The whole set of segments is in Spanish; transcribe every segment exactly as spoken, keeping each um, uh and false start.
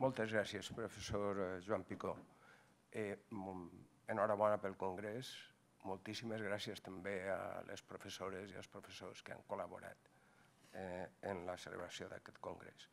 Moltes gràcies, professor Joan Picó. Eh, enhorabona pel congrés. Moltíssimes gràcies també a les professores i als professors que han col·laborat eh, en la celebració d'aquest congrés.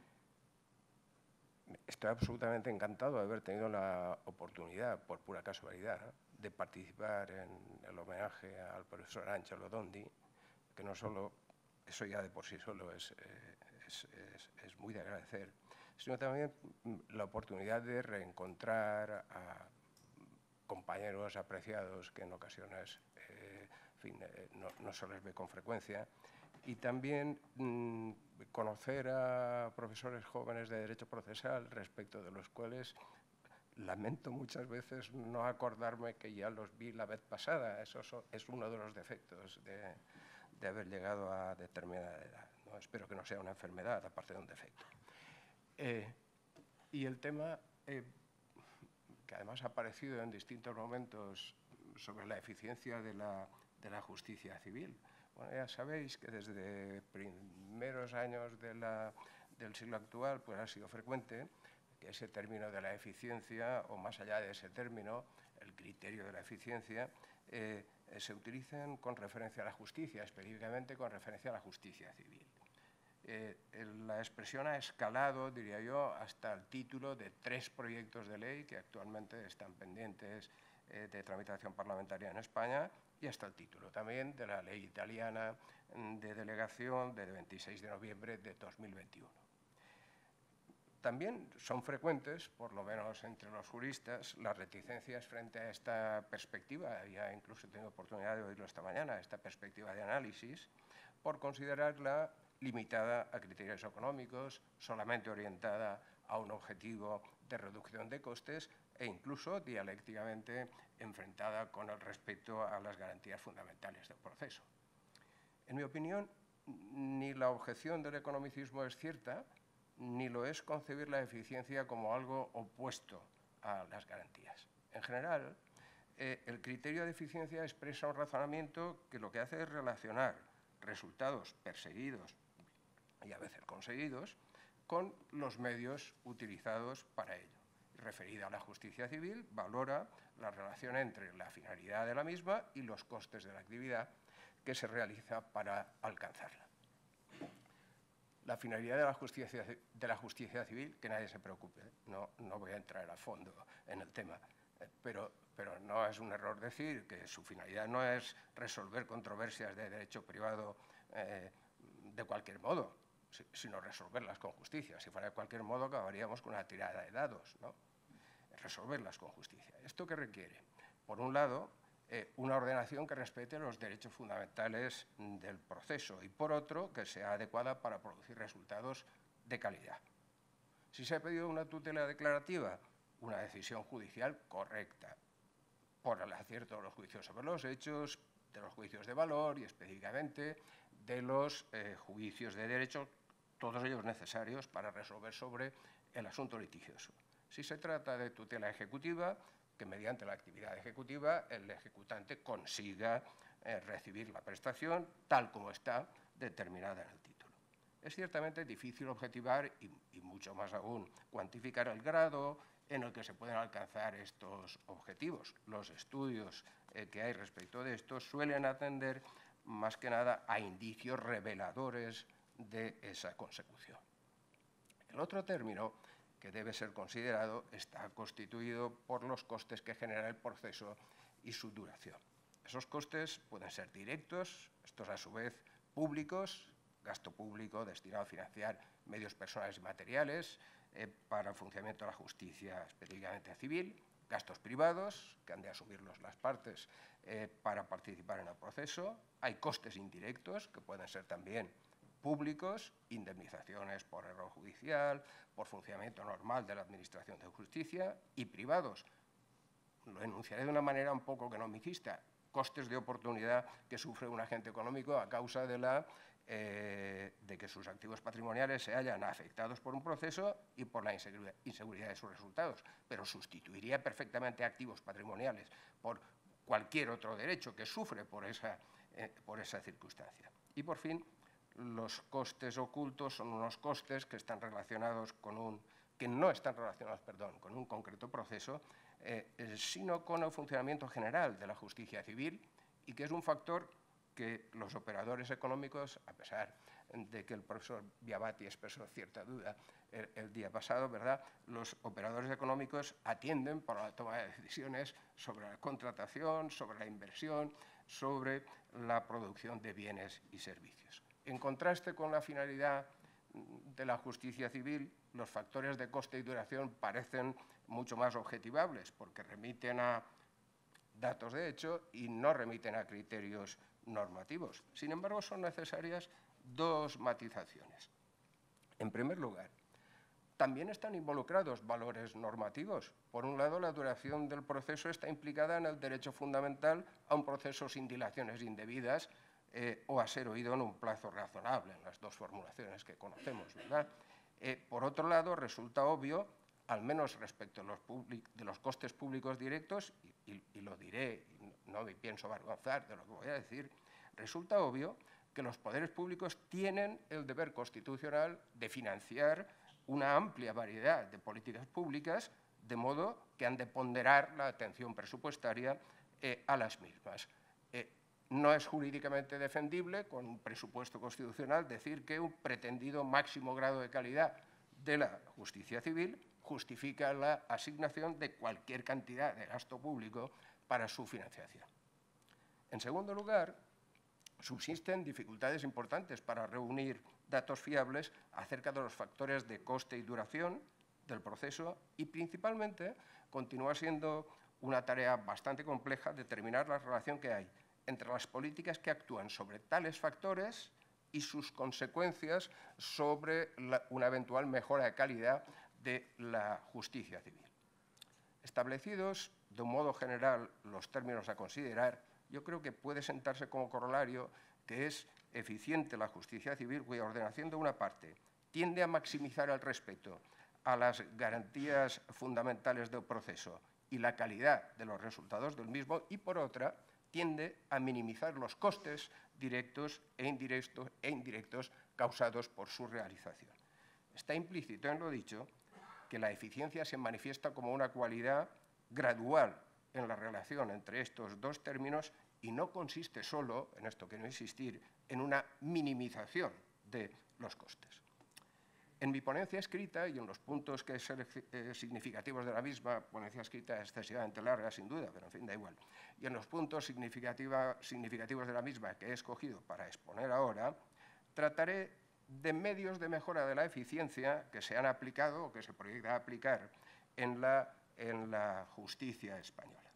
Estoy absolutamente encantado de haber tenido la oportunidad, por pura casualidad, de participar en el homenaje al profesor Angelo Dondi, que no solo, eso ya de por sí solo es, eh, es, es, es muy de agradecer, sino también la oportunidad de reencontrar a compañeros apreciados que en ocasiones eh, en fin, eh, no, no se les ve con frecuencia, y también mmm, conocer a profesores jóvenes de Derecho Procesal respecto de los cuales lamento muchas veces no acordarme que ya los vi la vez pasada. Eso es uno de los defectos de, de haber llegado a determinada edad, ¿no? Espero que no sea una enfermedad, aparte de un defecto. Eh, y el tema, eh, que además ha aparecido en distintos momentos sobre la eficiencia de la, de la justicia civil. Bueno, ya sabéis que desde primeros años de la, del siglo actual pues ha sido frecuente que ese término de la eficiencia, o más allá de ese término, el criterio de la eficiencia, eh, eh, se utilicen con referencia a la justicia, específicamente con referencia a la justicia civil. Eh, la expresión ha escalado, diría yo, hasta el título de tres proyectos de ley que actualmente están pendientes eh, de tramitación parlamentaria en España, y hasta el título también de la ley italiana de delegación de veintiséis de noviembre de dos mil veintiuno. También son frecuentes, por lo menos entre los juristas, las reticencias frente a esta perspectiva, ya incluso he tenido oportunidad de oírlo esta mañana, esta perspectiva de análisis, por considerarla limitada a criterios económicos, solamente orientada a un objetivo de reducción de costes e incluso dialécticamente enfrentada con el respeto a las garantías fundamentales del proceso. En mi opinión, ni la objeción del economicismo es cierta, ni lo es concebir la eficiencia como algo opuesto a las garantías. En general, eh, el criterio de eficiencia expresa un razonamiento que lo que hace es relacionar resultados perseguidos y a veces conseguidos con los medios utilizados para ello. Referida a la justicia civil, valora la relación entre la finalidad de la misma y los costes de la actividad que se realiza para alcanzarla. La finalidad de la justicia, de la justicia civil, que nadie se preocupe, no, no voy a entrar a fondo en el tema, pero, pero no es un error decir que su finalidad no es resolver controversias de derecho privado eh, de cualquier modo, sino resolverlas con justicia. Si fuera de cualquier modo, acabaríamos con una tirada de dados, ¿no? Resolverlas con justicia. ¿Esto qué requiere? Por un lado, eh, una ordenación que respete los derechos fundamentales del proceso y, por otro, que sea adecuada para producir resultados de calidad. Si se ha pedido una tutela declarativa, una decisión judicial correcta, por el acierto de los juicios sobre los hechos, de los juicios de valor y específicamente de los eh, juicios de derecho, todos ellos necesarios para resolver sobre el asunto litigioso. Si se trata de tutela ejecutiva, que mediante la actividad ejecutiva el ejecutante consiga eh, recibir la prestación tal como está determinada en el título. Es ciertamente difícil objetivar y, y mucho más aún cuantificar el grado en el que se pueden alcanzar estos objetivos. Los estudios eh, que hay respecto de esto suelen atender más que nada a indicios reveladores de esa consecución. El otro término que debe ser considerado está constituido por los costes que genera el proceso y su duración. Esos costes pueden ser directos, estos a su vez públicos, gasto público destinado a financiar medios personales y materiales eh, para el funcionamiento de la justicia específicamente civil, gastos privados, que han de asumirlos las partes eh, para participar en el proceso. Hay costes indirectos, que pueden ser también públicos, indemnizaciones por error judicial, por funcionamiento normal de la Administración de Justicia, y privados. Lo enunciaré de una manera un poco economicista, costes de oportunidad que sufre un agente económico a causa de, la, eh, de que sus activos patrimoniales se hayan afectados por un proceso y por la inseguridad, inseguridad de sus resultados, pero sustituiría perfectamente activos patrimoniales por cualquier otro derecho que sufre por esa, eh, por esa circunstancia. Y por fin, los costes ocultos son unos costes que están relacionados con un que no están relacionados, perdón, con un concreto proceso, eh, sino con el funcionamiento general de la justicia civil, y que es un factor que los operadores económicos, a pesar de que el profesor Biabati expresó cierta duda el, el día pasado, ¿verdad?, los operadores económicos atienden para la toma de decisiones sobre la contratación, sobre la inversión, sobre la producción de bienes y servicios. En contraste con la finalidad de la justicia civil, los factores de coste y duración parecen mucho más objetivables, porque remiten a datos de hecho y no remiten a criterios normativos. Sin embargo, son necesarias dos matizaciones. En primer lugar, también están involucrados valores normativos. Por un lado, la duración del proceso está implicada en el derecho fundamental a un proceso sin dilaciones indebidas eh, o a ser oído en un plazo razonable, en las dos formulaciones que conocemos, ¿verdad? Eh, por otro lado, resulta obvio, al menos respecto de los, de los costes públicos directos, y, y, y lo diré, y no me pienso avergonzar de lo que voy a decir, resulta obvio que los poderes públicos tienen el deber constitucional de financiar una amplia variedad de políticas públicas, de modo que han de ponderar la atención presupuestaria eh, a las mismas. Eh, no es jurídicamente defendible, con un presupuesto constitucional, decir que un pretendido máximo grado de calidad de la justicia civil justifica la asignación de cualquier cantidad de gasto público para su financiación. En segundo lugar, subsisten dificultades importantes para reunir datos fiables acerca de los factores de coste y duración del proceso y, principalmente, continúa siendo una tarea bastante compleja determinar la relación que hay entre las políticas que actúan sobre tales factores y sus consecuencias sobre la, una eventual mejora de calidad de la justicia civil. Establecidos de un modo general los términos a considerar, yo creo que puede sentarse como corolario que es eficiente la justicia civil cuya ordenación de una parte tiende a maximizar el respeto a las garantías fundamentales del proceso y la calidad de los resultados del mismo, y por otra tiende a minimizar los costes directos e indirectos, e indirectos causados por su realización. Está implícito en lo dicho que la eficiencia se manifiesta como una cualidad gradual en la relación entre estos dos términos y no consiste solo, en esto quiero insistir, en una minimización de los costes. En mi ponencia escrita y en los puntos que son eh, significativos de la misma, ponencia escrita excesivamente larga sin duda, pero en fin, da igual, y en los puntos significativa, significativos de la misma que he escogido para exponer ahora, trataré de medios de mejora de la eficiencia que se han aplicado o que se proyecta aplicar en la, en la justicia española.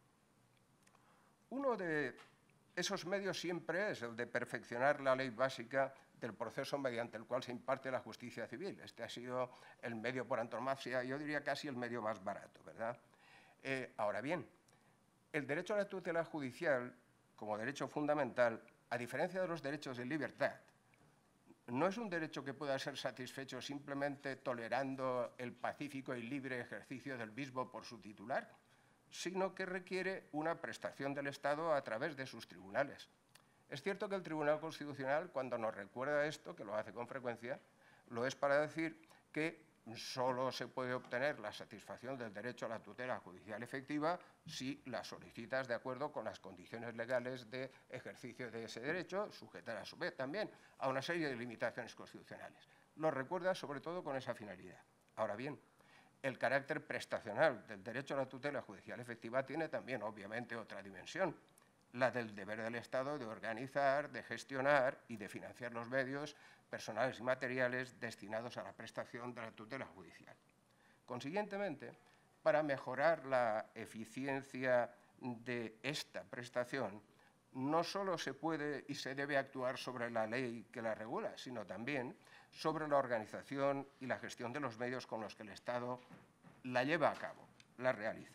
Uno de esos medios siempre es el de perfeccionar la ley básica del proceso mediante el cual se imparte la justicia civil. Este ha sido el medio por antonomasia, yo diría casi el medio más barato, ¿verdad? Eh, ahora bien, el derecho a la tutela judicial, como derecho fundamental, a diferencia de los derechos de libertad, no es un derecho que pueda ser satisfecho simplemente tolerando el pacífico y libre ejercicio del mismo por su titular, sino que requiere una prestación del Estado a través de sus tribunales. Es cierto que el Tribunal Constitucional, cuando nos recuerda esto, que lo hace con frecuencia, lo es para decir que solo se puede obtener la satisfacción del derecho a la tutela judicial efectiva si la solicitas de acuerdo con las condiciones legales de ejercicio de ese derecho, sujetar a su vez también a una serie de limitaciones constitucionales. Lo recuerda sobre todo con esa finalidad. Ahora bien, el carácter prestacional del derecho a la tutela judicial efectiva tiene también, obviamente, otra dimensión, la del deber del Estado de organizar, de gestionar y de financiar los medios personales y materiales destinados a la prestación de la tutela judicial. Consiguientemente, para mejorar la eficiencia de esta prestación, no solo se puede y se debe actuar sobre la ley que la regula, sino también sobre la organización y la gestión de los medios con los que el Estado la lleva a cabo, la realiza.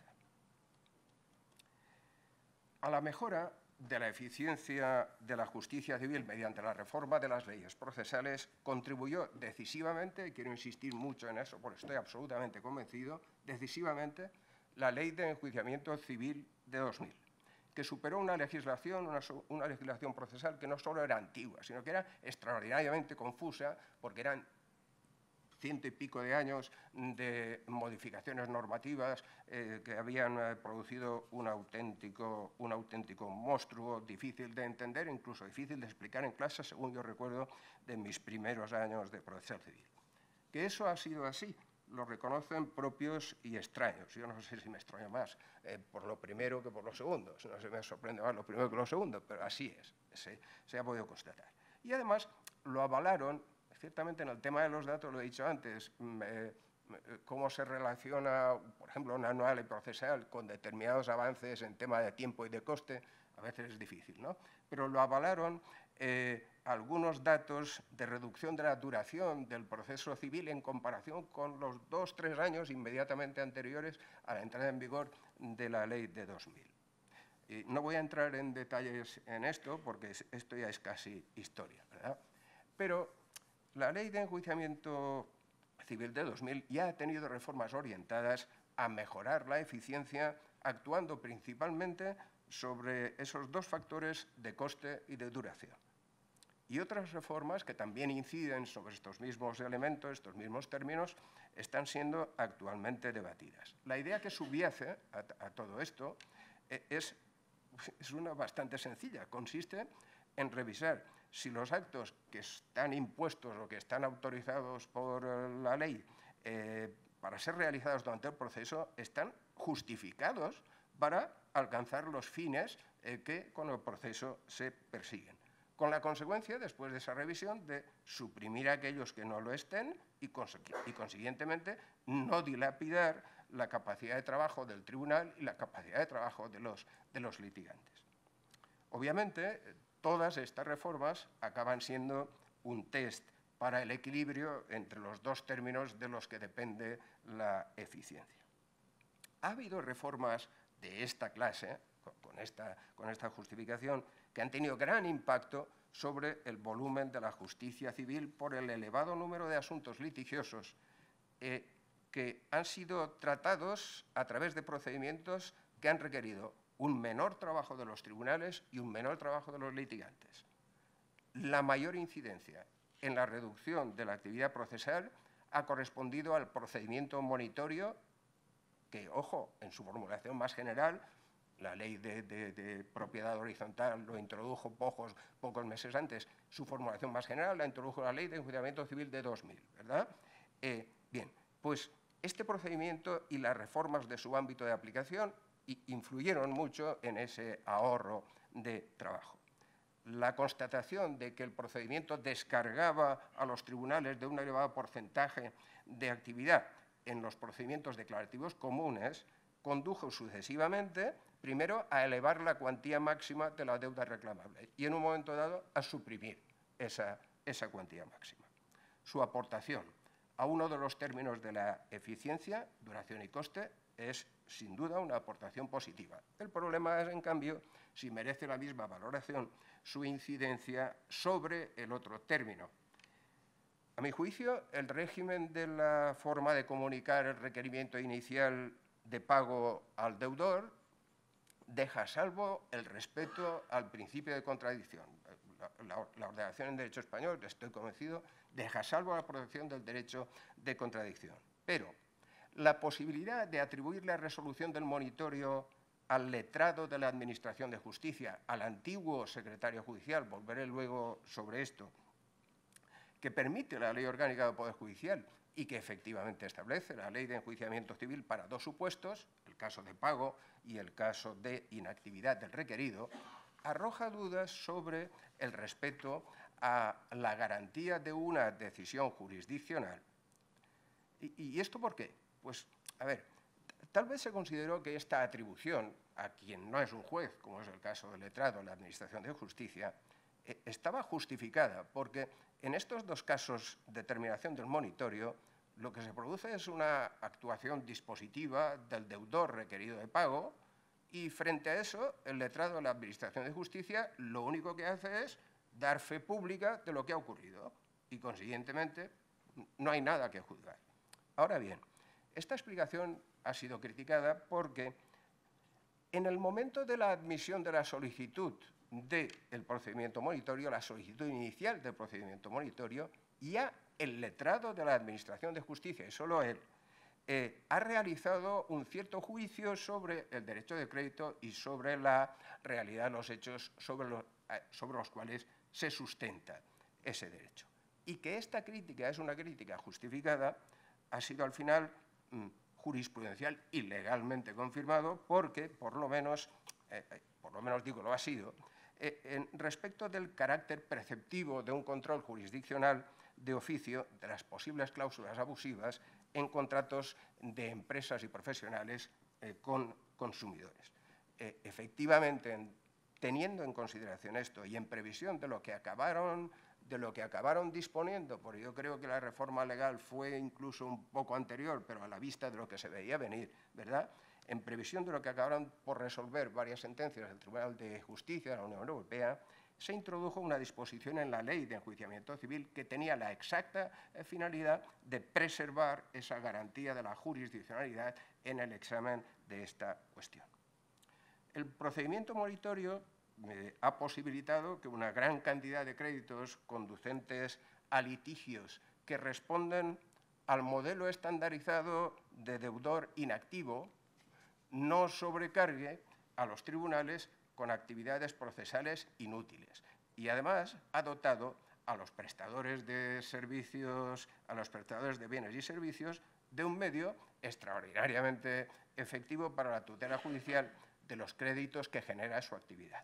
A la mejora de la eficiencia de la justicia civil mediante la reforma de las leyes procesales contribuyó decisivamente, y quiero insistir mucho en eso porque estoy absolutamente convencido, decisivamente la Ley de Enjuiciamiento Civil de dos mil, que superó una legislación, una, una legislación procesal que no solo era antigua, sino que era extraordinariamente confusa porque eran ciento y pico de años de modificaciones normativas eh, que habían eh, producido un auténtico, un auténtico monstruo difícil de entender, incluso difícil de explicar en clase, según yo recuerdo de mis primeros años de procesal civil. Que eso ha sido así, lo reconocen propios y extraños. Yo no sé si me extraño más eh, por lo primero que por lo segundo, no se me sorprende más lo primero que lo segundo, pero así es, se, se ha podido constatar. Y además lo avalaron, ciertamente en el tema de los datos, lo he dicho antes, eh, cómo se relaciona, por ejemplo, una anual y procesal con determinados avances en tema de tiempo y de coste, a veces es difícil, ¿no? Pero lo avalaron eh, algunos datos de reducción de la duración del proceso civil en comparación con los dos, tres años inmediatamente anteriores a la entrada en vigor de la ley de dos mil. Y no voy a entrar en detalles en esto, porque esto ya es casi historia, ¿verdad? Pero la ley de enjuiciamiento civil de dos mil ya ha tenido reformas orientadas a mejorar la eficiencia, actuando principalmente sobre esos dos factores de coste y de duración. Y otras reformas que también inciden sobre estos mismos elementos, estos mismos términos, están siendo actualmente debatidas. La idea que subyace a, a todo esto es, es una bastante sencilla. Consiste en revisar si los actos que están impuestos o que están autorizados por la ley eh, para ser realizados durante el proceso están justificados para alcanzar los fines eh, que con el proceso se persiguen. Con la consecuencia, después de esa revisión, de suprimir aquellos que no lo estén y, cons y consiguientemente no dilapidar la capacidad de trabajo del tribunal y la capacidad de trabajo de los, de los litigantes. Obviamente, todas estas reformas acaban siendo un test para el equilibrio entre los dos términos de los que depende la eficiencia. Ha habido reformas de esta clase, con esta, con esta justificación, que han tenido gran impacto sobre el volumen de la justicia civil por el elevado número de asuntos litigiosos eh, que han sido tratados a través de procedimientos que han requerido un menor trabajo de los tribunales y un menor trabajo de los litigantes. La mayor incidencia en la reducción de la actividad procesal ha correspondido al procedimiento monitorio que, ojo, en su formulación más general, la ley de, de, de propiedad horizontal lo introdujo pocos, pocos meses antes, su formulación más general la introdujo la ley de enjuiciamiento civil de dos mil, ¿verdad? Eh, bien, pues este procedimiento y las reformas de su ámbito de aplicación influyeron mucho en ese ahorro de trabajo. La constatación de que el procedimiento descargaba a los tribunales de un elevado porcentaje de actividad en los procedimientos declarativos comunes condujo sucesivamente, primero, a elevar la cuantía máxima de la deuda reclamable y, en un momento dado, a suprimir esa, esa cuantía máxima. Su aportación a uno de los términos de la eficiencia, duración y coste, es, sin duda, una aportación positiva. El problema es, en cambio, si merece la misma valoración su incidencia sobre el otro término. A mi juicio, el régimen de la forma de comunicar el requerimiento inicial de pago al deudor deja a salvo el respeto al principio de contradicción. La, la, la ordenación en derecho español, estoy convencido, deja a salvo la protección del derecho de contradicción. Pero la posibilidad de atribuir la resolución del monitorio al letrado de la Administración de Justicia, al antiguo secretario judicial, volveré luego sobre esto, que permite la Ley Orgánica del Poder Judicial y que efectivamente establece la Ley de Enjuiciamiento Civil para dos supuestos, el caso de pago y el caso de inactividad del requerido, arroja dudas sobre el respeto a la garantía de una decisión jurisdiccional. ¿Y, y esto por qué? Pues, a ver, tal vez se consideró que esta atribución a quien no es un juez, como es el caso del letrado en la Administración de Justicia, eh, estaba justificada porque en estos dos casos de terminación del monitorio, lo que se produce es una actuación dispositiva del deudor requerido de pago y frente a eso, el letrado de la Administración de Justicia lo único que hace es dar fe pública de lo que ha ocurrido y, consiguientemente, no hay nada que juzgar. Ahora bien, esta explicación ha sido criticada porque en el momento de la admisión de la solicitud del procedimiento monitorio, la solicitud inicial del procedimiento monitorio, ya el letrado de la Administración de Justicia, y solo él, eh, ha realizado un cierto juicio sobre el derecho de crédito y sobre la realidad de los hechos sobre los, eh, sobre los cuales se sustenta ese derecho. Y que esta crítica es una crítica justificada ha sido al final mmm, jurisprudencial y legalmente confirmado porque, por lo menos, eh, por lo menos digo, lo ha sido, eh, en respecto del carácter preceptivo de un control jurisdiccional de oficio de las posibles cláusulas abusivas en contratos de empresas y profesionales eh, con consumidores. Eh, efectivamente, en, teniendo en consideración esto y en previsión de lo que acabaron de lo que acabaron disponiendo, porque yo creo que la reforma legal fue incluso un poco anterior, pero a la vista de lo que se veía venir, ¿verdad? En previsión de lo que acabaron por resolver varias sentencias del Tribunal de Justicia de la Unión Europea, se introdujo una disposición en la Ley de Enjuiciamiento Civil que tenía la exacta finalidad de preservar esa garantía de la jurisdiccionalidad en el examen de esta cuestión. El procedimiento moritorio Eh, ha posibilitado que una gran cantidad de créditos conducentes a litigios que responden al modelo estandarizado de deudor inactivo no sobrecargue a los tribunales con actividades procesales inútiles. Y además ha dotado a los prestadores de servicios, a los prestadores de bienes y servicios de un medio extraordinariamente efectivo para la tutela judicial de los créditos que genera su actividad.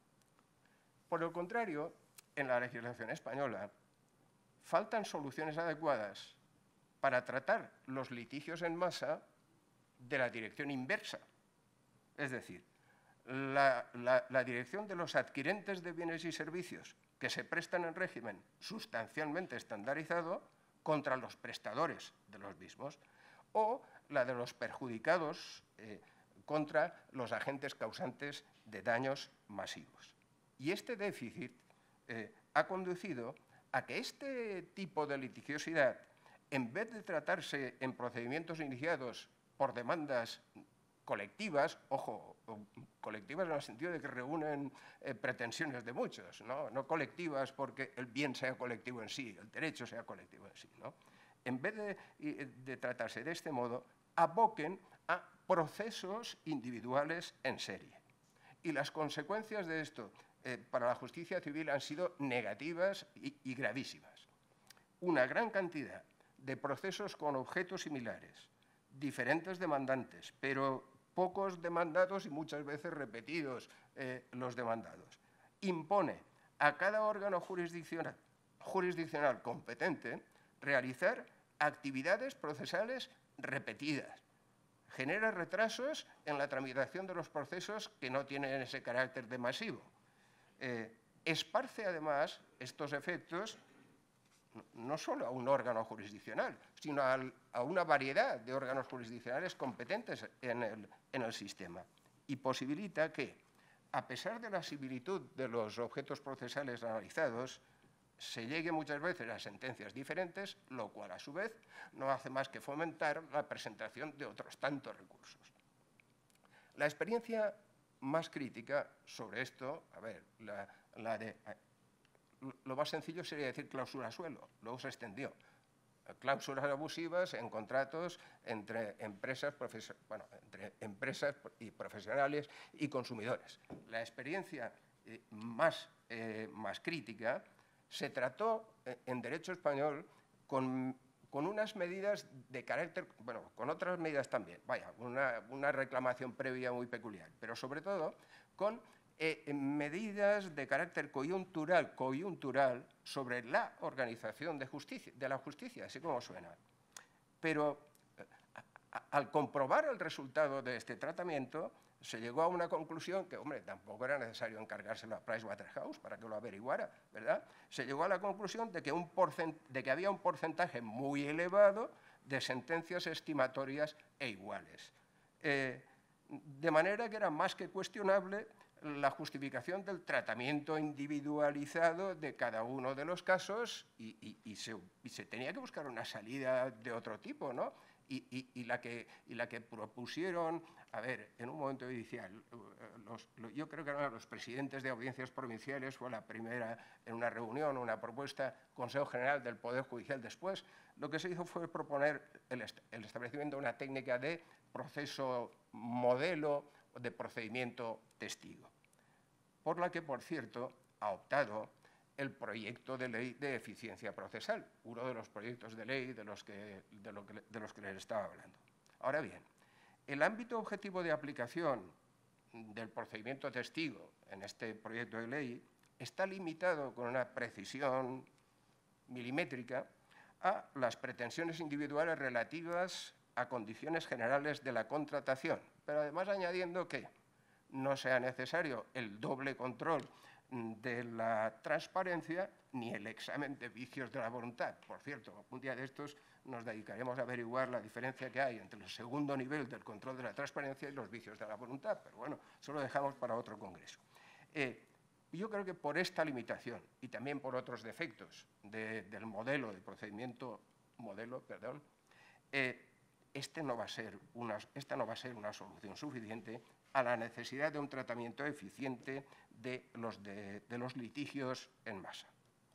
Por el contrario, en la legislación española faltan soluciones adecuadas para tratar los litigios en masa de la dirección inversa. Es decir, la, la, la dirección de los adquirentes de bienes y servicios que se prestan en régimen sustancialmente estandarizado contra los prestadores de los mismos, o la de los perjudicados eh, contra los agentes causantes de daños masivos. Y este déficit eh, ha conducido a que este tipo de litigiosidad, en vez de tratarse en procedimientos iniciados por demandas colectivas, ojo, colectivas en el sentido de que reúnen eh, pretensiones de muchos, ¿no? No colectivas porque el bien sea colectivo en sí, el derecho sea colectivo en sí, ¿no? En vez de, de tratarse de este modo, aboquen a procesos individuales en serie. Y las consecuencias de esto eh, para la justicia civil han sido negativas y, y gravísimas. Una gran cantidad de procesos con objetos similares, diferentes demandantes, pero pocos demandados y muchas veces repetidos eh, los demandados, impone a cada órgano jurisdiccional, jurisdiccional competente realizar actividades procesales repetidas. Genera retrasos en la tramitación de los procesos que no tienen ese carácter de masivo. Eh, esparce además estos efectos no solo a un órgano jurisdiccional, sino a, a una variedad de órganos jurisdiccionales competentes en el, en el sistema, y posibilita que, a pesar de la similitud de los objetos procesales analizados, se llegue muchas veces a sentencias diferentes, lo cual a su vez no hace más que fomentar la presentación de otros tantos recursos. La experiencia más crítica sobre esto, a ver, la, la de, lo más sencillo sería decir cláusula suelo, luego se extendió. Cláusulas abusivas en contratos entre empresas, bueno, entre empresas y profesionales y consumidores. La experiencia eh, más, eh, más crítica se trató eh, en derecho español con, con unas medidas de carácter, bueno, con otras medidas también, vaya, una, una reclamación previa muy peculiar, pero sobre todo con eh, medidas de carácter coyuntural, coyuntural sobre la organización de, justicia, de la justicia, así como suena. Pero a, a, al comprobar el resultado de este tratamiento, se llegó a una conclusión que, hombre, tampoco era necesario encargárselo a Pricewaterhouse para que lo averiguara, ¿verdad? Se llegó a la conclusión de que, un porcent de que había un porcentaje muy elevado de sentencias estimatorias e iguales. Eh, de manera que era más que cuestionable la justificación del tratamiento individualizado de cada uno de los casos y, y, y, se, y se tenía que buscar una salida de otro tipo, ¿no? Y, y, y, la que, y la que propusieron a ver, en un momento inicial, los, los, yo creo que eran los presidentes de audiencias provinciales, fue la primera en una reunión, una propuesta, Consejo General del Poder Judicial después, lo que se hizo fue proponer el, est el establecimiento de una técnica de proceso modelo de procedimiento testigo, por la que, por cierto, ha optado el proyecto de ley de eficiencia procesal, uno de los proyectos de ley de los que, de lo que, de los que les estaba hablando. Ahora bien, el ámbito objetivo de aplicación del procedimiento testigo en este proyecto de ley está limitado con una precisión milimétrica a las pretensiones individuales relativas a condiciones generales de la contratación, pero además añadiendo que no sea necesario el doble control de la transparencia ni el examen de vicios de la voluntad. Por cierto, un día de estos nos dedicaremos a averiguar la diferencia que hay entre el segundo nivel del control de la transparencia y los vicios de la voluntad, pero bueno, eso lo dejamos para otro congreso. Eh, yo creo que por esta limitación y también por otros defectos de, del modelo, del procedimiento modelo, perdón, eh, este no va a ser una, esta no va a ser una solución suficiente a la necesidad de un tratamiento eficiente de los, de, de los litigios en masa.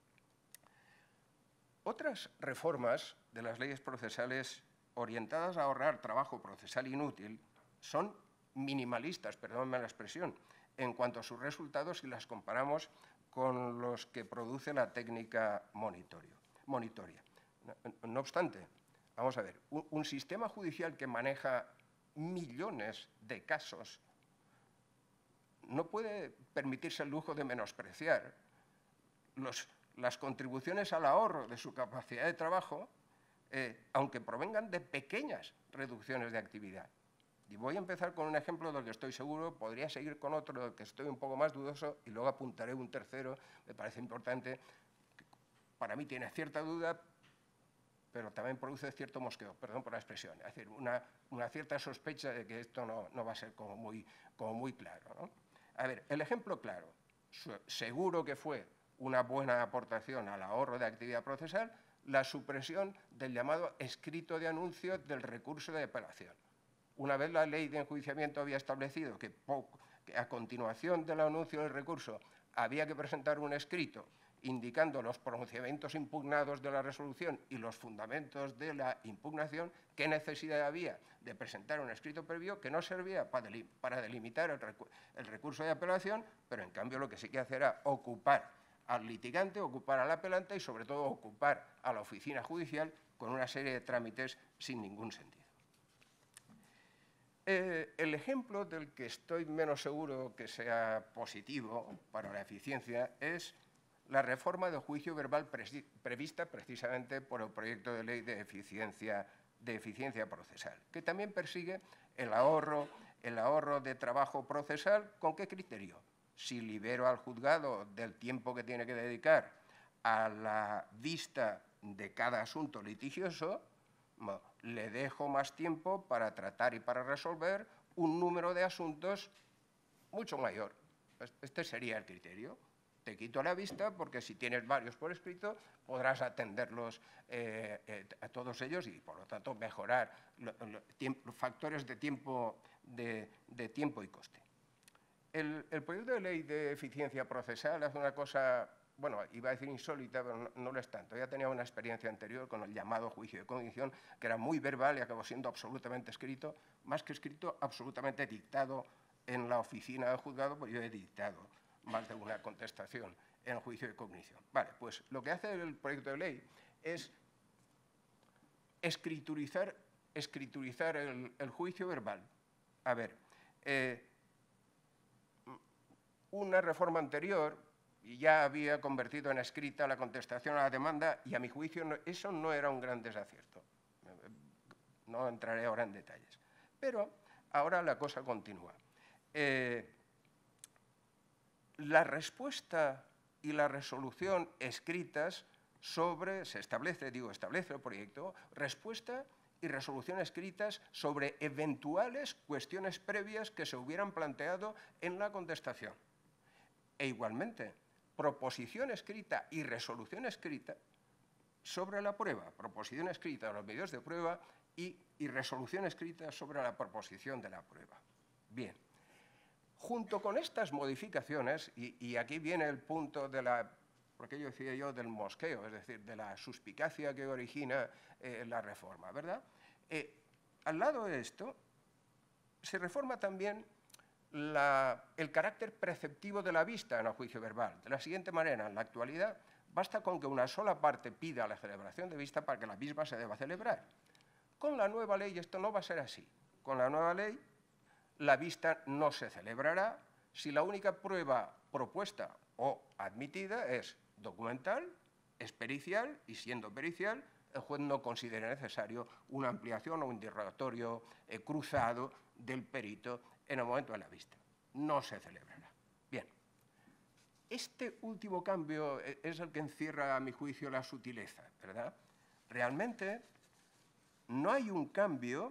Otras reformas de las leyes procesales orientadas a ahorrar trabajo procesal inútil son minimalistas, perdónenme la expresión, en cuanto a sus resultados si las comparamos con los que produce la técnica monitorio, monitoria. No, no obstante, vamos a ver, un, un sistema judicial que maneja millones de casos no puede permitirse el lujo de menospreciar los, las contribuciones al ahorro de su capacidad de trabajo, eh, aunque provengan de pequeñas reducciones de actividad. Y voy a empezar con un ejemplo del que estoy seguro, podría seguir con otro del que estoy un poco más dudoso y luego apuntaré un tercero, me parece importante, que para mí tiene cierta duda, pero también produce cierto mosqueo, perdón por la expresión, es decir, una, una cierta sospecha de que esto no, no va a ser como muy, como muy claro, ¿no? A ver, el ejemplo claro, seguro que fue una buena aportación al ahorro de actividad procesal, la supresión del llamado escrito de anuncio del recurso de apelación. Una vez la ley de enjuiciamiento había establecido que, poco, que a continuación del anuncio del recurso había que presentar un escrito indicando los pronunciamientos impugnados de la resolución y los fundamentos de la impugnación, qué necesidad había de presentar un escrito previo que no servía para delimitar el, recu el recurso de apelación, pero en cambio lo que sí que hacía era ocupar al litigante, ocupar al apelante y sobre todo ocupar a la oficina judicial con una serie de trámites sin ningún sentido. Eh, el ejemplo del que estoy menos seguro que sea positivo para la eficiencia es la reforma del juicio verbal pre prevista precisamente por el proyecto de ley de eficiencia, de eficiencia procesal, que también persigue el ahorro, el ahorro de trabajo procesal. ¿Con qué criterio? Si libero al juzgado del tiempo que tiene que dedicar a la vista de cada asunto litigioso, le dejo más tiempo para tratar y para resolver un número de asuntos mucho mayor. Este sería el criterio. Te quito la vista porque si tienes varios por escrito podrás atenderlos eh, eh, a todos ellos y por lo tanto mejorar los factores de tiempo, de, de tiempo y coste. El, el proyecto de ley de eficiencia procesal hace una cosa, bueno, iba a decir insólita, pero no, no lo es tanto. Ya tenía una experiencia anterior con el llamado juicio de cognición, que era muy verbal y acabó siendo absolutamente escrito, más que escrito, absolutamente dictado en la oficina del juzgado, pues yo he dictado más de una contestación en el juicio de cognición. Vale, pues lo que hace el proyecto de ley es escriturizar, escriturizar el, el juicio verbal. A ver, eh, una reforma anterior ya había convertido en escrita la contestación a la demanda y a mi juicio no, eso no era un gran desacierto. No entraré ahora en detalles. Pero ahora la cosa continúa. Eh, La respuesta y la resolución escritas sobre, se establece, digo, establece el proyecto, respuesta y resolución escritas sobre eventuales cuestiones previas que se hubieran planteado en la contestación. E igualmente, proposición escrita y resolución escrita sobre la prueba, proposición escrita de los medios de prueba y, y resolución escrita sobre la proposición de la prueba. Bien, junto con estas modificaciones, y, y aquí viene el punto de la, porque yo decía yo, del mosqueo, es decir, de la suspicacia que origina eh, la reforma, ¿verdad? Eh, al lado de esto, se reforma también la, el carácter preceptivo de la vista en el juicio verbal. De la siguiente manera, en la actualidad, basta con que una sola parte pida la celebración de vista para que la misma se deba celebrar. Con la nueva ley esto no va a ser así. Con la nueva ley, la vista no se celebrará si la única prueba propuesta o admitida es documental, es pericial, y siendo pericial, el juez no considera necesario una ampliación o un interrogatorio eh, cruzado del perito en el momento de la vista. No se celebrará. Bien. Este último cambio es el que encierra, a mi juicio, la sutileza, ¿verdad? Realmente no hay un cambio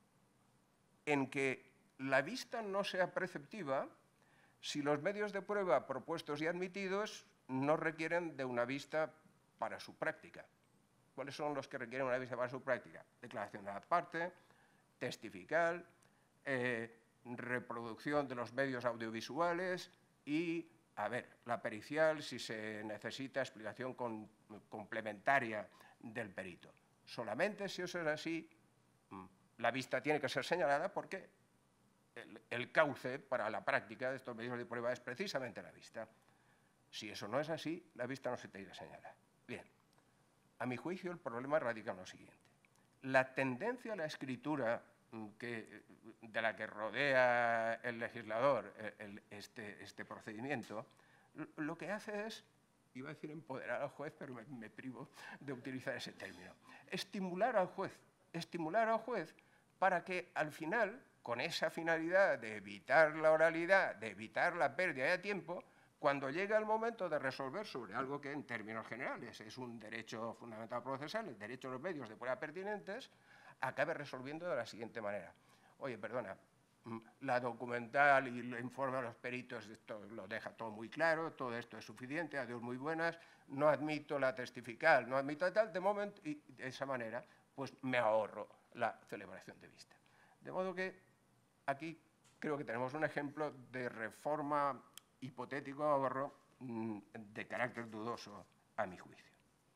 en que la vista no sea preceptiva si los medios de prueba propuestos y admitidos no requieren de una vista para su práctica. ¿Cuáles son los que requieren una vista para su práctica? Declaración de la parte, testifical, eh, reproducción de los medios audiovisuales y, a ver, la pericial si se necesita explicación con, complementaria del perito. Solamente si eso es así, la vista tiene que ser señalada porque el, el cauce para la práctica de estos medios de prueba es precisamente la vista. Si eso no es así, la vista no se tiene que señalar. Bien, a mi juicio el problema radica en lo siguiente. La tendencia a la escritura que, de la que rodea el legislador el, este, este procedimiento, lo que hace es, iba a decir empoderar al juez, pero me, me privo de utilizar ese término, estimular al juez, estimular al juez para que al final, con esa finalidad de evitar la oralidad, de evitar la pérdida de tiempo, cuando llega el momento de resolver sobre algo que en términos generales es un derecho fundamental procesal, el derecho a los medios de prueba pertinentes, acabe resolviendo de la siguiente manera. Oye, perdona, la documental y el informe de los peritos esto lo deja todo muy claro, todo esto es suficiente, adiós muy buenas, no admito la testifical, no admito tal, de momento, y de esa manera, pues me ahorro la celebración de vista. De modo que aquí creo que tenemos un ejemplo de reforma hipotético ahorro de carácter dudoso, a mi juicio.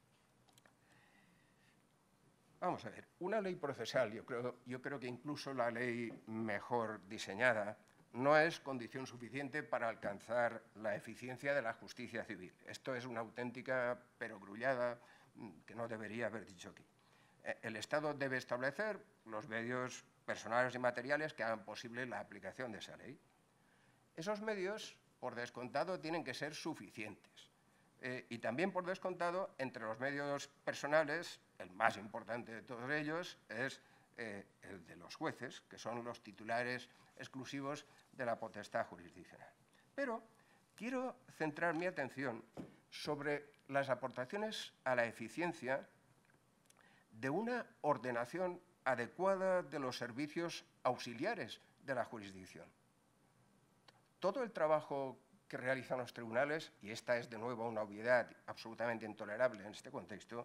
Vamos a ver, una ley procesal, yo creo, yo creo que incluso la ley mejor diseñada, no es condición suficiente para alcanzar la eficiencia de la justicia civil. Esto es una auténtica perogrullada que no debería haber dicho aquí. El Estado debe establecer los medios personales y materiales que hagan posible la aplicación de esa ley. Esos medios, por descontado, tienen que ser suficientes. Eh, y también, por descontado, entre los medios personales, el más importante de todos ellos es eh, el de los jueces, que son los titulares exclusivos de la potestad jurisdiccional. Pero quiero centrar mi atención sobre las aportaciones a la eficiencia de una ordenación adecuada de los servicios auxiliares de la jurisdicción. Todo el trabajo que realizan los tribunales, y esta es de nuevo una obviedad absolutamente intolerable en este contexto,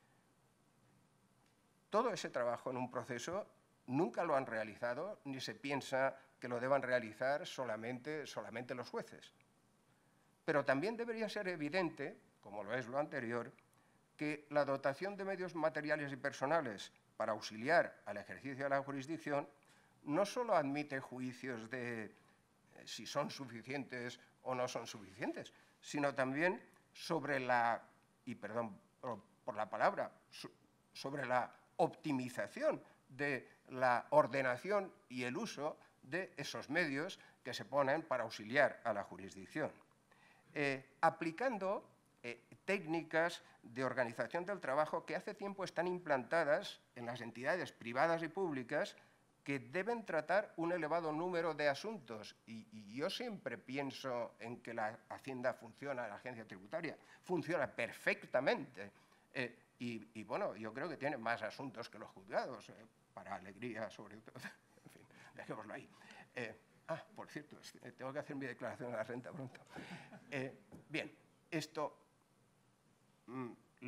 todo ese trabajo en un proceso nunca lo han realizado ni se piensa que lo deban realizar solamente, solamente los jueces. Pero también debería ser evidente, como lo es lo anterior, que la dotación de medios materiales y personales para auxiliar al ejercicio de la jurisdicción no solo admite juicios de eh, si son suficientes o no son suficientes, sino también sobre la, y perdón por, por la palabra, so, sobre la optimización de la ordenación y el uso de esos medios que se ponen para auxiliar a la jurisdicción, eh, aplicando eh, técnicas de organización del trabajo que hace tiempo están implantadas en las entidades privadas y públicas que deben tratar un elevado número de asuntos. Y, y yo siempre pienso en que la Hacienda funciona, la agencia tributaria funciona perfectamente. Eh, y, y, bueno, yo creo que tiene más asuntos que los juzgados, eh, para alegría sobre todo. En fin, dejémoslo ahí. Eh, ah, por cierto, tengo que hacer mi declaración de la renta pronto. Eh, bien, esto... Mm,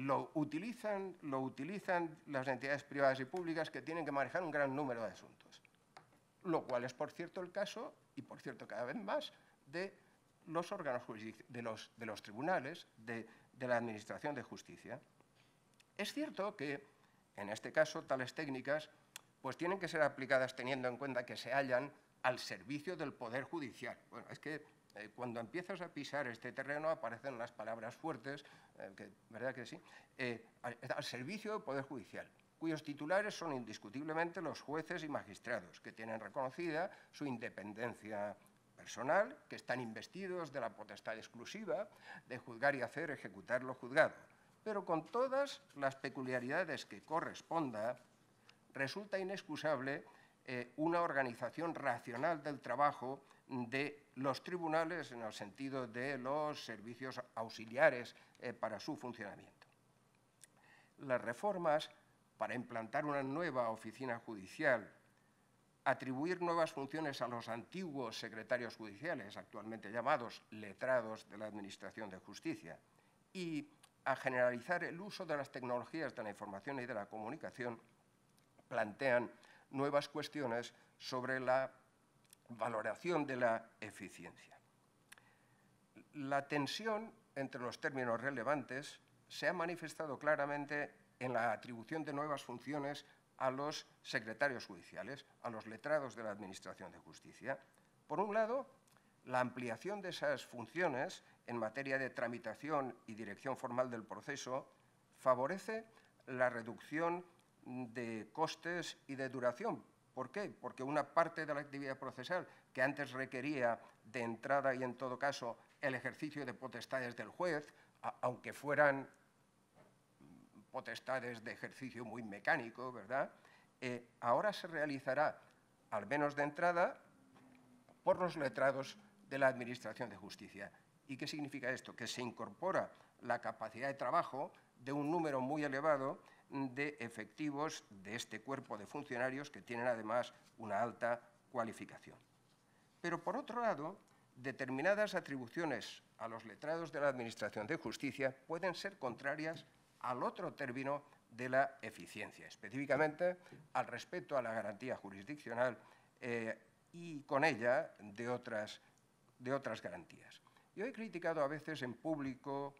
lo utilizan, lo utilizan las entidades privadas y públicas que tienen que manejar un gran número de asuntos, lo cual es, por cierto, el caso, y por cierto, cada vez más, de los órganos de los, de los tribunales, de, de la Administración de Justicia. Es cierto que, en este caso, tales técnicas pues, tienen que ser aplicadas teniendo en cuenta que se hallan al servicio del Poder Judicial. Bueno, es que eh, cuando empiezas a pisar este terreno aparecen las palabras fuertes, eh, que, ¿verdad que sí? Eh, al, al servicio del Poder Judicial, cuyos titulares son indiscutiblemente los jueces y magistrados, que tienen reconocida su independencia personal, que están investidos de la potestad exclusiva de juzgar y hacer ejecutar lo juzgado. Pero con todas las peculiaridades que corresponda, resulta inexcusable eh, una organización racional del trabajo de los tribunales en el sentido de los servicios auxiliares eh, para su funcionamiento. Las reformas para implantar una nueva oficina judicial, atribuir nuevas funciones a los antiguos secretarios judiciales, actualmente llamados letrados de la Administración de Justicia, y a generalizar el uso de las tecnologías de la información y de la comunicación, plantean nuevas cuestiones sobre la valoración de la eficiencia. La tensión entre los términos relevantes se ha manifestado claramente en la atribución de nuevas funciones a los secretarios judiciales, a los letrados de la Administración de Justicia. Por un lado, la ampliación de esas funciones en materia de tramitación y dirección formal del proceso favorece la reducción de costes y de duración. ¿Por qué? Porque una parte de la actividad procesal que antes requería de entrada y, en todo caso, el ejercicio de potestades del juez, aunque fueran potestades de ejercicio muy mecánico, ¿verdad? Eh, ahora se realizará, al menos de entrada, por los letrados de la Administración de Justicia. ¿Y qué significa esto? Que se incorpora la capacidad de trabajo de un número muy elevado de efectivos de este cuerpo de funcionarios que tienen además una alta cualificación. Pero por otro lado, determinadas atribuciones a los letrados de la Administración de Justicia pueden ser contrarias al otro término de la eficiencia, específicamente al respeto a la garantía jurisdiccional eh, y con ella de otras, de otras garantías. Yo he criticado a veces en público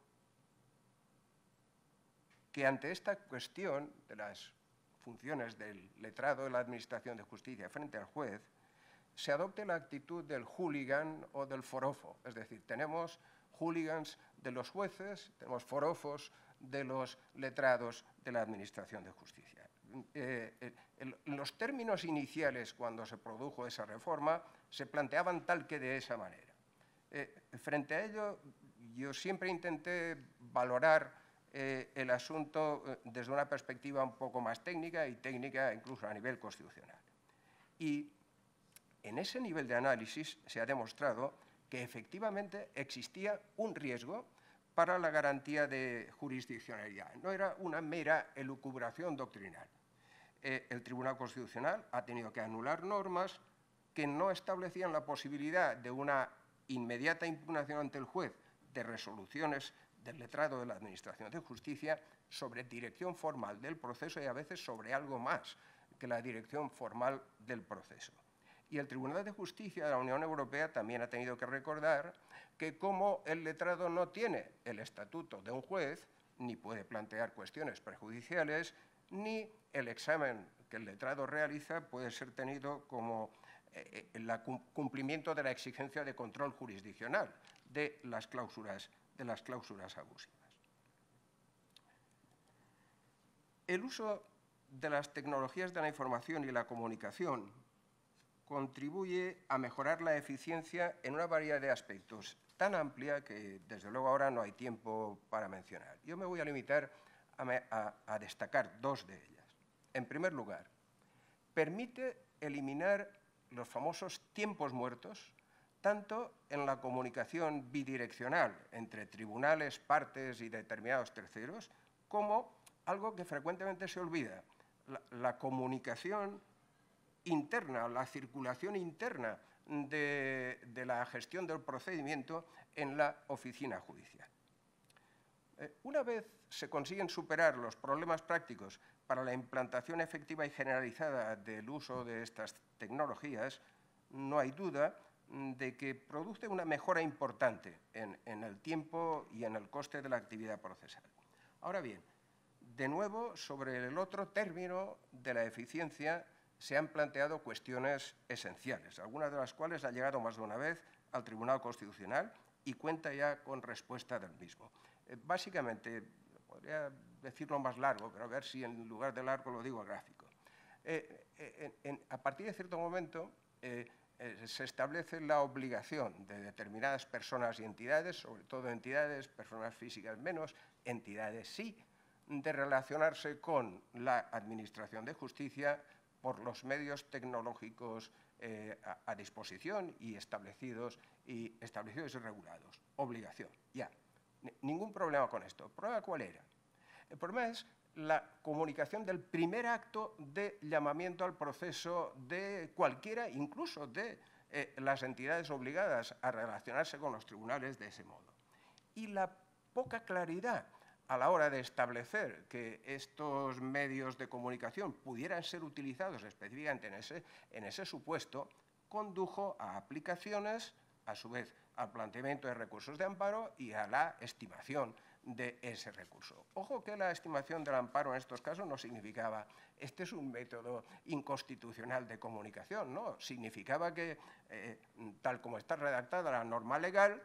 que ante esta cuestión de las funciones del letrado de la Administración de Justicia frente al juez, se adopte la actitud del hooligan o del forofo. Es decir, tenemos hooligans de los jueces, tenemos forofos de los letrados de la Administración de Justicia. Eh, eh, en los términos iniciales, cuando se produjo esa reforma, se planteaban tal que de esa manera. Eh, frente a ello, yo siempre intenté valorar eh, el asunto eh, desde una perspectiva un poco más técnica y técnica incluso a nivel constitucional. Y en ese nivel de análisis se ha demostrado que efectivamente existía un riesgo para la garantía de jurisdiccionalidad. No era una mera elucubración doctrinal. Eh, el Tribunal Constitucional ha tenido que anular normas que no establecían la posibilidad de una inmediata impugnación ante el juez de resoluciones del letrado de la Administración de Justicia sobre dirección formal del proceso y a veces sobre algo más que la dirección formal del proceso. Y el Tribunal de Justicia de la Unión Europea también ha tenido que recordar que como el letrado no tiene el estatuto de un juez, ni puede plantear cuestiones prejudiciales, ni el examen que el letrado realiza puede ser tenido como eh, el cumplimiento de la exigencia de control jurisdiccional de las cláusulas, de las cláusulas abusivas. El uso de las tecnologías de la información y la comunicación contribuye a mejorar la eficiencia en una variedad de aspectos tan amplia que, desde luego, ahora no hay tiempo para mencionar. Yo me voy a limitar a, a, a destacar dos de ellas. En primer lugar, permite eliminar los famosos tiempos muertos, tanto en la comunicación bidireccional entre tribunales, partes y determinados terceros, como algo que frecuentemente se olvida, la, la comunicación interna, la circulación interna de, de la gestión del procedimiento en la oficina judicial. Eh, una vez se consiguen superar los problemas prácticos para la implantación efectiva y generalizada del uso de estas tecnologías, no hay duda de que produce una mejora importante en, en el tiempo y en el coste de la actividad procesal. Ahora bien, de nuevo, sobre el otro término de la eficiencia se han planteado cuestiones esenciales, algunas de las cuales ha llegado más de una vez al Tribunal Constitucional y cuenta ya con respuesta del mismo. Eh, básicamente, podría decirlo más largo, pero a ver si en lugar de largo lo digo gráfico. Eh, eh, en, a partir de cierto momento eh, eh, se establece la obligación de determinadas personas y entidades, sobre todo entidades, personas físicas menos, entidades sí, de relacionarse con la Administración de Justicia por los medios tecnológicos eh, a, a disposición y establecidos, y establecidos y regulados. Obligación, ya. N- ningún problema con esto. ¿El problema cuál era? El problema es la comunicación del primer acto de llamamiento al proceso de cualquiera, incluso de eh, las entidades obligadas a relacionarse con los tribunales de ese modo. Y la poca claridad a la hora de establecer que estos medios de comunicación pudieran ser utilizados específicamente en ese, en ese supuesto, condujo a aplicaciones, a su vez, al planteamiento de recursos de amparo y a la estimación de ese recurso. Ojo que la estimación del amparo en estos casos no significaba este es un método inconstitucional de comunicación, no, significaba que, eh, tal como está redactada la norma legal,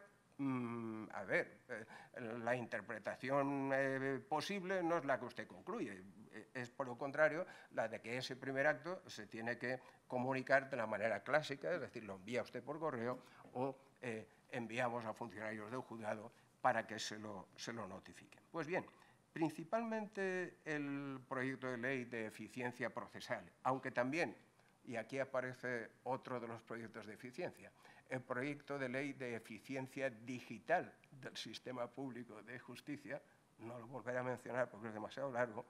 Mm, a ver, eh, la interpretación eh, posible no es la que usted concluye, es por lo contrario la de que ese primer acto se tiene que comunicar de la manera clásica, es decir, lo envía usted por correo o eh, enviamos a funcionarios del juzgado para que se lo, se lo notifiquen. Pues bien, principalmente el proyecto de ley de eficiencia procesal, aunque también, y aquí aparece otro de los proyectos de eficiencia, el proyecto de ley de eficiencia digital del sistema público de justicia, no lo volveré a mencionar porque es demasiado largo,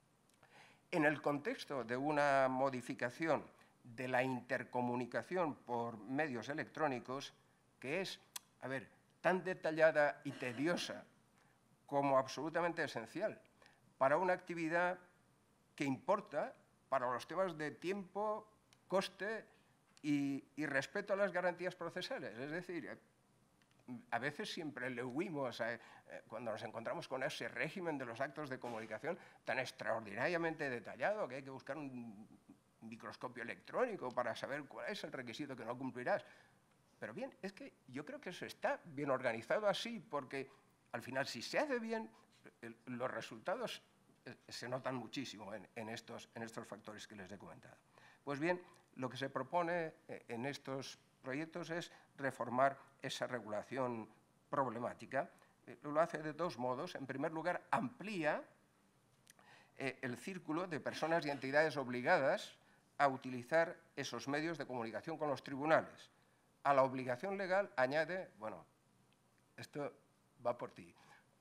en el contexto de una modificación de la intercomunicación por medios electrónicos, que es, a ver, tan detallada y tediosa como absolutamente esencial para una actividad que importa para los temas de tiempo, coste y, y respeto a las garantías procesales. Es decir, a veces siempre le huimos a, eh, cuando nos encontramos con ese régimen de los actos de comunicación tan extraordinariamente detallado que hay que buscar un microscopio electrónico para saber cuál es el requisito que no cumplirás. Pero bien, es que yo creo que eso está bien organizado así, porque al final, si se hace bien, los resultados se notan muchísimo en, en, estos, en estos factores que les he comentado. Pues bien, lo que se propone en estos proyectos es reformar esa regulación problemática. Lo hace de dos modos. En primer lugar, amplía eh, el círculo de personas y entidades obligadas a utilizar esos medios de comunicación con los tribunales. A la obligación legal añade, bueno, esto va por ti,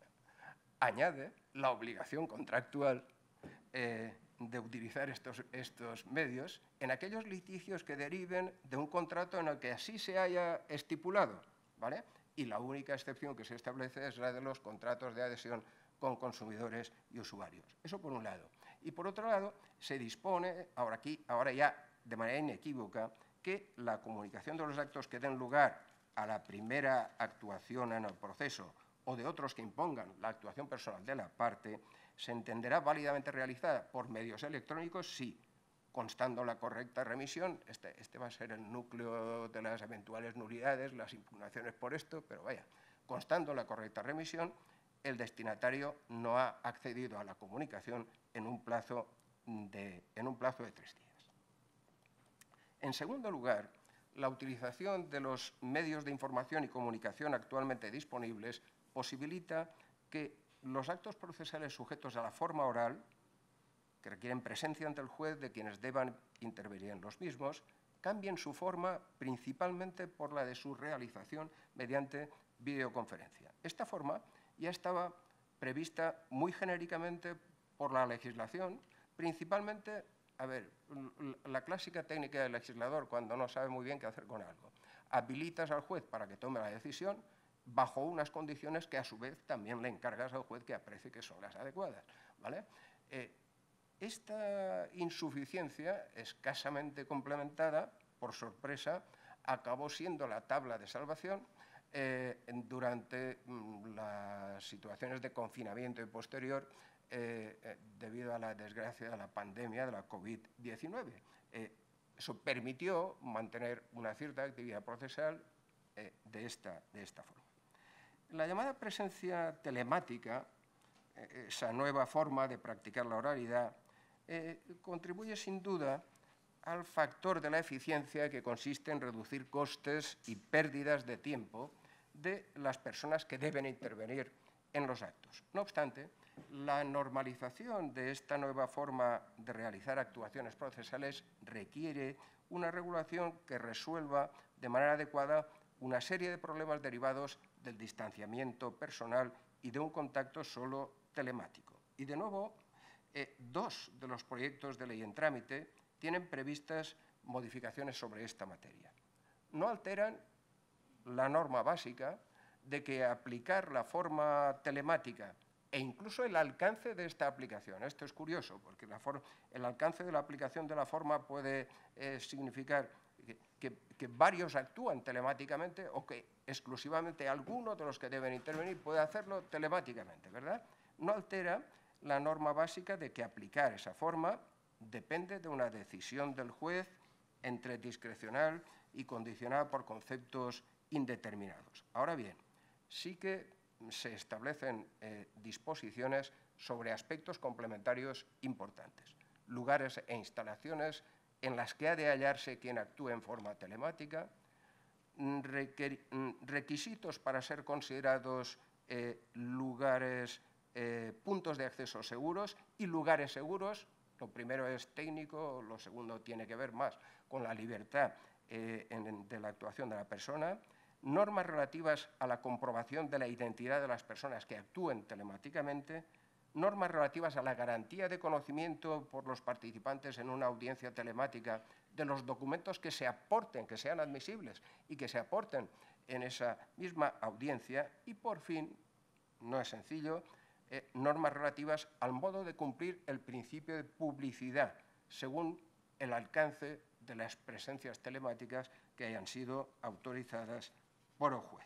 añade la obligación contractual eh, de utilizar estos, estos medios en aquellos litigios que deriven de un contrato en el que así se haya estipulado, ¿vale? Y la única excepción que se establece es la de los contratos de adhesión con consumidores y usuarios. Eso por un lado. Y por otro lado, se dispone, ahora, aquí, ahora ya de manera inequívoca, que la comunicación de los actos que den lugar a la primera actuación en el proceso o de otros que impongan la actuación personal de la parte, se entenderá válidamente realizada por medios electrónicos, sí, constando la correcta remisión. Este, este va a ser el núcleo de las eventuales nulidades, las impugnaciones por esto, pero vaya, constando la correcta remisión, el destinatario no ha accedido a la comunicación en un plazo de, en un plazo de tres días. En segundo lugar, la utilización de los medios de información y comunicación actualmente disponibles posibilita que los actos procesales sujetos a la forma oral, que requieren presencia ante el juez de quienes deban intervenir en los mismos, cambien su forma principalmente por la de su realización mediante videoconferencia. Esta forma ya estaba prevista muy genéricamente por la legislación, principalmente, a ver, la clásica técnica del legislador cuando no sabe muy bien qué hacer con algo. Habilitas al juez para que tome la decisión, bajo unas condiciones que a su vez también le encargas al juez que aprecie que son las adecuadas, ¿vale? Eh, esta insuficiencia, escasamente complementada, por sorpresa, acabó siendo la tabla de salvación eh, durante mm, las situaciones de confinamiento y posterior eh, eh, debido a la desgracia de la pandemia de la COVID diecinueve. Eh, eso permitió mantener una cierta actividad procesal eh, de, esta, de esta forma. La llamada presencia telemática, eh, esa nueva forma de practicar la oralidad, eh, contribuye sin duda al factor de la eficiencia que consiste en reducir costes y pérdidas de tiempo de las personas que deben intervenir en los actos. No obstante, la normalización de esta nueva forma de realizar actuaciones procesales requiere una regulación que resuelva de manera adecuada una serie de problemas derivados del distanciamiento personal y de un contacto solo telemático. Y de nuevo, eh, dos de los proyectos de ley en trámite tienen previstas modificaciones sobre esta materia. No alteran la norma básica de que aplicar la forma telemática e incluso el alcance de esta aplicación. Esto es curioso, porque la el alcance de la aplicación de la forma puede eh, significar que, que, que varios actúan telemáticamente o que exclusivamente alguno de los que deben intervenir puede hacerlo telemáticamente, ¿verdad? No altera la norma básica de que aplicar esa forma depende de una decisión del juez entre discrecional y condicionada por conceptos indeterminados. Ahora bien, sí que se establecen eh, disposiciones sobre aspectos complementarios importantes, lugares e instalaciones en las que ha de hallarse quien actúe en forma telemática, requisitos para ser considerados eh, lugares, eh, puntos de acceso seguros y lugares seguros. Lo primero es técnico, lo segundo tiene que ver más con la libertad eh, en, de la actuación de la persona. Normas relativas a la comprobación de la identidad de las personas que actúen telemáticamente, normas relativas a la garantía de conocimiento por los participantes en una audiencia telemática de los documentos que se aporten, que sean admisibles y que se aporten en esa misma audiencia. Y, por fin, no es sencillo, eh, normas relativas al modo de cumplir el principio de publicidad, según el alcance de las presencias telemáticas que hayan sido autorizadas por el juez.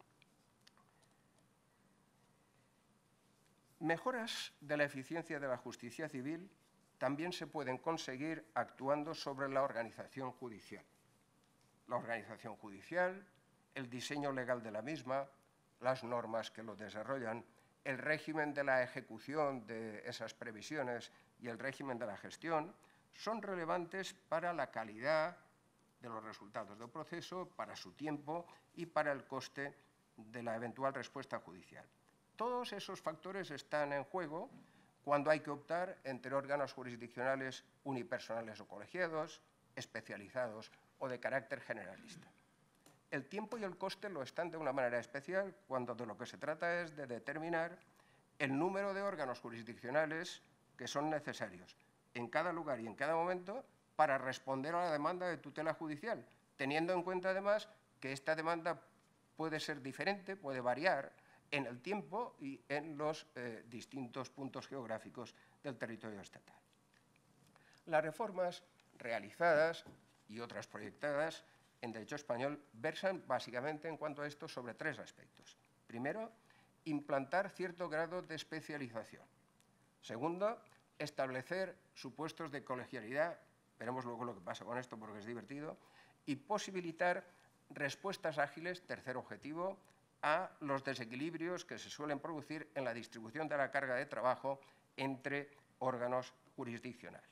Mejoras de la eficiencia de la justicia civil también se pueden conseguir actuando sobre la organización judicial. La organización judicial, el diseño legal de la misma, las normas que lo desarrollan, el régimen de la ejecución de esas previsiones y el régimen de la gestión son relevantes para la calidad de los resultados del proceso, para su tiempo y para el coste de la eventual respuesta judicial. Todos esos factores están en juego cuando hay que optar entre órganos jurisdiccionales unipersonales o colegiados, especializados o de carácter generalista. El tiempo y el coste lo están de una manera especial cuando de lo que se trata es de determinar el número de órganos jurisdiccionales que son necesarios en cada lugar y en cada momento para responder a la demanda de tutela judicial, teniendo en cuenta además que esta demanda puede ser diferente, puede variar en el tiempo y en los eh, distintos puntos geográficos del territorio estatal. Las reformas realizadas y otras proyectadas en derecho español versan básicamente en cuanto a esto sobre tres aspectos. Primero, implantar cierto grado de especialización. Segundo, establecer supuestos de colegialidad, veremos luego lo que pasa con esto porque es divertido, y posibilitar respuestas ágiles, tercer objetivo, a los desequilibrios que se suelen producir en la distribución de la carga de trabajo entre órganos jurisdiccionales.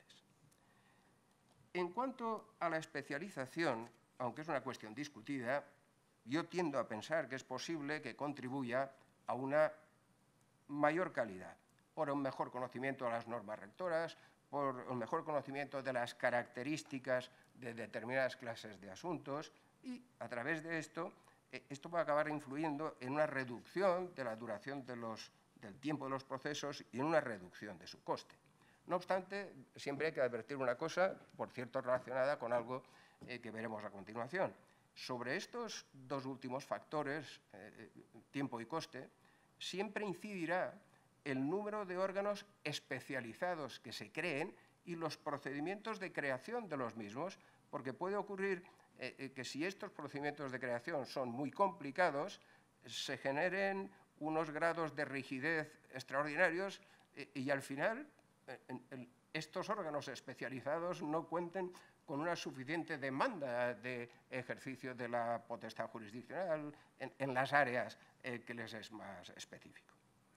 En cuanto a la especialización, aunque es una cuestión discutida, yo tiendo a pensar que es posible que contribuya a una mayor calidad, por un mejor conocimiento de las normas rectoras, por un mejor conocimiento de las características de determinadas clases de asuntos y, a través de esto, esto va a acabar influyendo en una reducción de la duración de los, del tiempo de los procesos y en una reducción de su coste. No obstante, siempre hay que advertir una cosa, por cierto relacionada con algo eh, que veremos a continuación. Sobre estos dos últimos factores, eh, tiempo y coste, siempre incidirá el número de órganos especializados que se creen y los procedimientos de creación de los mismos, porque puede ocurrir eh, que si estos procedimientos de creación son muy complicados, se generen unos grados de rigidez extraordinarios eh, y al final eh, en, estos órganos especializados no cuenten con una suficiente demanda de ejercicio de la potestad jurisdiccional en, en las áreas eh, que les es más específico.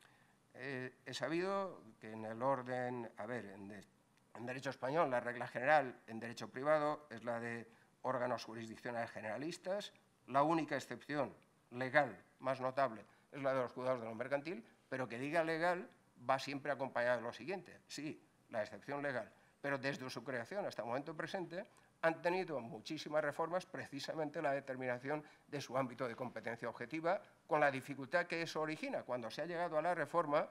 Eh, he sabido que en el orden, a ver, en, de, en derecho español la regla general en derecho privado es la de órganos jurisdiccionales generalistas, la única excepción legal más notable es la de los juzgados de lo mercantil, pero que diga legal va siempre acompañado de lo siguiente, sí, la excepción legal, pero desde su creación hasta el momento presente han tenido muchísimas reformas, precisamente la determinación de su ámbito de competencia objetiva, con la dificultad que eso origina. Cuando se ha llegado a la reforma,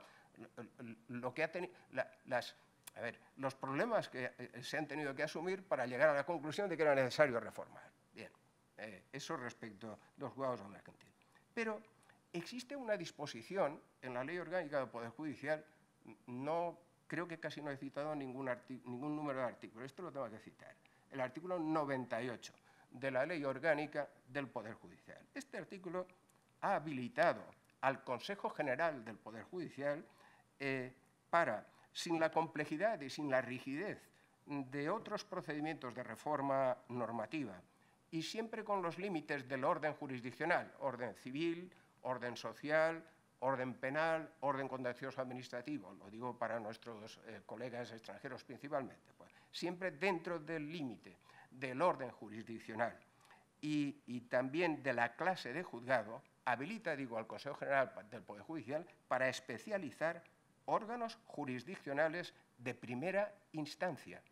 lo que ha tenido, la, las, a ver, los problemas que se han tenido que asumir para llegar a la conclusión de que era necesario reformar. Bien, eh, eso respecto a los juzgados de lo mercantil. Pero existe una disposición en la Ley Orgánica del Poder Judicial, no, creo que casi no he citado ningún, ningún número de artículos, esto lo tengo que citar, el artículo noventa y ocho de la Ley Orgánica del Poder Judicial. Este artículo ha habilitado al Consejo General del Poder Judicial eh, para, sin la complejidad y sin la rigidez de otros procedimientos de reforma normativa y siempre con los límites del orden jurisdiccional, orden civil, orden social, orden penal, orden contencioso administrativo, lo digo para nuestros eh, colegas extranjeros principalmente, pues, siempre dentro del límite del orden jurisdiccional y, y también de la clase de juzgado, habilita, digo, al Consejo General del Poder Judicial para especializar órganos jurisdiccionales de primera instancia.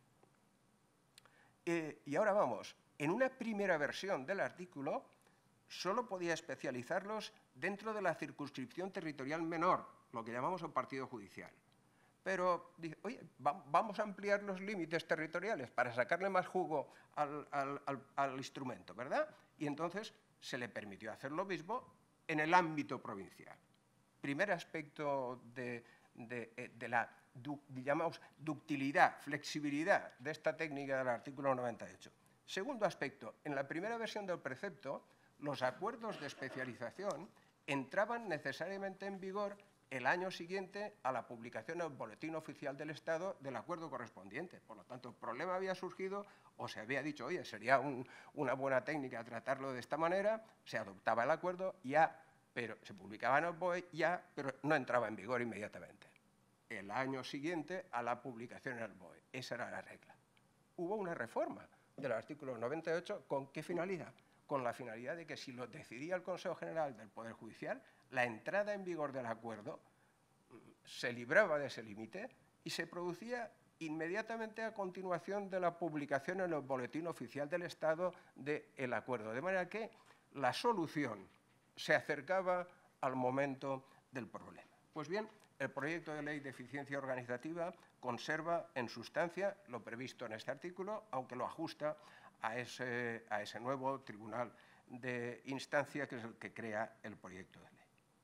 Eh, y ahora vamos, en una primera versión del artículo solo podía especializarlos dentro de la circunscripción territorial menor, lo que llamamos un partido judicial. Pero, oye, va, vamos a ampliar los límites territoriales para sacarle más jugo al, al, al, al instrumento, ¿verdad? Y entonces se le permitió hacer lo mismo en el ámbito provincial. Primer aspecto de, de, de la, du, llamamos, ductilidad, flexibilidad de esta técnica del artículo noventa y ocho. Segundo aspecto, en la primera versión del precepto, los acuerdos de especialización entraban necesariamente en vigor el año siguiente a la publicación en el Boletín Oficial del Estado del acuerdo correspondiente. Por lo tanto, el problema había surgido o se había dicho, oye, sería un, una buena técnica tratarlo de esta manera, se adoptaba el acuerdo, ya, pero se publicaba en el B O E, ya, pero no entraba en vigor inmediatamente. El año siguiente a la publicación en el B O E. Esa era la regla. Hubo una reforma del artículo noventa y ocho, ¿con qué finalidad? Con la finalidad de que si lo decidía el Consejo General del Poder Judicial, la entrada en vigor del acuerdo se libraba de ese límite y se producía inmediatamente a continuación de la publicación en el Boletín Oficial del Estado del acuerdo. De manera que la solución se acercaba al momento del problema. Pues bien, el proyecto de ley de eficiencia organizativa conserva en sustancia lo previsto en este artículo, aunque lo ajusta a ese, a ese nuevo tribunal de instancia que es el que crea el proyecto de ley.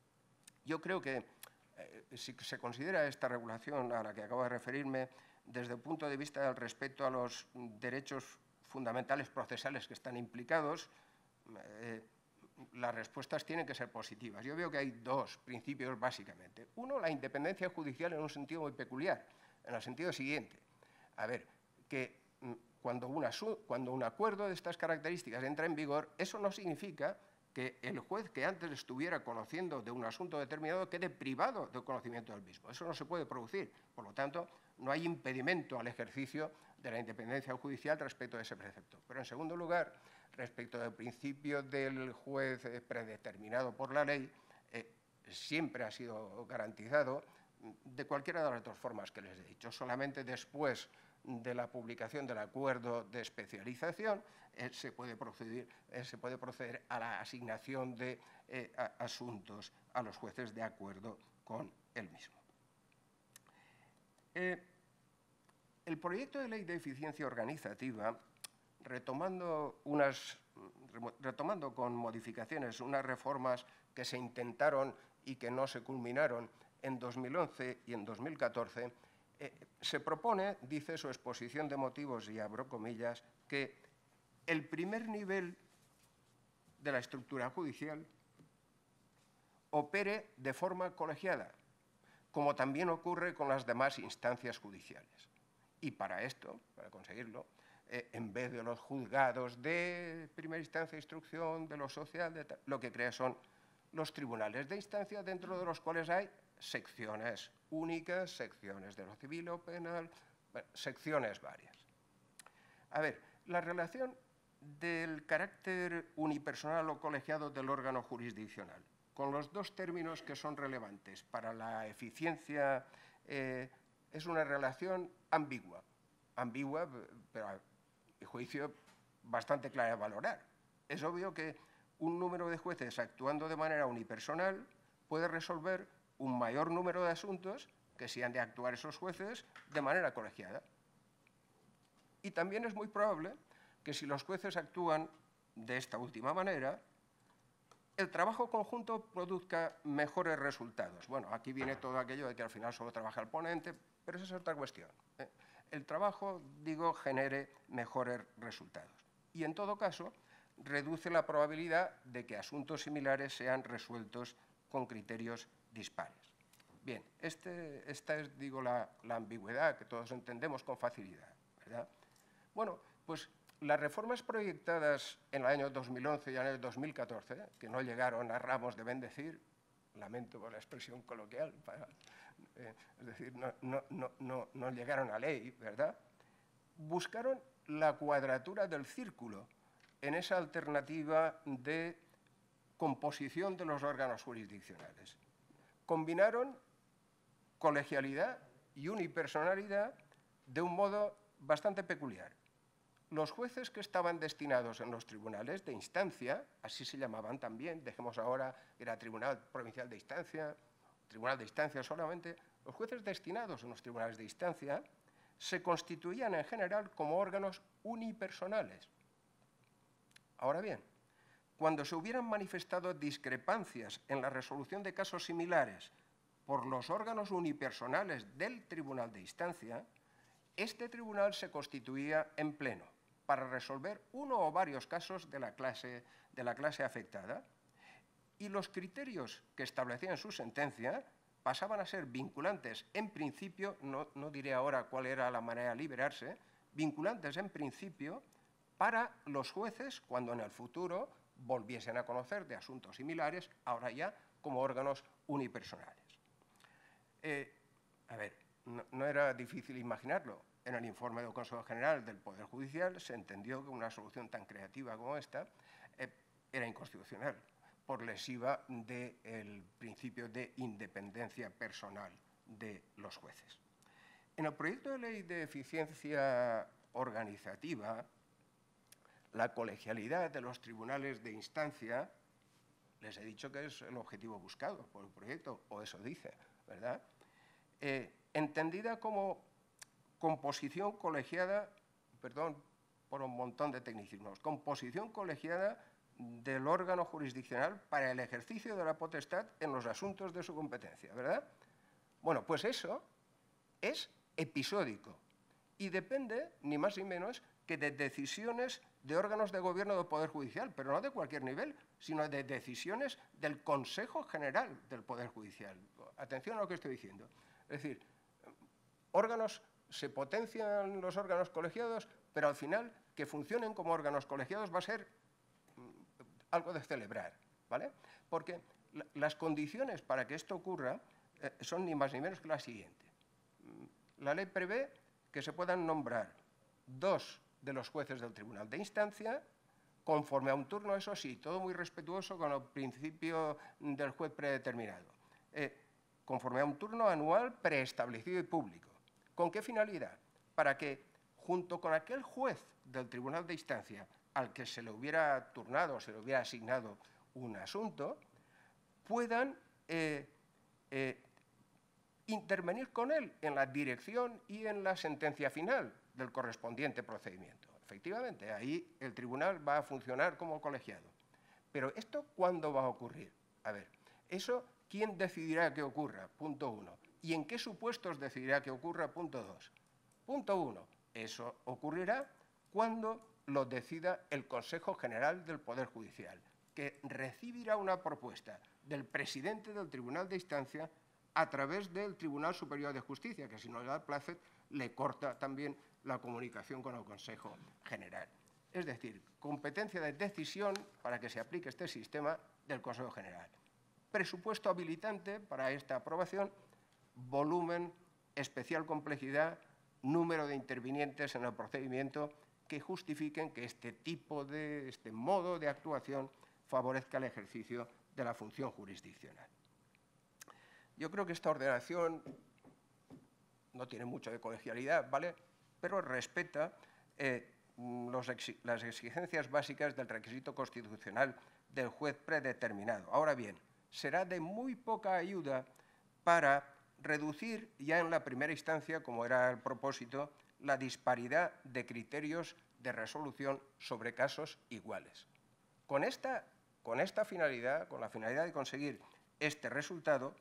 Yo creo que eh, si se considera esta regulación a la que acabo de referirme desde el punto de vista del respeto a los derechos fundamentales procesales que están implicados, eh, las respuestas tienen que ser positivas. Yo veo que hay dos principios básicamente. Uno, la independencia judicial en un sentido muy peculiar, en el sentido siguiente. A ver, que cuando, una, cuando un acuerdo de estas características entra en vigor, eso no significa que el juez que antes estuviera conociendo de un asunto determinado quede privado del conocimiento del mismo. Eso no se puede producir. Por lo tanto, no hay impedimento al ejercicio de la independencia judicial respecto a ese precepto. Pero, en segundo lugar, respecto al principio del juez predeterminado por la ley, eh, siempre ha sido garantizado de cualquiera de las dos formas que les he dicho. Solamente después de la publicación del acuerdo de especialización eh, se, puede proceder, eh, se puede proceder a la asignación de eh, a, asuntos a los jueces de acuerdo con el mismo. Eh, el proyecto de ley de eficiencia organizativa retomando, unas, retomando con modificaciones unas reformas que se intentaron y que no se culminaron en dos mil once y en dos mil catorce, eh, se propone, dice su exposición de motivos, y abro comillas, que el primer nivel de la estructura judicial opere de forma colegiada, como también ocurre con las demás instancias judiciales. Y para esto, para conseguirlo, eh, en vez de los juzgados de primera instancia de instrucción, de lo social, de lo que crea son los tribunales de instancia, dentro de los cuales hay secciones únicas, secciones de lo civil o penal, bueno, secciones varias. A ver, la relación del carácter unipersonal o colegiado del órgano jurisdiccional, con los dos términos que son relevantes para la eficiencia, eh, es una relación ambigua, ambigua, pero a mi juicio bastante clara de valorar. Es obvio que un número de jueces actuando de manera unipersonal puede resolver un mayor número de asuntos que si han de actuar esos jueces de manera colegiada. Y también es muy probable que si los jueces actúan de esta última manera, el trabajo conjunto produzca mejores resultados. Bueno, aquí viene todo aquello de que al final solo trabaja el ponente, pero esa es otra cuestión. ¿eh? El trabajo, digo, genere mejores resultados. Y en todo caso, reduce la probabilidad de que asuntos similares sean resueltos con criterios dispares. Bien, este, esta es, digo, la, la ambigüedad que todos entendemos con facilidad, ¿verdad? Bueno, pues las reformas proyectadas en el año dos mil once y en el dos mil catorce, que no llegaron a ramos de bendecir, lamento por la expresión coloquial, para, eh, es decir, no, no, no, no, no llegaron a ley, ¿verdad?, buscaron la cuadratura del círculo en esa alternativa de composición de los órganos jurisdiccionales. Combinaron colegialidad y unipersonalidad de un modo bastante peculiar. Los jueces que estaban destinados en los tribunales de instancia, así se llamaban también, dejemos ahora, era Tribunal Provincial de Instancia, Tribunal de Instancia solamente, los jueces destinados en los tribunales de instancia se constituían en general como órganos unipersonales. Ahora bien, cuando se hubieran manifestado discrepancias en la resolución de casos similares por los órganos unipersonales del tribunal de instancia, este tribunal se constituía en pleno para resolver uno o varios casos de la clase, de la clase afectada, y los criterios que establecían su sentencia pasaban a ser vinculantes en principio, no, no diré ahora cuál era la manera de liberarse, vinculantes en principio para los jueces cuando en el futuro volviesen a conocer de asuntos similares, ahora ya como órganos unipersonales. Eh, a ver, no, no era difícil imaginarlo. En el informe del Consejo General del Poder Judicial se entendió que una solución tan creativa como esta eh, era inconstitucional, por lesiva del principio de independencia personal de los jueces. En el proyecto de ley de eficiencia organizativa, la colegialidad de los tribunales de instancia, les he dicho que es el objetivo buscado por el proyecto, o eso dice, ¿verdad?, Eh, entendida como composición colegiada, perdón por un montón de tecnicismos, composición colegiada del órgano jurisdiccional para el ejercicio de la potestad en los asuntos de su competencia, ¿verdad? Bueno, pues eso es episódico y depende, ni más ni menos, que de decisiones de órganos de gobierno del Poder Judicial, pero no de cualquier nivel, sino de decisiones del Consejo General del Poder Judicial. Atención a lo que estoy diciendo. Es decir, órganos, se potencian los órganos colegiados, pero al final que funcionen como órganos colegiados va a ser algo de celebrar, ¿vale? Porque la, las condiciones para que esto ocurra eh, son ni más ni menos que la siguiente. La ley prevé que se puedan nombrar dos de los jueces del tribunal de instancia, conforme a un turno, eso sí, todo muy respetuoso con el principio del juez predeterminado, eh, conforme a un turno anual preestablecido y público. ¿Con qué finalidad? Para que, junto con aquel juez del tribunal de instancia al que se le hubiera turnado o se le hubiera asignado un asunto, puedan eh, eh, intervenir con él en la dirección y en la sentencia final del correspondiente procedimiento. efectivamente, ahí el tribunal va a funcionar como colegiado. Pero ¿esto cuándo va a ocurrir? A ver, eso, ¿quién decidirá que ocurra? Punto uno. ¿Y en qué supuestos decidirá que ocurra? Punto dos. Punto uno. Eso ocurrirá cuando lo decida el Consejo General del Poder Judicial, que recibirá una propuesta del presidente del Tribunal de Instancia a través del Tribunal Superior de Justicia, que si no le da placer, le corta también la comunicación con el Consejo General. Es decir, competencia de decisión para que se aplique este sistema del Consejo General. Presupuesto habilitante para esta aprobación, volumen, especial complejidad, número de intervinientes en el procedimiento que justifiquen que este tipo de, este modo de actuación favorezca el ejercicio de la función jurisdiccional. Yo creo que esta ordenación no tiene mucho de colegialidad, ¿vale? Pero respeta eh, los exi- las exigencias básicas del requisito constitucional del juez predeterminado. Ahora bien, será de muy poca ayuda para reducir ya en la primera instancia, como era el propósito, la disparidad de criterios de resolución sobre casos iguales. Con esta, con esta finalidad, con la finalidad de conseguir este resultado,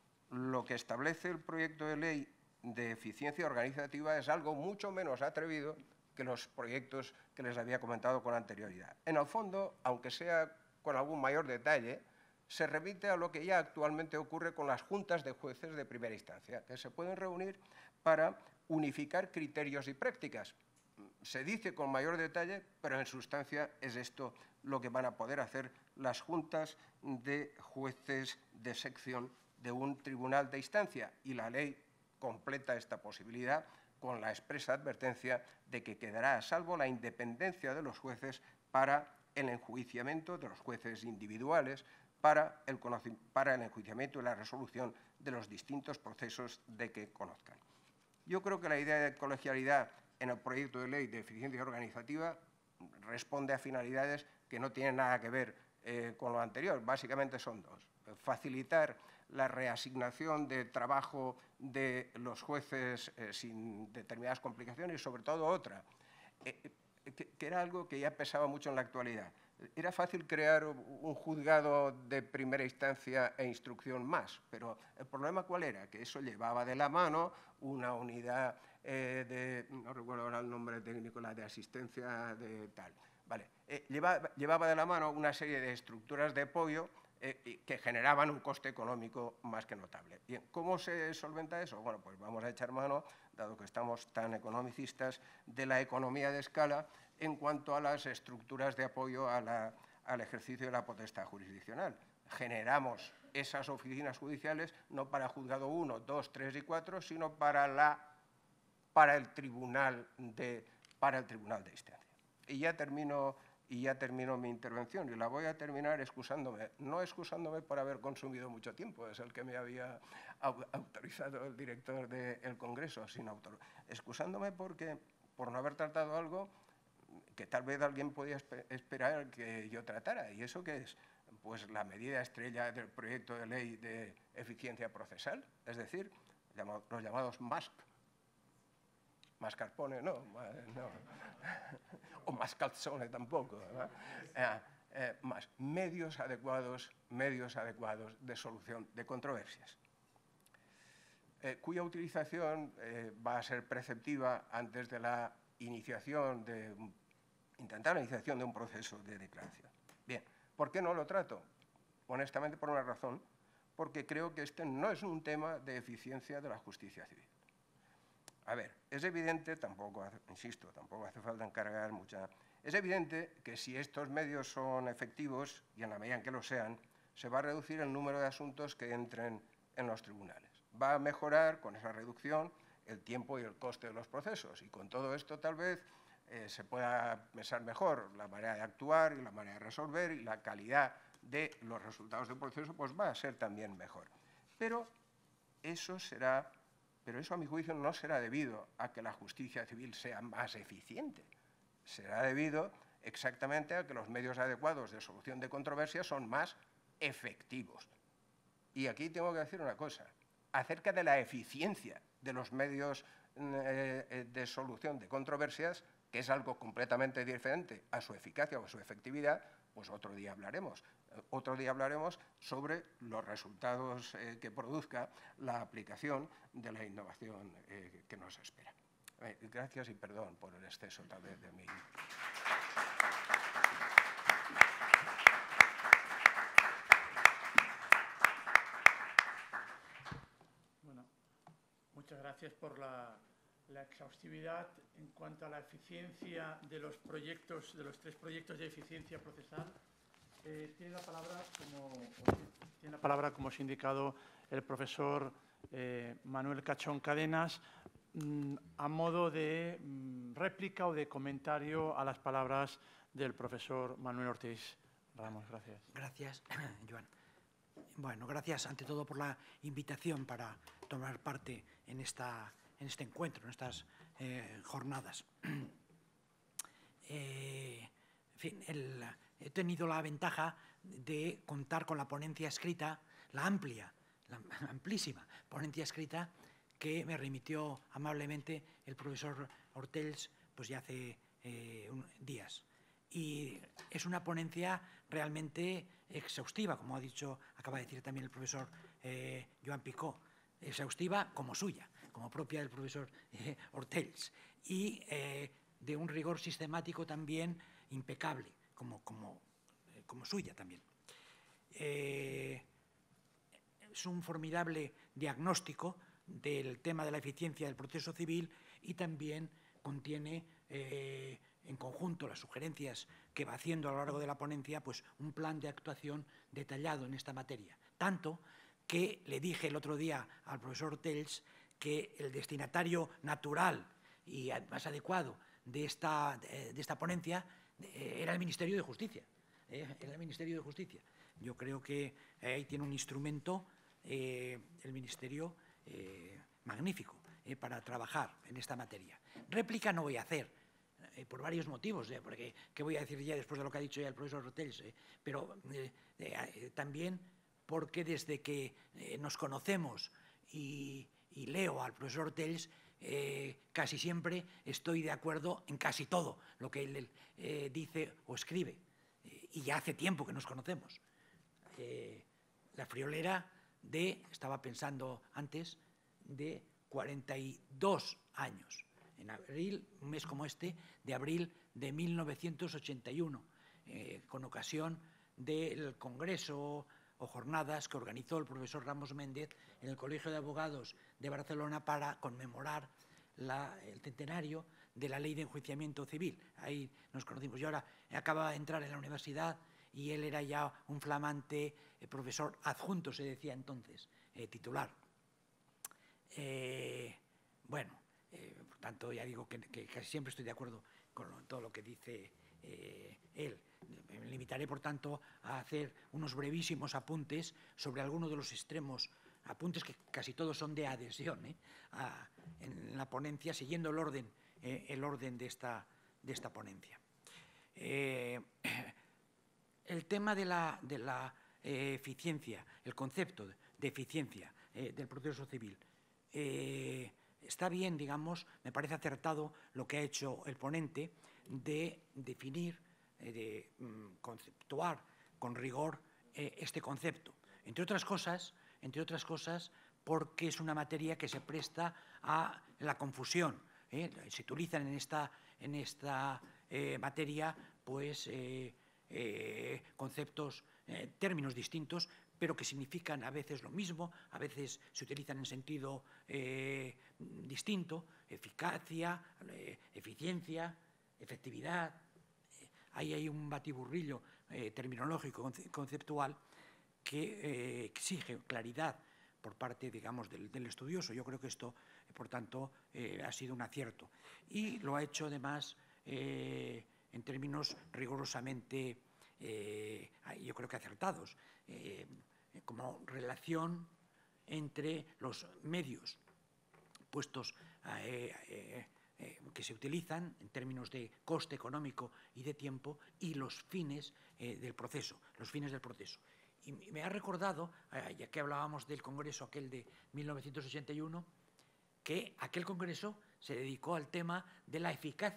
lo que establece el proyecto de ley de eficiencia organizativa es algo mucho menos atrevido que los proyectos que les había comentado con anterioridad. En el fondo, aunque sea con algún mayor detalle, se remite a lo que ya actualmente ocurre con las juntas de jueces de primera instancia, que se pueden reunir para unificar criterios y prácticas. Se dice con mayor detalle, pero en sustancia es esto lo que van a poder hacer las juntas de jueces de sección de un tribunal de instancia, y la ley completa esta posibilidad con la expresa advertencia de que quedará a salvo la independencia de los jueces para el enjuiciamiento de los jueces individuales, para el, para el enjuiciamiento y la resolución de los distintos procesos de que conozcan. Yo creo que la idea de colegialidad en el proyecto de ley de eficiencia organizativa responde a finalidades que no tienen nada que ver eh, con lo anterior. Básicamente son dos. Facilitar la reasignación de trabajo de los jueces eh, sin determinadas complicaciones y, sobre todo, otra, eh, que, que era algo que ya pesaba mucho en la actualidad. Era fácil crear un juzgado de primera instancia e instrucción más, pero el problema ¿cuál era? Que eso llevaba de la mano una unidad eh, de, no recuerdo ahora el nombre técnico, la de asistencia de tal, vale, eh, llevaba, llevaba de la mano una serie de estructuras de apoyo eh, que generaban un coste económico más que notable. Bien, ¿cómo se solventa eso? Bueno, pues vamos a echar mano, dado que estamos tan economicistas, de la economía de escala en cuanto a las estructuras de apoyo a la, al ejercicio de la potestad jurisdiccional. Generamos esas oficinas judiciales no para juzgado uno, dos, tres y cuatro, sino para, la, para, el, tribunal de, para el tribunal de instancia. Y ya termino, y ya termino mi intervención, y la voy a terminar excusándome, no excusándome por haber consumido mucho tiempo, es el que me había autorizado el director del Congreso, sino autor, excusándome porque, por no haber tratado algo que tal vez alguien podía esperar que yo tratara. ¿Y eso qué es? Pues la medida estrella del proyecto de ley de eficiencia procesal, es decir, los llamados M A S C. Mascarpone, no, no. O mascalzone tampoco, ¿verdad? Eh, eh, más medios adecuados, medios adecuados de solución de controversias, eh, cuya utilización eh, va a ser preceptiva antes de la iniciación de intentar la iniciación de un proceso de declaración. Bien, ¿por qué no lo trato? Honestamente, por una razón, porque creo que este no es un tema de eficiencia de la justicia civil. A ver, es evidente, tampoco, insisto, tampoco hace falta encargar mucha... Es evidente que si estos medios son efectivos, y en la medida en que lo sean, se va a reducir el número de asuntos que entren en los tribunales. Va a mejorar, con esa reducción, el tiempo y el coste de los procesos. Y con todo esto, tal vez, eh, se pueda pensar mejor la manera de actuar y la manera de resolver, y la calidad de los resultados del proceso pues va a ser también mejor. Pero eso será... Pero eso, a mi juicio, no será debido a que la justicia civil sea más eficiente. Será debido exactamente a que los medios adecuados de solución de controversias son más efectivos. Y aquí tengo que decir una cosa. Acerca de la eficiencia de los medios eh, de solución de controversias, que es algo completamente diferente a su eficacia o a su efectividad, pues otro día hablaremos. Otro día hablaremos sobre los resultados eh, que produzca la aplicación de la innovación eh, que nos espera. Eh, gracias y perdón por el exceso tal vez de mi... Bueno, muchas gracias por la, la exhaustividad en cuanto a la eficiencia de los proyectos, de los tres proyectos de eficiencia procesal. Eh, tiene la palabra, como, tiene la palabra, como os ha indicado el profesor eh, Manuel Cachón Cadenas, mmm, a modo de mmm, réplica o de comentario a las palabras del profesor Manuel Ortiz Ramos. Gracias. Gracias, Joan. Bueno, gracias ante todo por la invitación para tomar parte en, esta, en este encuentro, en estas eh, jornadas. eh, en fin, el, he tenido la ventaja de contar con la ponencia escrita, la amplia, la amplísima ponencia escrita que me remitió amablemente el profesor Ortells pues ya hace eh, un, días. Y es una ponencia realmente exhaustiva, como ha dicho, acaba de decir también el profesor eh, Joan Picó, exhaustiva como suya, como propia del profesor eh, Ortells, y eh, de un rigor sistemático también impecable, como, como, eh, como suya también. Eh, es un formidable diagnóstico del tema de la eficiencia del proceso civil y también contiene eh, en conjunto las sugerencias que va haciendo a lo largo de la ponencia, pues un plan de actuación detallado en esta materia. Tanto que le dije el otro día al profesor Ortells que el destinatario natural y más adecuado de esta, de esta ponencia era el Ministerio de Justicia. Eh, era el Ministerio de Justicia. Yo creo que ahí tiene un instrumento, eh, el Ministerio, eh, magnífico eh, para trabajar en esta materia. Réplica no voy a hacer, eh, por varios motivos, eh, porque qué voy a decir ya después de lo que ha dicho ya el profesor Ortells, eh, pero eh, eh, también porque desde que eh, nos conocemos y, y leo al profesor Ortells, eh, casi siempre estoy de acuerdo en casi todo lo que él eh, dice o escribe, eh, y ya hace tiempo que nos conocemos. Eh, la friolera de, estaba pensando antes, de cuarenta y dos años. En abril, un mes como este, de abril de mil novecientos ochenta y uno, eh, con ocasión del Congreso o jornadas que organizó el profesor Ramos Méndez en el Colegio de Abogados de Barcelona para conmemorar la, el centenario de la Ley de Enjuiciamiento Civil. Ahí nos conocimos. Yo ahora acababa de entrar en la universidad y él era ya un flamante eh, profesor adjunto, se decía entonces, eh, titular. Eh, bueno, eh, por tanto, ya digo que, que casi siempre estoy de acuerdo con lo, todo lo que dice eh, él. Me limitaré, por tanto, a hacer unos brevísimos apuntes sobre algunos de los extremos, apuntes que casi todos son de adhesión ¿eh? a, en la ponencia, siguiendo el orden, eh, el orden de, esta, de esta ponencia. Eh, el tema de la, de la eh, eficiencia, el concepto de eficiencia eh, del proceso civil, eh, está bien, digamos, me parece acertado lo que ha hecho el ponente de definir, eh, de mm, conceptuar con rigor eh, este concepto. Entre otras cosas, entre otras cosas, porque es una materia que se presta a la confusión. ¿eh? Se utilizan en esta, en esta eh, materia, pues, eh, eh, conceptos, eh, términos distintos, pero que significan a veces lo mismo, a veces se utilizan en sentido eh, distinto, eficacia, eh, eficiencia, efectividad. Eh, ahí hay un batiburrillo eh, terminológico, conceptual, que eh, exige claridad por parte, digamos, del, del estudioso. Yo creo que esto, por tanto, eh, ha sido un acierto. Y lo ha hecho, además, eh, en términos rigurosamente, eh, yo creo que acertados, eh, como relación entre los medios puestos eh, eh, eh, que se utilizan en términos de coste económico y de tiempo y los fines eh, del proceso, los fines del proceso. Y me ha recordado, eh, ya que hablábamos del congreso aquel de mil novecientos ochenta y uno, que aquel congreso se dedicó al tema de la eficacia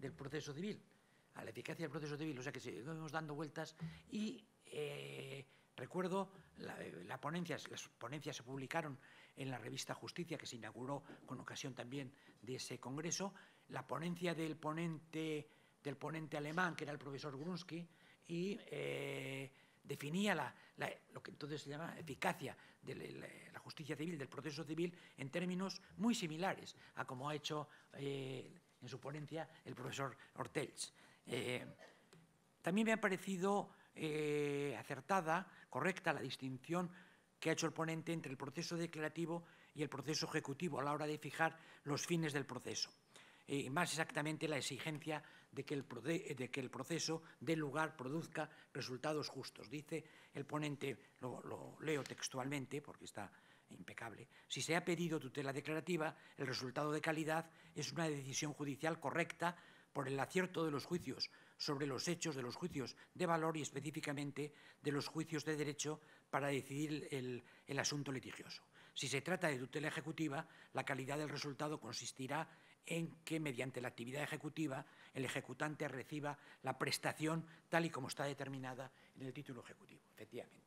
del proceso civil, a la eficacia del proceso civil, o sea que seguimos dando vueltas y eh, recuerdo la, la ponencia, las ponencias se publicaron en la revista Justicia, que se inauguró con ocasión también de ese congreso, la ponencia del ponente, del ponente alemán, que era el profesor Grunsky, y eh, definía la, la, lo que entonces se llama eficacia de la, la justicia civil, del proceso civil, en términos muy similares a como ha hecho eh, en su ponencia el profesor Ortells. Eh, también me ha parecido eh, acertada, correcta, la distinción que ha hecho el ponente entre el proceso declarativo y el proceso ejecutivo a la hora de fijar los fines del proceso. Eh, más exactamente la exigencia de que, el de que el proceso dé lugar, produzca resultados justos. Dice el ponente, lo, lo leo textualmente porque está impecable: si se ha pedido tutela declarativa, el resultado de calidad es una decisión judicial correcta por el acierto de los juicios sobre los hechos de los juicios de valor y específicamente de los juicios de derecho para decidir el, el asunto litigioso. Si se trata de tutela ejecutiva, la calidad del resultado consistirá en que, mediante la actividad ejecutiva, el ejecutante reciba la prestación tal y como está determinada en el título ejecutivo, efectivamente.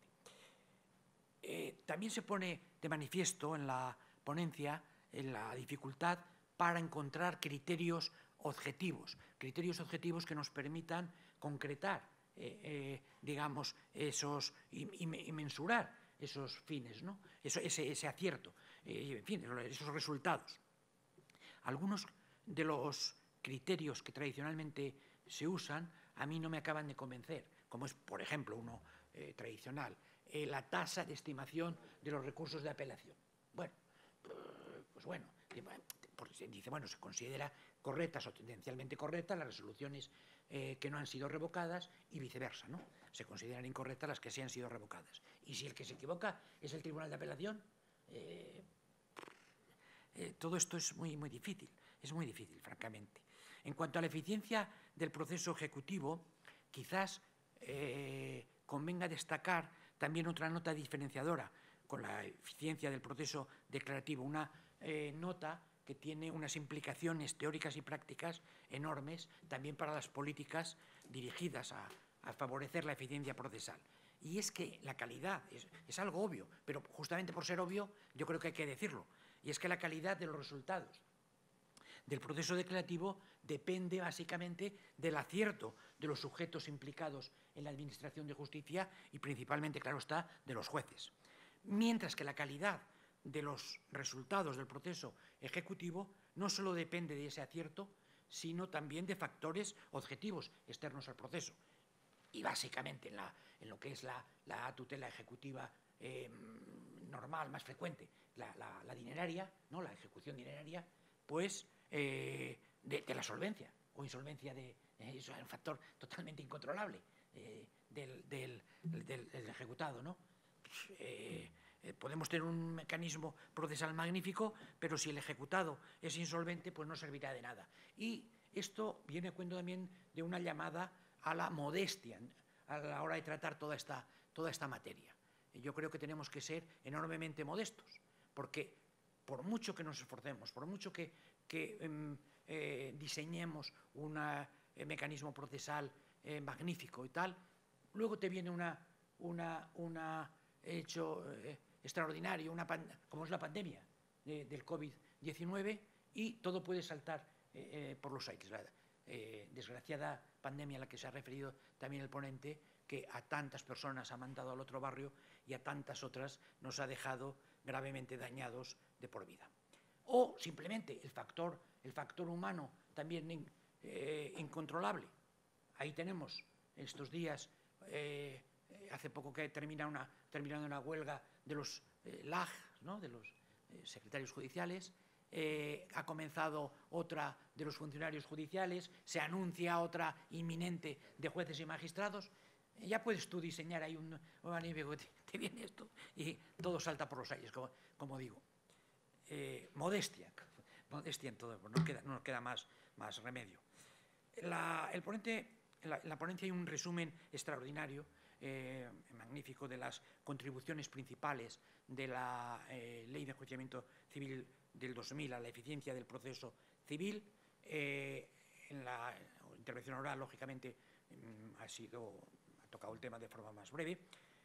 Eh, también se pone de manifiesto en la ponencia en la dificultad para encontrar criterios objetivos, criterios objetivos que nos permitan concretar, eh, eh, digamos, esos y, y, y mensurar esos fines, ¿no? Eso, ese, ese acierto, eh, en fin, esos resultados. Algunos de los criterios que tradicionalmente se usan a mí no me acaban de convencer, como es, por ejemplo, uno eh, tradicional, eh, la tasa de estimación de los recursos de apelación. Bueno, pues bueno, dice, bueno, se considera correctas o tendencialmente correctas las resoluciones eh, que no han sido revocadas y viceversa, ¿no? Se consideran incorrectas las que sí han sido revocadas. Y si el que se equivoca es el Tribunal de Apelación, eh, eh, todo esto es muy, muy difícil, es muy difícil, francamente. En cuanto a la eficiencia del proceso ejecutivo, quizás eh, convenga destacar también otra nota diferenciadora con la eficiencia del proceso declarativo, una eh, nota que tiene unas implicaciones teóricas y prácticas enormes también para las políticas dirigidas a, a favorecer la eficiencia procesal. Y es que la calidad es, es algo obvio, pero justamente por ser obvio yo creo que hay que decirlo, y es que la calidad de los resultados del proceso declarativo depende básicamente del acierto de los sujetos implicados en la administración de justicia y principalmente, claro está, de los jueces. Mientras que la calidad de los resultados del proceso ejecutivo no solo depende de ese acierto, sino también de factores objetivos externos al proceso. Y básicamente en, la, en lo que es la, la tutela ejecutiva eh, normal, más frecuente, la, la, la dineraria, ¿no? La ejecución dineraria, pues eh, de, de la solvencia o insolvencia de... Eh, eso es un factor totalmente incontrolable eh, del, del, del, del ejecutado, ¿no? Pues, eh, podemos tener un mecanismo procesal magnífico, pero si el ejecutado es insolvente, pues no servirá de nada. Y esto viene a cuento también de una llamada a la modestia a la hora de tratar toda esta, toda esta materia. Yo creo que tenemos que ser enormemente modestos, porque por mucho que nos esforcemos, por mucho que, que eh, eh, diseñemos un eh, mecanismo procesal eh, magnífico y tal, luego te viene una, una, una hecho eh, extraordinario, una como es la pandemia de, del COVID diecinueve, y todo puede saltar eh, eh, por los aires. La eh, desgraciada pandemia a la que se ha referido también el ponente, que a tantas personas ha mandado al otro barrio y a tantas otras nos ha dejado gravemente dañados de por vida. O simplemente el factor, el factor humano también in, eh, incontrolable. Ahí tenemos estos días, eh, hace poco que termina una, terminando una huelga de los eh, L A G, ¿no? De los eh, secretarios judiciales, eh, ha comenzado otra de los funcionarios judiciales, se anuncia otra inminente de jueces y magistrados. Ya puedes tú diseñar ahí un, un magnífico que te, te viene esto y todo salta por los aires, como, como digo. Eh, modestia, modestia en todo, no nos queda, no nos queda más, más remedio. La, el ponente, en, la, en la ponencia hay un resumen extraordinario, eh, magnífico, de las contribuciones principales de la eh, Ley de Enjuiciamiento Civil del dos mil a la eficiencia del proceso civil. Eh, en la intervención oral, lógicamente, ha sido, ha tocado el tema de forma más breve.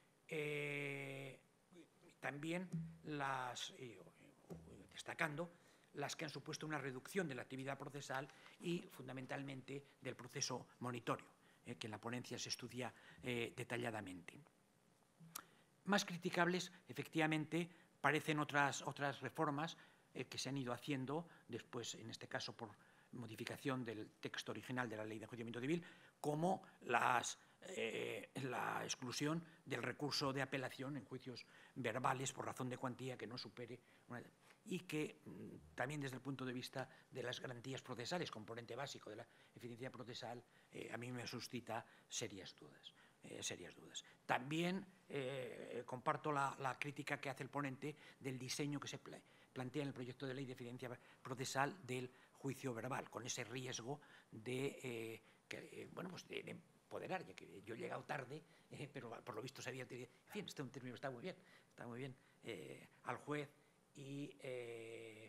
Eh, también las, eh, destacando las que han supuesto una reducción de la actividad procesal y, fundamentalmente, del proceso monitorio, eh, que en la ponencia se estudia eh, detalladamente. Más criticables, efectivamente, parecen otras, otras reformas eh, que se han ido haciendo después, en este caso, por modificación del texto original de la Ley de Enjuiciamiento Civil, como las, eh, la exclusión del recurso de apelación en juicios verbales por razón de cuantía que no supere una, y que mmm, también desde el punto de vista de las garantías procesales, componente básico de la eficiencia procesal, eh, a mí me suscita serias dudas. Eh, serias dudas. También eh, comparto la, la crítica que hace el ponente del diseño que se pla plantea en el proyecto de ley de eficiencia procesal del juicio verbal, con ese riesgo de, eh, que, eh, bueno, pues de, de empoderar, ya que yo he llegado tarde, eh, pero por lo visto se había... En fin, este término está muy bien, está muy bien, eh, al juez y eh,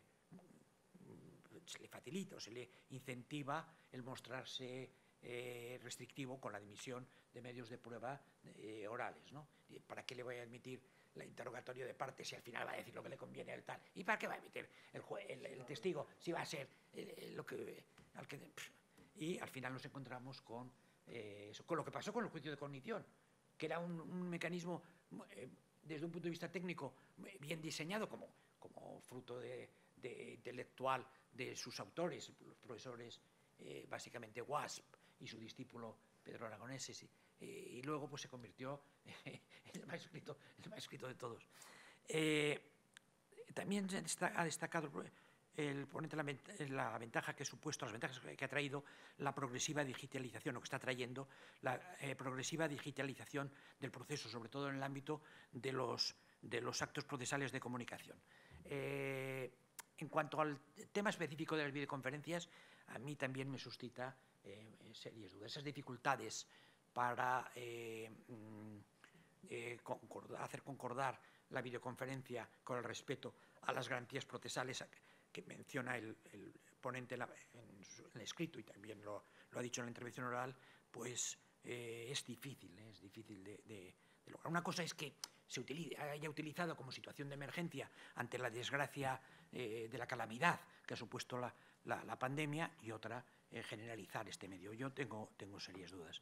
se le facilita o se le incentiva el mostrarse eh, restrictivo con la admisión de medios de prueba eh, orales, ¿no? ¿Para qué le voy a admitir el interrogatorio de parte si al final va a decir lo que le conviene al tal? ¿Y para qué va a emitir el, el, el testigo si va a ser eh, lo que, al que... Y al final nos encontramos con, eh, eso, con lo que pasó con el juicio de cognición, que era un, un mecanismo, eh, desde un punto de vista técnico, bien diseñado como, como fruto de, de intelectual de sus autores, los profesores, eh, básicamente Wasp y su discípulo Pedro Aragonés, y, y luego pues, se convirtió en el más escrito, el más escrito de todos. Eh, también ha destacado el ponente la, la ventaja que ha supuesto, las ventajas que ha traído la progresiva digitalización, o que está trayendo la eh, progresiva digitalización del proceso, sobre todo en el ámbito de los, de los actos procesales de comunicación. Eh, en cuanto al tema específico de las videoconferencias, a mí también me suscita eh, serias dudas. Esas dificultades para eh, eh, concordar, hacer concordar la videoconferencia con el respeto a las garantías procesales que menciona el, el ponente en, la, en, su, en el escrito, y también lo, lo ha dicho en la intervención oral, pues eh, es difícil, ¿eh? es difícil de, de, de lograr. Una cosa es que se utilice, haya utilizado como situación de emergencia ante la desgracia eh, de la calamidad que ha supuesto la, la, la pandemia, y otra, eh, generalizar este medio. Yo tengo, tengo serias dudas.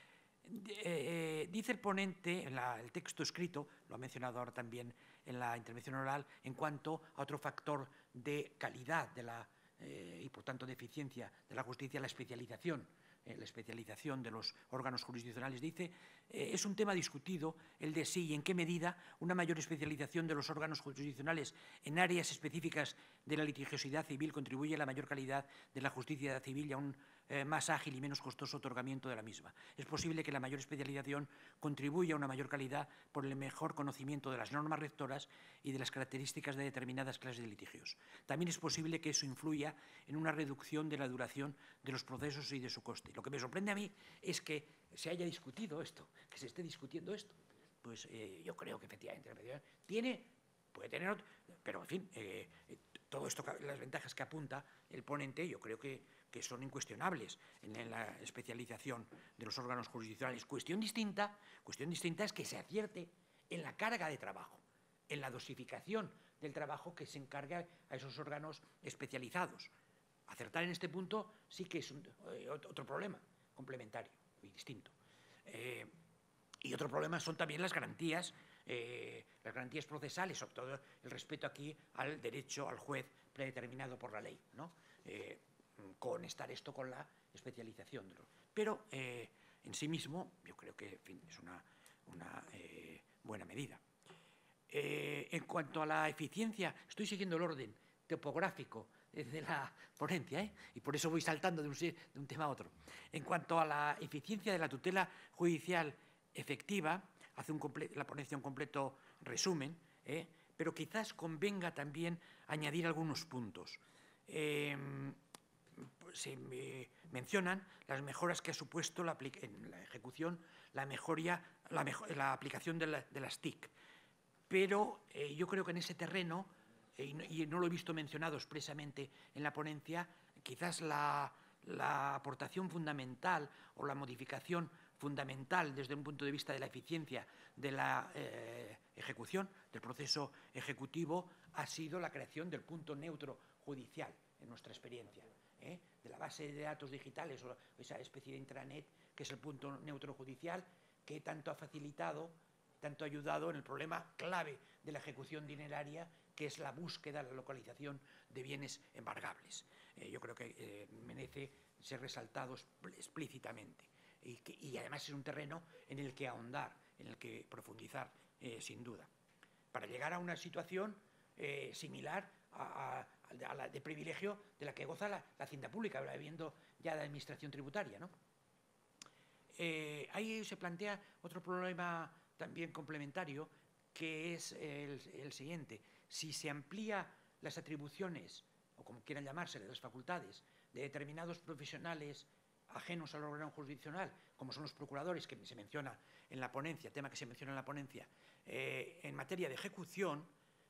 Eh, dice el ponente, en la, el texto escrito, lo ha mencionado ahora también en la intervención oral, en cuanto a otro factor de calidad de la, eh, y por tanto de eficiencia de la justicia, la especialización, eh, la especialización de los órganos jurisdiccionales. Dice, eh, es un tema discutido el de si y en qué medida una mayor especialización de los órganos jurisdiccionales en áreas específicas de la litigiosidad civil contribuye a la mayor calidad de la justicia civil y a un Eh, más ágil y menos costoso otorgamiento de la misma. Es posible que la mayor especialización contribuya a una mayor calidad por el mejor conocimiento de las normas rectoras y de las características de determinadas clases de litigios. También es posible que eso influya en una reducción de la duración de los procesos y de su coste. Lo que me sorprende a mí es que se haya discutido esto, que se esté discutiendo esto. Pues eh, yo creo que efectivamente tiene, puede tener otro, pero en fin, eh, todo esto, las ventajas que apunta el ponente, yo creo que que son incuestionables en la especialización de los órganos jurisdiccionales. Cuestión distinta, cuestión distinta es que se acierte en la carga de trabajo, en la dosificación del trabajo que se encarga a esos órganos especializados. Acertar en este punto sí que es un, eh, otro problema complementario y distinto. Eh, y otro problema son también las garantías, eh, las garantías procesales, sobre todo el respeto aquí al derecho al juez predeterminado por la ley, ¿no? Eh, conectar esto con la especialización. Pero eh, en sí mismo yo creo que en fin, es una, una eh, buena medida. Eh, en cuanto a la eficiencia, estoy siguiendo el orden topográfico de la ponencia, ¿eh? y por eso voy saltando de un, de un tema a otro. En cuanto a la eficiencia de la tutela judicial efectiva, hace un la ponencia un completo resumen, ¿eh? pero quizás convenga también añadir algunos puntos. Eh, se eh, mencionan las mejoras que ha supuesto la en la ejecución la, mejoría, la, mejo la aplicación de, la, de las T I C, pero eh, yo creo que en ese terreno, eh, y, no, y no lo he visto mencionado expresamente en la ponencia, quizás la, la aportación fundamental o la modificación fundamental desde un punto de vista de la eficiencia de la eh, ejecución, del proceso ejecutivo, ha sido la creación del punto neutro judicial, en nuestra experiencia, ¿eh? de la base de datos digitales o esa especie de intranet que es el punto neutro judicial, que tanto ha facilitado, tanto ha ayudado en el problema clave de la ejecución dineraria, que es la búsqueda, la localización de bienes embargables. Eh, yo creo que eh, merece ser resaltado explícitamente y, que, y además es un terreno en el que ahondar, en el que profundizar, eh, sin duda, para llegar a una situación eh, similar a, a, a la de privilegio de la que goza la, la hacienda pública, habiendo ya de administración tributaria, ¿no? Eh, ahí se plantea otro problema también complementario, que es el, el siguiente. Si se amplía las atribuciones, o como quieran llamarse, las facultades de determinados profesionales ajenos al órgano jurisdiccional, como son los procuradores, que se menciona en la ponencia, tema que se menciona en la ponencia, eh, en materia de ejecución,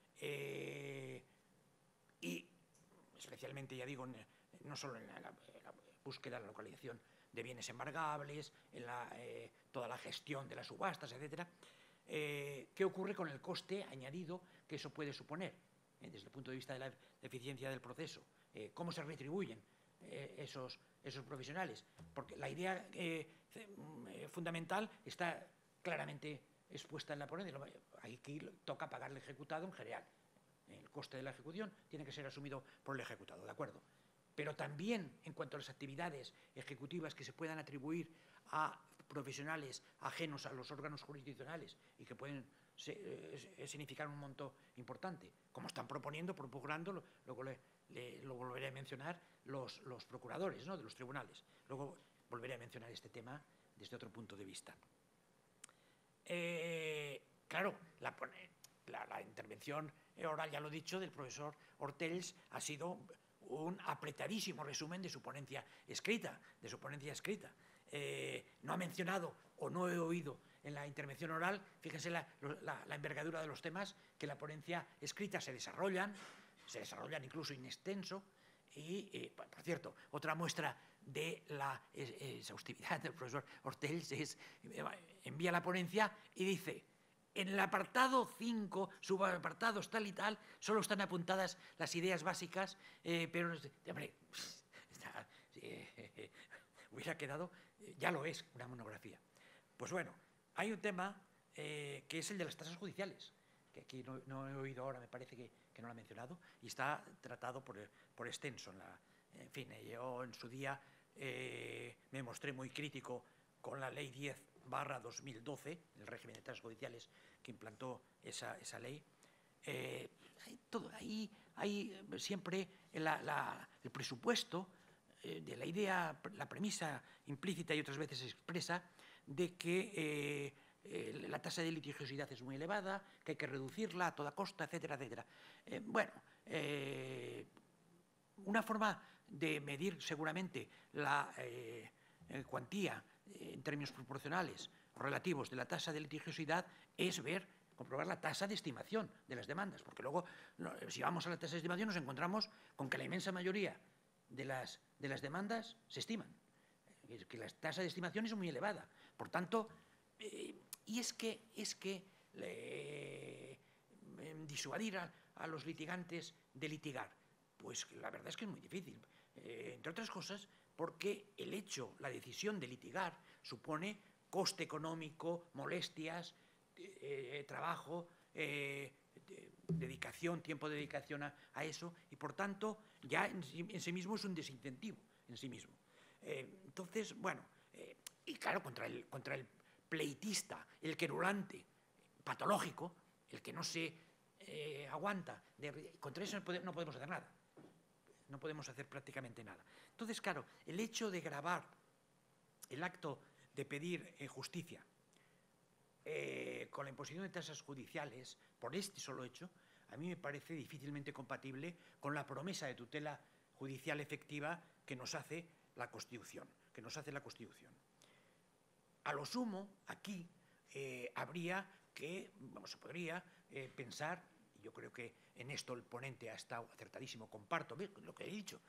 eh, y especialmente, ya digo, no solo en la, la, la búsqueda, la localización de bienes embargables, en la, eh, toda la gestión de las subastas, etcétera, eh, ¿qué ocurre con el coste añadido que eso puede suponer eh, desde el punto de vista de la eficiencia del proceso? Eh, ¿Cómo se retribuyen eh, esos, esos profesionales? Porque la idea eh, eh, fundamental está claramente expuesta en la ponencia. Aquí toca pagar el ejecutado en general. El coste de la ejecución tiene que ser asumido por el ejecutado, ¿de acuerdo? Pero también en cuanto a las actividades ejecutivas que se puedan atribuir a profesionales ajenos a los órganos jurisdiccionales y que pueden se, eh, significar un monto importante, como están proponiendo, propugando, luego le, le, lo volveré a mencionar, los, los procuradores, ¿no?, de los tribunales. Luego volveré a mencionar este tema desde otro punto de vista. Eh, claro, la, la, la intervención oral, ya lo he dicho, del profesor Ortells ha sido un apretadísimo resumen de su ponencia escrita, de su ponencia escrita. Eh, no ha mencionado o no he oído en la intervención oral, fíjense la, la, la envergadura de los temas que la ponencia escrita se desarrollan, se desarrollan incluso in extenso, y, eh, por cierto, otra muestra de la exhaustividad del profesor Ortells es, envía la ponencia y dice: en el apartado cinco, subapartados tal y tal, solo están apuntadas las ideas básicas, eh, pero, hombre, está, eh, hubiera quedado, eh, ya lo es, una monografía. Pues bueno, hay un tema eh, que es el de las tasas judiciales, que aquí no, no he oído ahora, me parece que, que no lo ha mencionado, y está tratado por, por extenso. En, la, en fin, yo en su día eh, me mostré muy crítico con la ley diez barra dos mil doce, el régimen de tasas judiciales que implantó esa, esa ley. Eh, hay todo, ahí hay siempre la, la, el presupuesto eh, de la idea, la premisa implícita y otras veces expresa de que eh, eh, la tasa de litigiosidad es muy elevada, que hay que reducirla a toda costa, etcétera, etcétera. Eh, bueno, eh, una forma de medir seguramente la eh, cuantía en términos proporcionales relativos de la tasa de litigiosidad es ver, comprobar la tasa de estimación de las demandas, porque luego, si vamos a la tasa de estimación, nos encontramos con que la inmensa mayoría de las, de las demandas se estiman, que la tasa de estimación es muy elevada. Por tanto, eh, y es que, es que eh, disuadir a, a los litigantes de litigar, pues la verdad es que es muy difícil, eh, entre otras cosas, porque el hecho, la decisión de litigar supone coste económico, molestias, eh, trabajo, eh, de, dedicación, tiempo de dedicación a, a eso, y por tanto ya en sí, en sí mismo es un desincentivo en sí mismo. Eh, entonces, bueno, eh, y claro, contra el, contra el pleitista, el querulante, patológico, el que no se eh, aguanta, de, contra eso no podemos hacer nada. No podemos hacer prácticamente nada. Entonces, claro, el hecho de gravar el acto de pedir eh, justicia eh, con la imposición de tasas judiciales, por este solo hecho, a mí me parece difícilmente compatible con la promesa de tutela judicial efectiva que nos hace la Constitución, que nos hace la Constitución. A lo sumo, aquí eh, habría que, vamos, se podría eh, pensar, y yo creo que en esto el ponente ha estado acertadísimo, comparto lo que he dicho,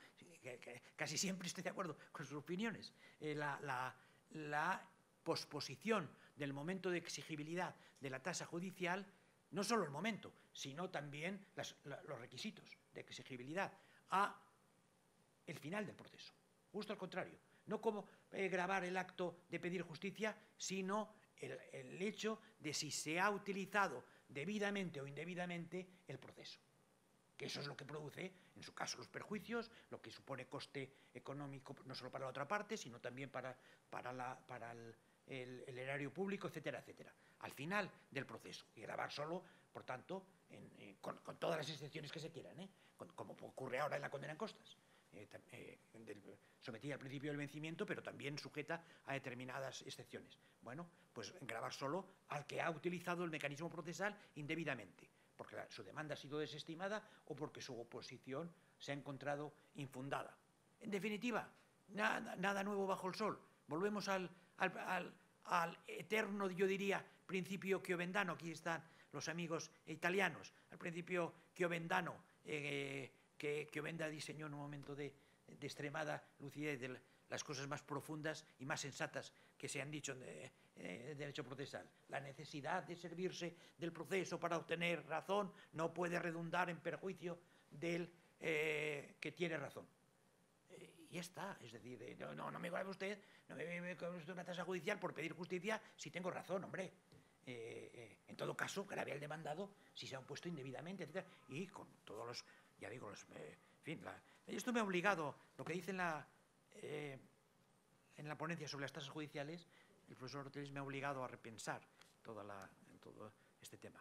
que, que casi siempre estoy de acuerdo con sus opiniones, eh, la, la, la posposición del momento de exigibilidad de la tasa judicial, no solo el momento, sino también las, la, los requisitos de exigibilidad a el final del proceso. Justo al contrario, no como eh, grabar el acto de pedir justicia, sino el, el hecho de si se ha utilizado debidamente o indebidamente el proceso. Que eso es lo que produce, en su caso, los perjuicios, lo que supone coste económico no solo para la otra parte, sino también para, para, la, para el, el, el erario público, etcétera, etcétera. Al final del proceso. Y grabar solo, por tanto, en, en, con, con todas las excepciones que se quieran, ¿eh? Con, como ocurre ahora en la condena en costas. Eh, eh, del, sometida al principio del vencimiento, pero también sujeta a determinadas excepciones. Bueno, pues grabar solo al que ha utilizado el mecanismo procesal indebidamente, porque la, su demanda ha sido desestimada o porque su oposición se ha encontrado infundada. En definitiva, nada, nada nuevo bajo el sol. Volvemos al, al, al, al eterno, yo diría, principio chiovendano. Aquí están los amigos italianos. Al principio chiovendano, eh, que Chiovenda diseñó en un momento de, de extremada lucidez de las cosas más profundas y más sensatas que se han dicho en de, de derecho procesal. La necesidad de servirse del proceso para obtener razón no puede redundar en perjuicio del eh, que tiene razón. Eh, y ya está, es decir, eh, no, no, no me cobre usted, no me, me cobre usted una tasa judicial por pedir justicia si tengo razón, hombre. Eh, eh, en todo caso, grave al demandado si se ha opuesto indebidamente, etcétera. Y con todos los, ya digo, los, eh, en fin, la, esto me ha obligado, lo que dice en la, eh, en la ponencia sobre las tasas judiciales, el profesor Ortiz me ha obligado a repensar toda la, todo este tema.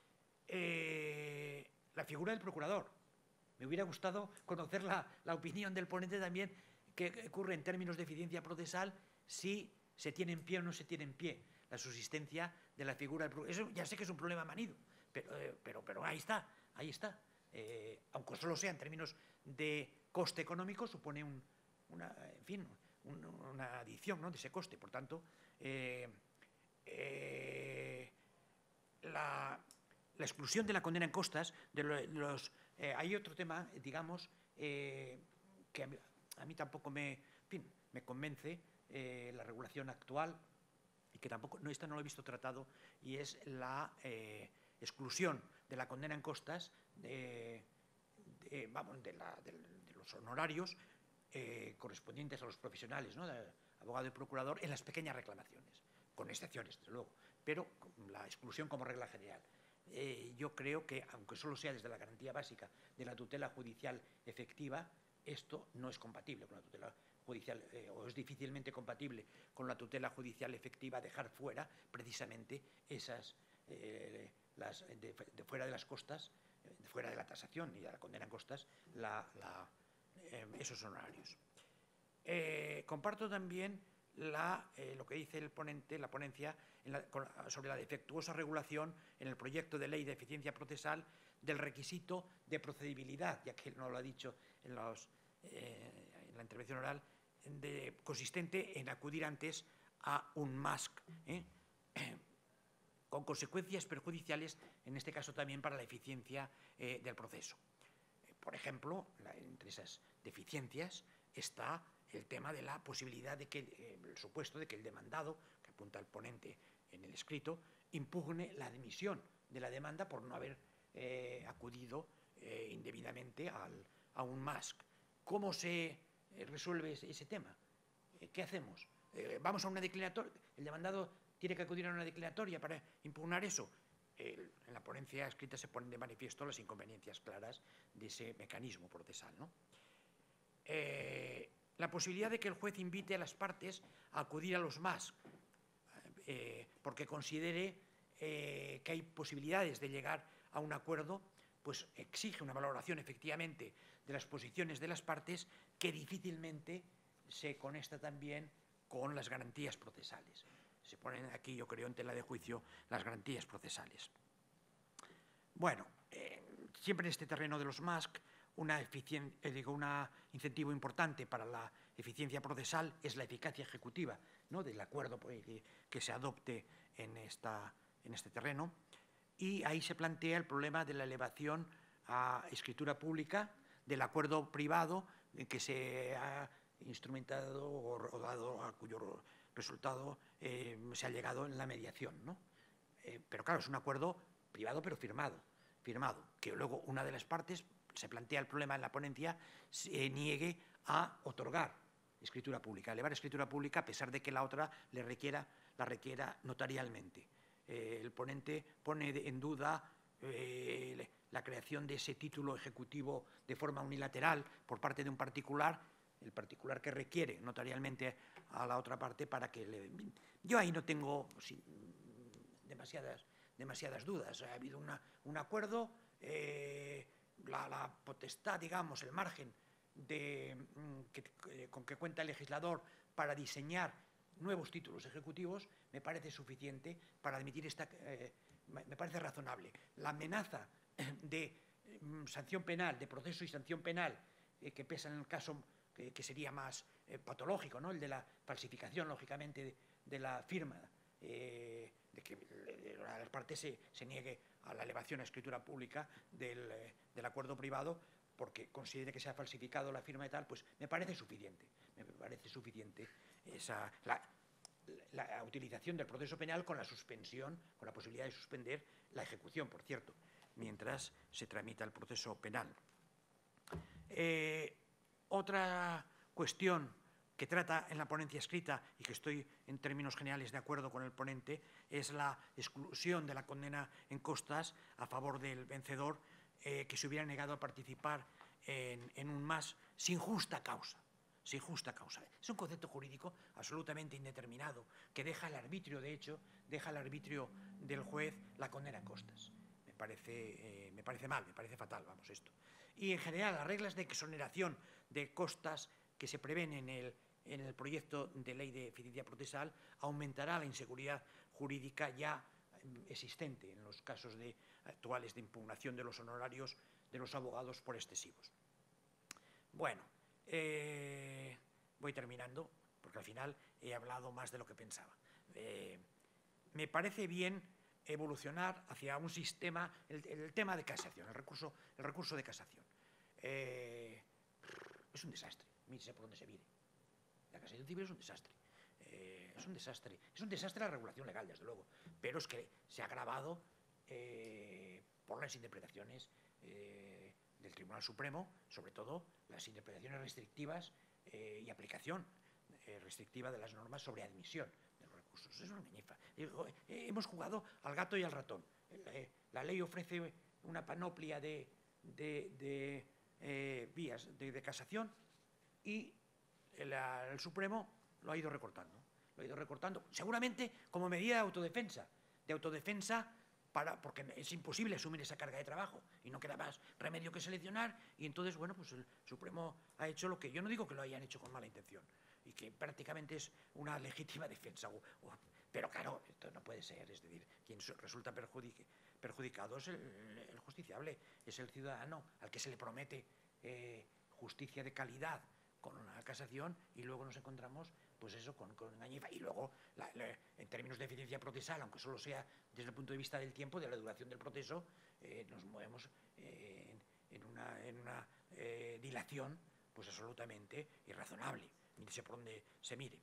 Eh, la figura del procurador. Me hubiera gustado conocer la, la opinión del ponente también, qué ocurre en términos de eficiencia procesal, si se tiene en pie o no se tiene en pie la subsistencia de la figura del procurador. Eso ya sé que es un problema manido, pero, eh, pero, pero ahí está, ahí está. Eh, aunque solo sea en términos de coste económico, supone un, una, en fin, un, una adición, ¿no?, de ese coste. Por tanto, eh, eh, la, la exclusión de la condena en costas, de los, eh, hay otro tema, digamos, eh, que a mí, a mí tampoco me, en fin, me convence eh, la regulación actual, y que tampoco, no, esta no lo he visto tratado, y es la eh, exclusión de la condena en costas de, de, vamos, de, la, de, de los honorarios eh, correspondientes a los profesionales, ¿no?, de abogado y procurador, en las pequeñas reclamaciones, con excepciones, desde luego, pero la exclusión como regla general. Eh, yo creo que, aunque solo sea desde la garantía básica de la tutela judicial efectiva, esto no es compatible con la tutela judicial, eh, o es difícilmente compatible con la tutela judicial efectiva, dejar fuera precisamente esas, eh, las, de, de fuera de las costas, eh, de fuera de la tasación y de la condena en costas, la, la, eh, esos honorarios. Eh, comparto también la, eh, lo que dice el ponente, la ponencia en la, con, sobre la defectuosa regulación en el proyecto de ley de eficiencia procesal del requisito de procedibilidad, ya que él no lo ha dicho en, los, eh, en la intervención oral, de, consistente en acudir antes a un M A S C, ¿eh? con consecuencias perjudiciales, en este caso también para la eficiencia eh, del proceso. Eh, por ejemplo, la, entre esas deficiencias está el tema de la posibilidad de que, eh, el supuesto de que el demandado, que apunta el ponente en el escrito, impugne la admisión de la demanda por no haber eh, acudido eh, indebidamente al, a un M A S C. ¿Cómo se eh, resuelve ese, ese tema? Eh, ¿Qué hacemos? Eh, ¿Vamos a una declinatoria? ¿El demandado tiene que acudir a una declinatoria para impugnar eso? Eh, en la ponencia escrita se ponen de manifiesto las inconveniencias claras de ese mecanismo procesal, ¿no? Eh, la posibilidad de que el juez invite a las partes a acudir a los M A S C, eh, porque considere eh, que hay posibilidades de llegar a un acuerdo, pues exige una valoración efectivamente de las posiciones de las partes que difícilmente se conecta también con las garantías procesales. Se ponen aquí, yo creo, en tela de juicio las garantías procesales. Bueno, eh, siempre en este terreno de los M A S C, una eh, digo, una incentivo importante para la eficiencia procesal es la eficacia ejecutiva, ¿no?, del acuerdo que, que se adopte en, esta, en este terreno. Y ahí se plantea el problema de la elevación a escritura pública del acuerdo privado que se ha instrumentado o dado, a cuyo resultado eh, se ha llegado en la mediación, ¿no? Eh, pero claro, es un acuerdo privado pero firmado, firmado, que luego una de las partes, se plantea el problema en la ponencia, se niegue a otorgar escritura pública, elevar escritura pública a pesar de que la otra le requiera, la requiera notarialmente. Eh, el ponente pone en duda eh, la creación de ese título ejecutivo de forma unilateral por parte de un particular, el particular que requiere notarialmente a la otra parte para que le... Yo ahí no tengo sí, demasiadas, demasiadas dudas. Ha habido una, un acuerdo, eh, la, la potestad, digamos, el margen de, que, que, con que cuenta el legislador para diseñar nuevos títulos ejecutivos me parece suficiente para admitir esta... Eh, me parece razonable. La amenaza de eh, sanción penal, de proceso y sanción penal, eh, que pesa en el caso que, que sería más eh, patológico, ¿no? El de la falsificación, lógicamente, de, de la firma, eh, de que eh, a las partes se, se niegue a la elevación a escritura pública del, eh, del acuerdo privado porque considere que se ha falsificado la firma y tal, pues me parece suficiente. Me parece suficiente esa... La, la utilización del proceso penal con la suspensión, con la posibilidad de suspender la ejecución, por cierto, mientras se tramita el proceso penal. Eh, otra cuestión que trata en la ponencia escrita y que estoy en términos generales de acuerdo con el ponente es la exclusión de la condena en costas a favor del vencedor eh, que se hubiera negado a participar en, en un más sin justa causa. Sin justa causa. Es un concepto jurídico absolutamente indeterminado que deja al arbitrio, de hecho, deja al arbitrio del juez la condena en costas. Me parece, eh, me parece mal, me parece fatal, vamos, esto. Y en general, las reglas de exoneración de costas que se prevén en el, en el proyecto de ley de eficiencia procesal aumentará la inseguridad jurídica ya existente en los casos de, actuales de impugnación de los honorarios de los abogados por excesivos. Bueno. Eh, voy terminando, porque al final he hablado más de lo que pensaba. Eh, me parece bien evolucionar hacia un sistema, el, el tema de casación, el recurso, el recurso de casación. Eh, es un desastre, mírese por dónde se viene. La casación civil es un desastre. Eh, es un desastre. Es un desastre la regulación legal, desde luego, pero es que se ha agravado eh, por las interpretaciones eh, del Tribunal Supremo, sobre todo las interpretaciones restrictivas eh, y aplicación eh, restrictiva de las normas sobre admisión de los recursos. Eso es una engañifa. Eh, hemos jugado al gato y al ratón. Eh, la ley ofrece una panoplia de, de, de eh, vías de, de casación y el, el Supremo lo ha ido recortando. Lo ha ido recortando, seguramente como medida de autodefensa, de autodefensa Para, porque es imposible asumir esa carga de trabajo y no queda más remedio que seleccionar y entonces, bueno, pues el Supremo ha hecho lo que yo no digo que lo hayan hecho con mala intención y que prácticamente es una legítima defensa, o, o, pero claro, esto no puede ser, es decir, quien resulta perjudic, perjudicado es el, el justiciable, es el ciudadano al que se le promete eh, justicia de calidad con una casación y luego nos encontramos pues eso, con, con engañifa. Y luego, la, la, en términos de eficiencia procesal, aunque solo sea desde el punto de vista del tiempo, de la duración del proceso, eh, nos movemos eh, en, en una, en una eh, dilación pues absolutamente irrazonable, mírese por donde se mire.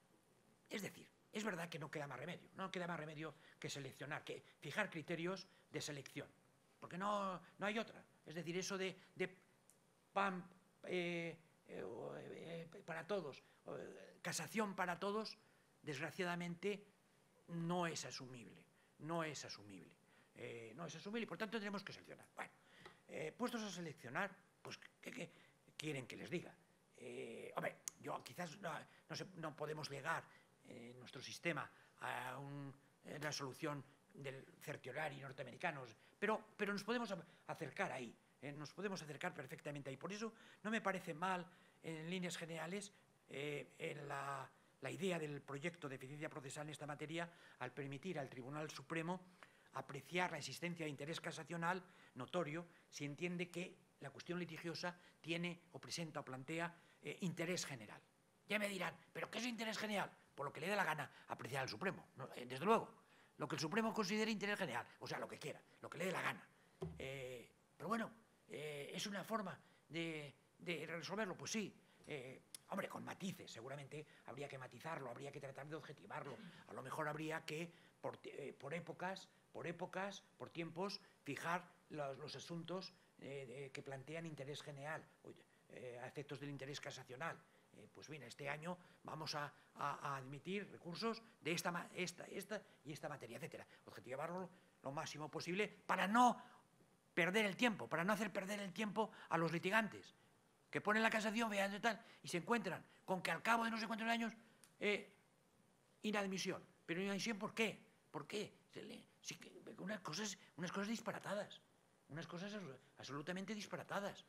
Es decir, es verdad que no queda más remedio, no queda más remedio que seleccionar, que fijar criterios de selección, porque no, no hay otra. Es decir, eso de, de pam, eh, eh, eh, para todos, casación para todos, desgraciadamente no es asumible, no es asumible, eh, no es asumible y por tanto tenemos que seleccionar. Bueno, eh, puestos a seleccionar, pues ¿qué, qué quieren que les diga? Eh, hombre, yo quizás no, no, se, no podemos llegar en eh, nuestro sistema a un, una solución del certiorari norteamericano, pero, pero nos podemos acercar ahí, eh, nos podemos acercar perfectamente ahí. Por eso no me parece mal, en líneas generales, Eh, en la, la idea del proyecto de eficiencia procesal en esta materia al permitir al Tribunal Supremo apreciar la existencia de interés casacional notorio si entiende que la cuestión litigiosa tiene o presenta o plantea eh, interés general. Ya me dirán, ¿pero qué es interés general? Por lo que le dé la gana apreciar al Supremo, ¿no? eh, desde luego, lo que el Supremo considere interés general, o sea, lo que quiera, lo que le dé la gana. Eh, pero bueno, eh, es una forma de, de resolverlo? Pues sí. Eh, hombre, con matices, seguramente habría que matizarlo, habría que tratar de objetivarlo. A lo mejor habría que, por, eh, por épocas, por épocas, por tiempos, fijar los, los asuntos eh, de, que plantean interés general, eh, a efectos del interés casacional. Eh, pues bien, este año vamos a, a, a admitir recursos de esta, esta, esta y esta materia, etcétera. Objetivarlo lo máximo posible para no perder el tiempo, para no hacer perder el tiempo a los litigantes, que ponen la casación, vean y tal, y se encuentran con que al cabo de no sé cuántos años, eh, inadmisión. Pero inadmisión, ¿por qué? ¿Por qué? Sí, unas cosas, unas cosas disparatadas, unas cosas absolutamente disparatadas.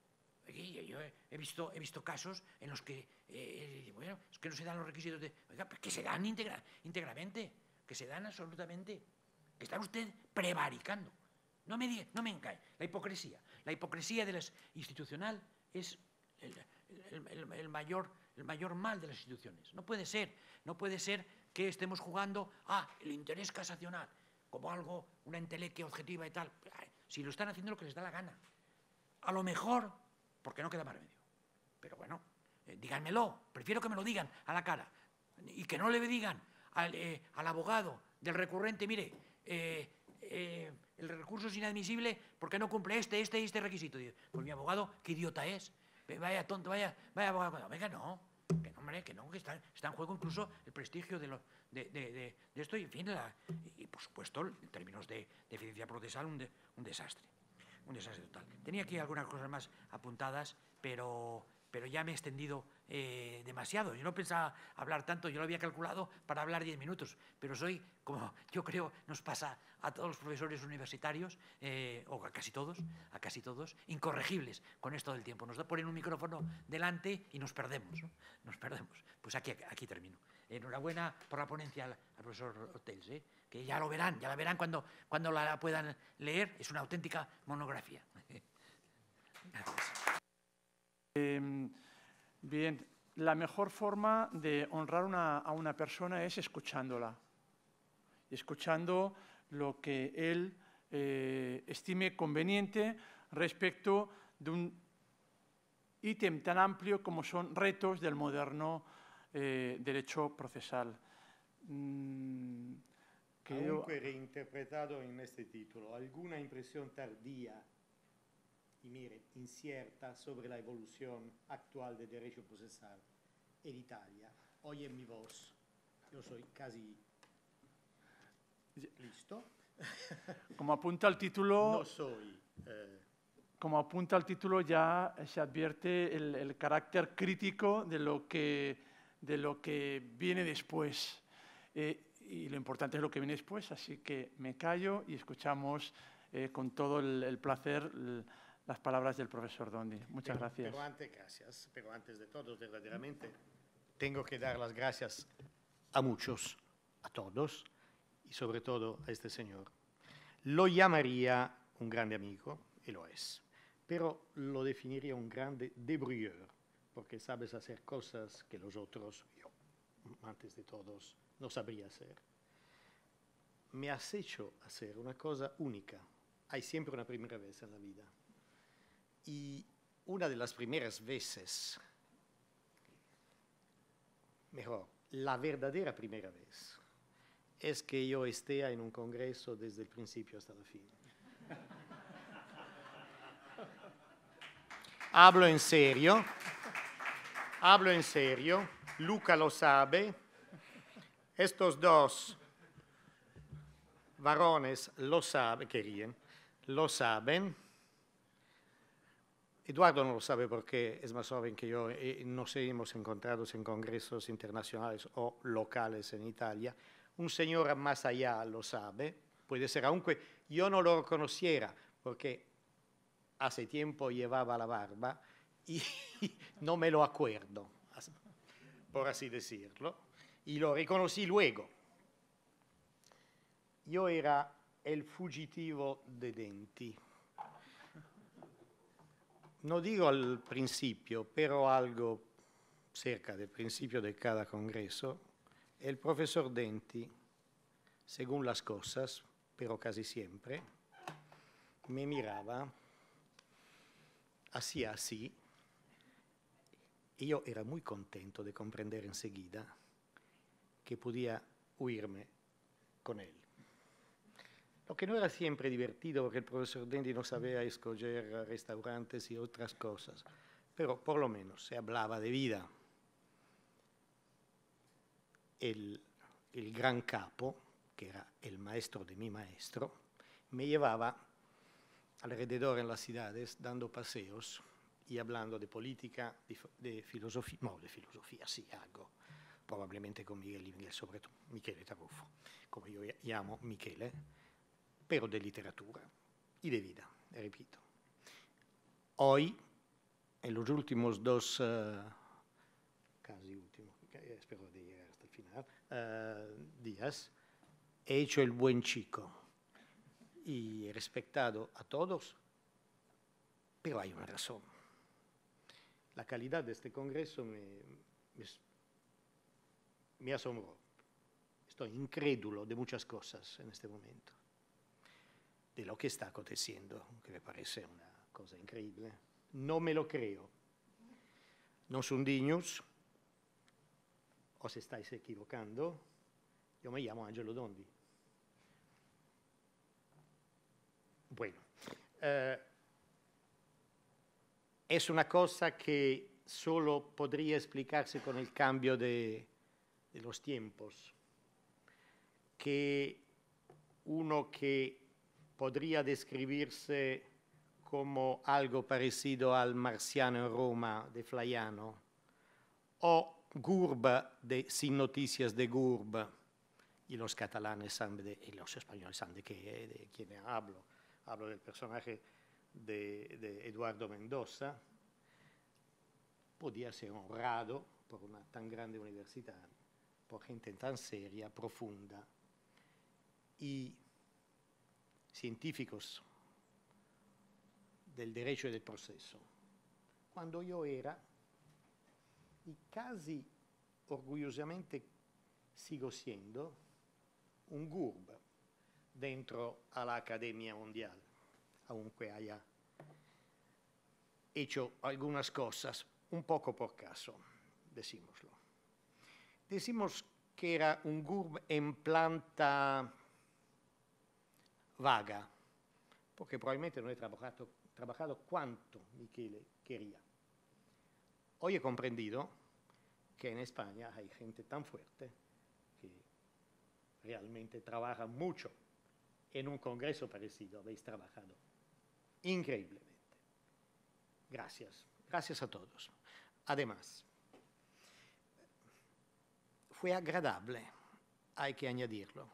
Yo, yo he, visto, he visto casos en los que, eh, bueno, es que no se dan los requisitos de, oiga, que se dan íntegra, íntegramente, que se dan absolutamente, que está usted prevaricando. No me, diga, no me engañe. La hipocresía, la hipocresía de las institucional es el, el, el, el, mayor, el mayor mal de las instituciones. No puede ser, no puede ser que estemos jugando a el interés casacional como algo, una entelequia objetiva y tal. Si lo están haciendo lo que les da la gana. A lo mejor, porque no queda más remedio. Pero bueno, eh, díganmelo, prefiero que me lo digan a la cara y que no le digan al, eh, al abogado del recurrente, mire, eh, eh, el recurso es inadmisible porque no cumple este, este y este requisito. Pues mi abogado, qué idiota es. Vaya tonto, vaya, vaya abogado. Venga, no, que no, hombre, que no, que está, está en juego incluso el prestigio de, lo, de, de, de, de esto y, en fin, la, y, y por supuesto, en términos de, de eficiencia procesal, un, de, un desastre. Un desastre total. Tenía aquí algunas cosas más apuntadas, pero, pero ya me he extendido eh, demasiado. Yo no pensaba hablar tanto, yo lo había calculado para hablar diez minutos, pero soy, como yo creo nos pasa a todos los profesores universitarios, eh, o a casi todos, a casi todos, incorregibles con esto del tiempo. Nos da poner un micrófono delante y nos perdemos, ¿no? Nos perdemos. Pues aquí, aquí termino. Enhorabuena por la ponencia al, al profesor Hotels, ¿eh? Que ya lo verán, ya la verán cuando, cuando la puedan leer. Es una auténtica monografía. Gracias. Eh, bien, la mejor forma de honrar una, a una persona es escuchándola, escuchando lo que él eh, estime conveniente respecto de un ítem tan amplio como son retos del moderno eh, derecho procesal. Mm, Aunque reinterpretado en este título, ¿alguna impresión tardía y, mire, incierta sobre la evolución actual del derecho procesal en Italia? Oyen mi voz, yo soy casi listo. Como apunta el título... No soy... Eh, Como apunta el título, ya se advierte el, el carácter crítico de lo que, de lo que viene después. Eh, y lo importante es lo que viene después, así que me callo y escuchamos eh, con todo el, el placer el, las palabras del profesor Dondi. Muchas pero, gracias. Pero antes, gracias. Pero antes de todo, verdaderamente, tengo que dar las gracias a muchos, a todos, y sobre todo a este señor. Lo llamaría un grande amigo, y lo es. Pero lo definiría un grande débrouilleur, porque sabes hacer cosas que los otros, yo, antes de todos, no sabría hacer. Me has hecho hacer una cosa única. Hay siempre una primera vez en la vida. Y una de las primeras veces, mejor, la verdadera primera vez, es que yo esté en un congreso desde el principio hasta el fin. Hablo en serio, hablo en serio, Luca lo sabe, estos dos varones lo saben, que ríen, lo saben. Eduardo no lo sabe porque es más joven que yo y nos hemos encontrado en congresos internacionales o locales en Italia. Un señor más allá lo sabe, puede ser, aunque yo no lo conociera porque hace tiempo llevaba la barba y no me lo acuerdo, por así decirlo, y lo reconocí luego. Yo era el fugitivo de Denti. No digo al principio, pero algo cerca del principio de cada congreso, el profesor Denti, según las cosas, pero casi siempre, me miraba, hacía así Y yo era muy contento de comprender enseguida que podía huirme con él. Lo que no era siempre divertido porque el profesor Dendi no sabía escoger restaurantes y otras cosas, pero por lo menos se hablaba de vida. El, el gran capo, que era el maestro de mi maestro, me llevaba alrededor en las ciudades dando paseos y hablando de política, de, de filosofía, no, de filosofía sí, algo, probablemente con Miguel Inglés, sobre todo, Michele Tarufo, como yo llamo Michele, pero de literatura y de vida, repito. Hoy, en los últimos dos, uh, casi últimos, espero de llegar hasta el final, uh, días, he hecho el buen chico y he respetado a todos, pero hay una razón. La calidad de este congreso me, me, me asombró. Estoy incrédulo de muchas cosas en este momento, de lo que está aconteciendo, que me parece una cosa increíble. No me lo creo. No son dignos, os estáis equivocando. Yo me llamo Angelo Dondi. Bueno, eh, es una cosa que solo podría explicarse con el cambio de, de los tiempos, que uno que podría describirse como algo parecido al Marciano en Roma de Flaiano, o Gurb de Sin Noticias de Gurb, y los catalanes saben de, y los españoles saben de, qué, de quién hablo. Hablo del personaje de, de Eduardo Mendoza. Podía ser honrado por una tan grande universidad, por gente tan seria, profunda, y científicos del derecho y del proceso, cuando yo era, y casi orgullosamente sigo siendo, un Gurb dentro a la Academia Mundial, aunque haya hecho algunas cosas un poco por caso, decímoslo. Decimos que era un Gurb en planta vaga, porque probablemente no he trabajado, trabajado cuanto Michele quería. Hoy he comprendido que en España hay gente tan fuerte que realmente trabaja mucho. En un congreso parecido habéis trabajado increíblemente. Gracias, gracias a todos. Además, fue agradable, hay que añadirlo,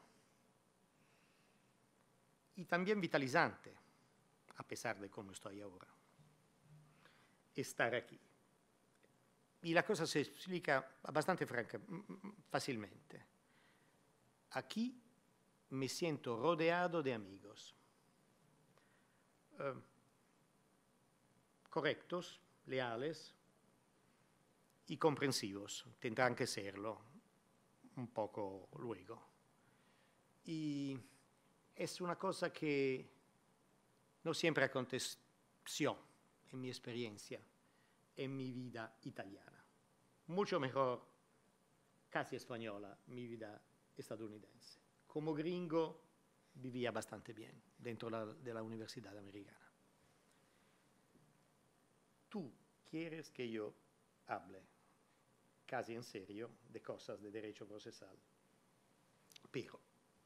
y también vitalizante, a pesar de cómo estoy ahora, estar aquí. Y la cosa se explica bastante franca, fácilmente. Aquí me siento rodeado de amigos, eh, correctos, leales y comprensivos, tendrán que serlo un poco luego. Y es una cosa que no siempre aconteció en mi experiencia, en mi vida italiana. Mucho mejor, casi española, mi vida estadounidense. Como gringo vivía bastante bien dentro la, de la Universidad Americana. Tú quieres que yo hable casi en serio de cosas de derecho procesal, pero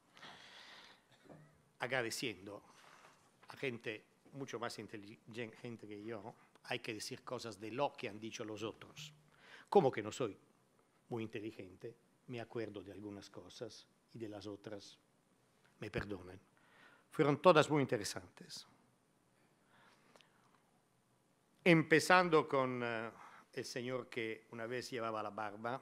agradeciendo a gente mucho más inteligente que yo, hay que decir cosas de lo que han dicho los otros. Como que no soy muy inteligente, me acuerdo de algunas cosas y de las otras, me perdonen. Fueron todas muy interesantes. Empezando con uh, el señor que una vez llevaba la barba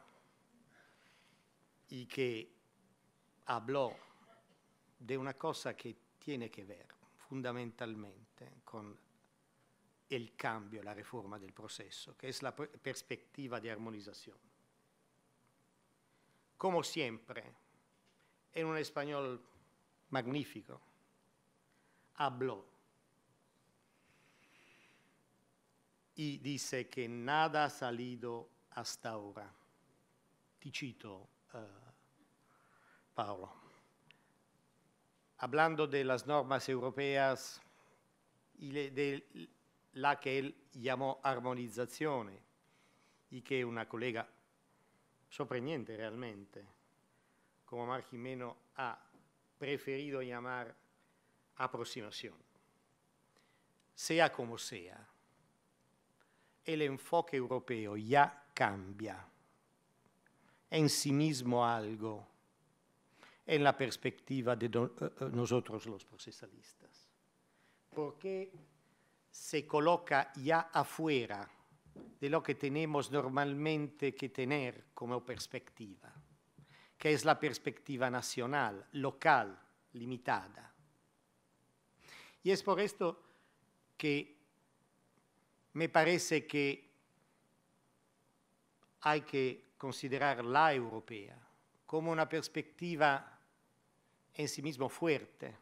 y que habló de una cosa que tiene que ver fundamentalmente con el cambio, la reforma del proceso, que es la perspectiva de armonización. Como siempre, en un español magnífico, habló y dice que nada ha salido hasta ahora. Ti cito, uh, Paolo. Hablando de las normas europeas y de la que él llamó armonizazione, y que una colega sorprendente realmente, como Mar Jimeno, ha preferido llamar aproximación. Sea como sea, el enfoque europeo ya cambia en sí mismo algo en la perspectiva de do, uh, nosotros los procesalistas, porque se coloca ya afuera de lo que tenemos normalmente que tener como perspectiva, que es la perspectiva nacional, local, limitada. Y es por esto que me parece que hay que considerar la europea como una perspectiva en sí mismo fuerte,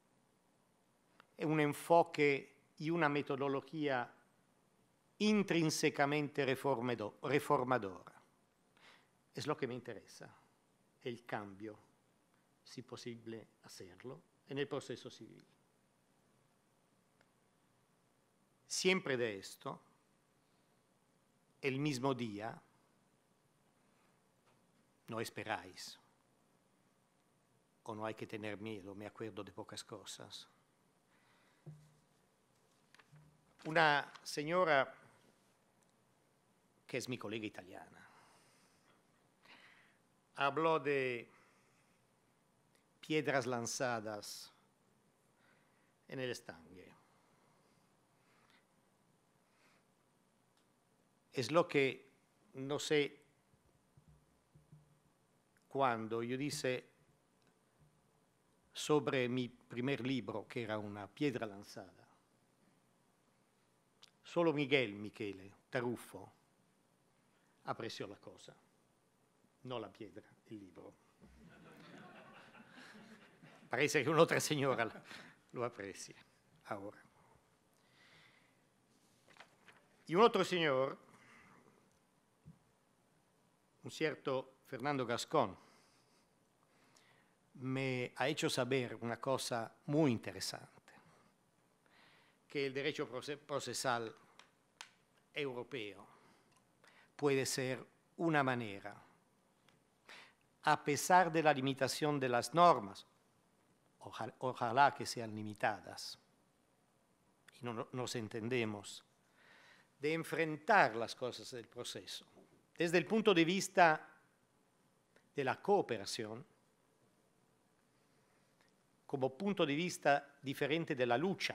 un enfoque y una metodología intrínsecamente reformadora. Es lo que me interesa, el cambio, si posible hacerlo, en el proceso civil. Siempre de esto, el mismo día, no esperáis, o no hay que tener miedo, me acuerdo de pocas cosas. Una señora que es mi colega italiana habló de piedras lanzadas en el estanque. Es lo que no sé cuando yo dije sobre mi primer libro, que era una piedra lanzada. Solo Miguel Michele Tarufo apreció la cosa, no la piedra, el libro. Parece que un'altra señora lo aprecia ahora. Y un otro señor, un cierto Fernando Gascón, me ha hecho saber una cosa muy interesante, que el derecho procesal europeo puede ser una manera, a pesar de la limitación de las normas, ojalá, ojalá que sean limitadas, y no nos entendemos, de enfrentar las cosas del proceso desde el punto de vista de la cooperación, como punto de vista diferente de la lucha.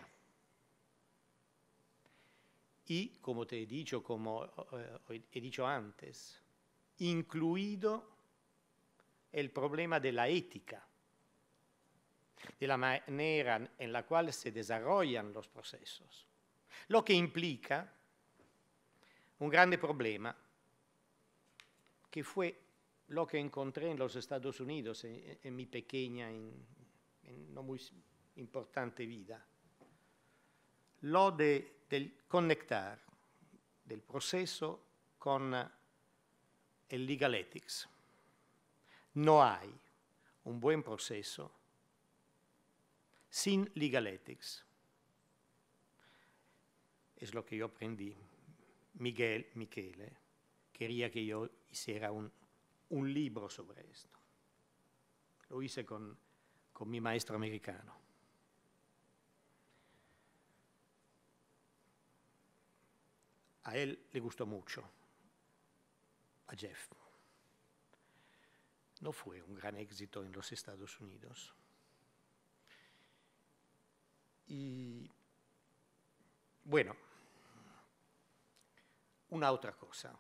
Y, como te he dicho, como eh, he dicho antes, incluido el problema de la ética, de la manera en la cual se desarrollan los procesos, lo que implica un grande problema que fue lo que encontré en los Estados Unidos en, en mi pequeña, en, en no muy importante vida, lo de, del conectar del proceso con el legal ethics. No hay un buen proceso sin legal ethics. Es lo que yo aprendí. Miguel Michele quería que yo hiciera un, un libro sobre esto. Lo hice con, con mi maestro americano. A él le gustó mucho, a Jeff. No fue un gran éxito en los Estados Unidos. Y bueno, una otra cosa.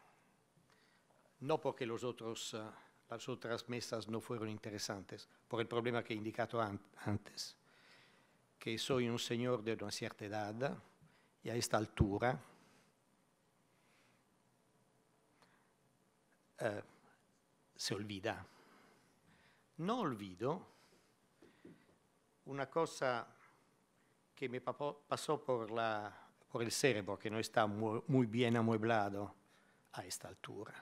No porque los otros, uh, las otras mesas no fueron interesantes, por el problema que he indicado an antes, que soy un señor de una cierta edad y a esta altura uh, se olvida. No olvido una cosa que me pasó por la, por el cerebro que no está muy, muy bien amueblado a esta altura.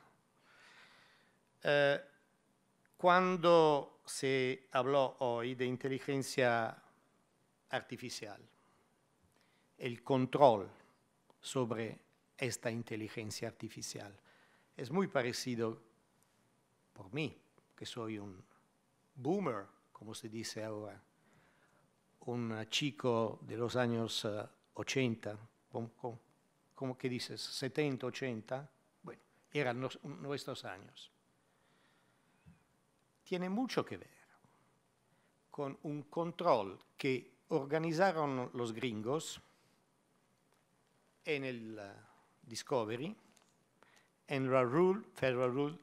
Eh, cuando se habló hoy de inteligencia artificial, el control sobre esta inteligencia artificial es muy parecido, por mí, que soy un boomer, como se dice ahora, un chico de los años uh, ochenta, ¿cómo, cómo que dices? setenta, ochenta, bueno, eran nos, nuestros años. Tiene mucho que ver con un control que organizaron los gringos en el uh, Discovery, en la Rule, Federal Rule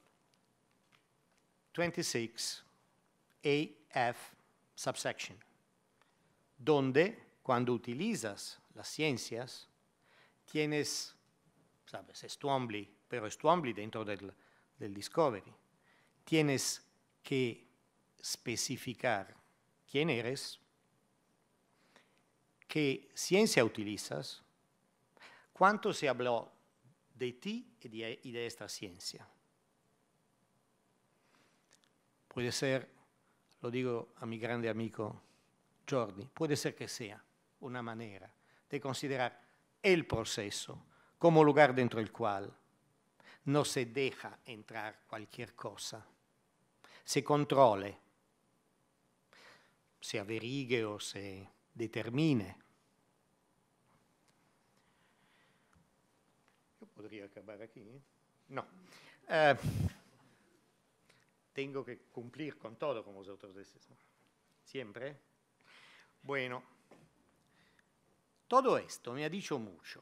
veintiséis A F subsection, donde cuando utilizas las ciencias tienes, sabes, es Twombly, pero es Twombly dentro del, del Discovery, tienes que especificar quién eres, qué ciencia utilizas, cuánto se habló de ti y de, y de esta ciencia. Puede ser, lo digo a mi grande amigo Jordi, puede ser que sea una manera de considerar el proceso como lugar dentro del cual no se deja entrar cualquier cosa, se controle, se averigue o se determine. Yo podría acabar aquí, ¿eh? No. Uh, tengo que cumplir con todo, como vosotros decís, ¿no? Siempre. Bueno, todo esto me ha dicho mucho,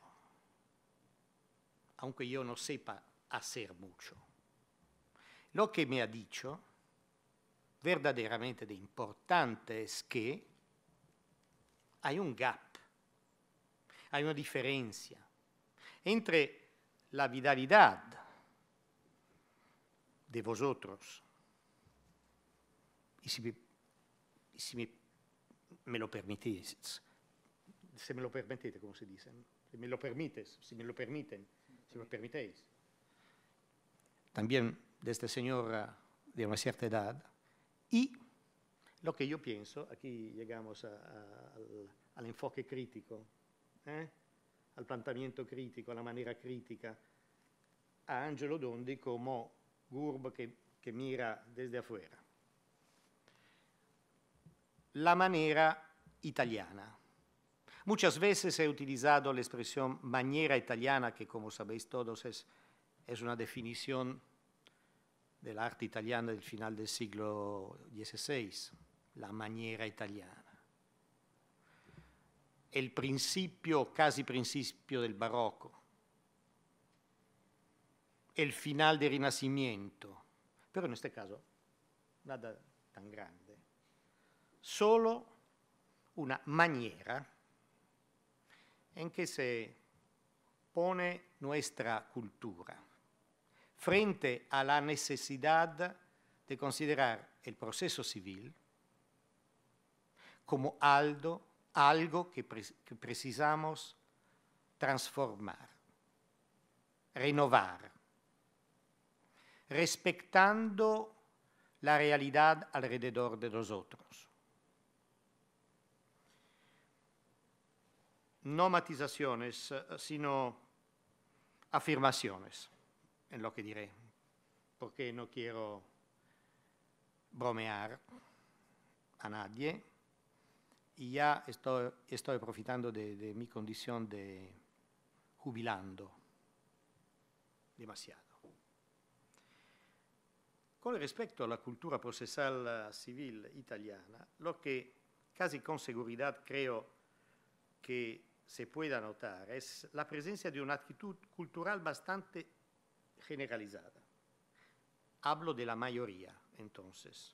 aunque yo no sepa hacer mucho. Lo que me ha dicho verdaderamente de importante es que hay un gap, hay una diferencia entre la vitalidad de vosotros, y si me, y si me, me lo permitís, se me lo permitete, como se dice, ¿no? Si me lo permites, si me lo permiten, si me lo permitéis. También de este señor de una cierta edad, y lo que yo pienso, aquí llegamos a, a, al, al enfoque crítico, ¿eh? Al planteamiento crítico, a la manera crítica, a Angelo Dondi como Gurb que, que mira desde afuera. La manera italiana. Muchas veces he utilizado la expresión maniera italiana, que como sabéis todos es, es una definición del arte italiana del final del siglo dieciséis, la maniera italiana. El principio, casi principio del barroco, el final del Renacimiento, pero en este caso nada tan grande. Solo una maniera en que se pone nuestra cultura frente a la necesidad de considerar el proceso civil como algo, algo que, pre que precisamos transformar, renovar, respetando la realidad alrededor de nosotros. No matizaciones, sino afirmaciones en lo que diré, porque no quiero bromear a nadie y ya estoy, estoy profitando de, de mi condición de jubilando demasiado. Con respecto a la cultura procesal civil italiana, lo que casi con seguridad creo que se pueda notar es la presencia de una actitud cultural bastante generalizada. Hablo de la mayoría, entonces.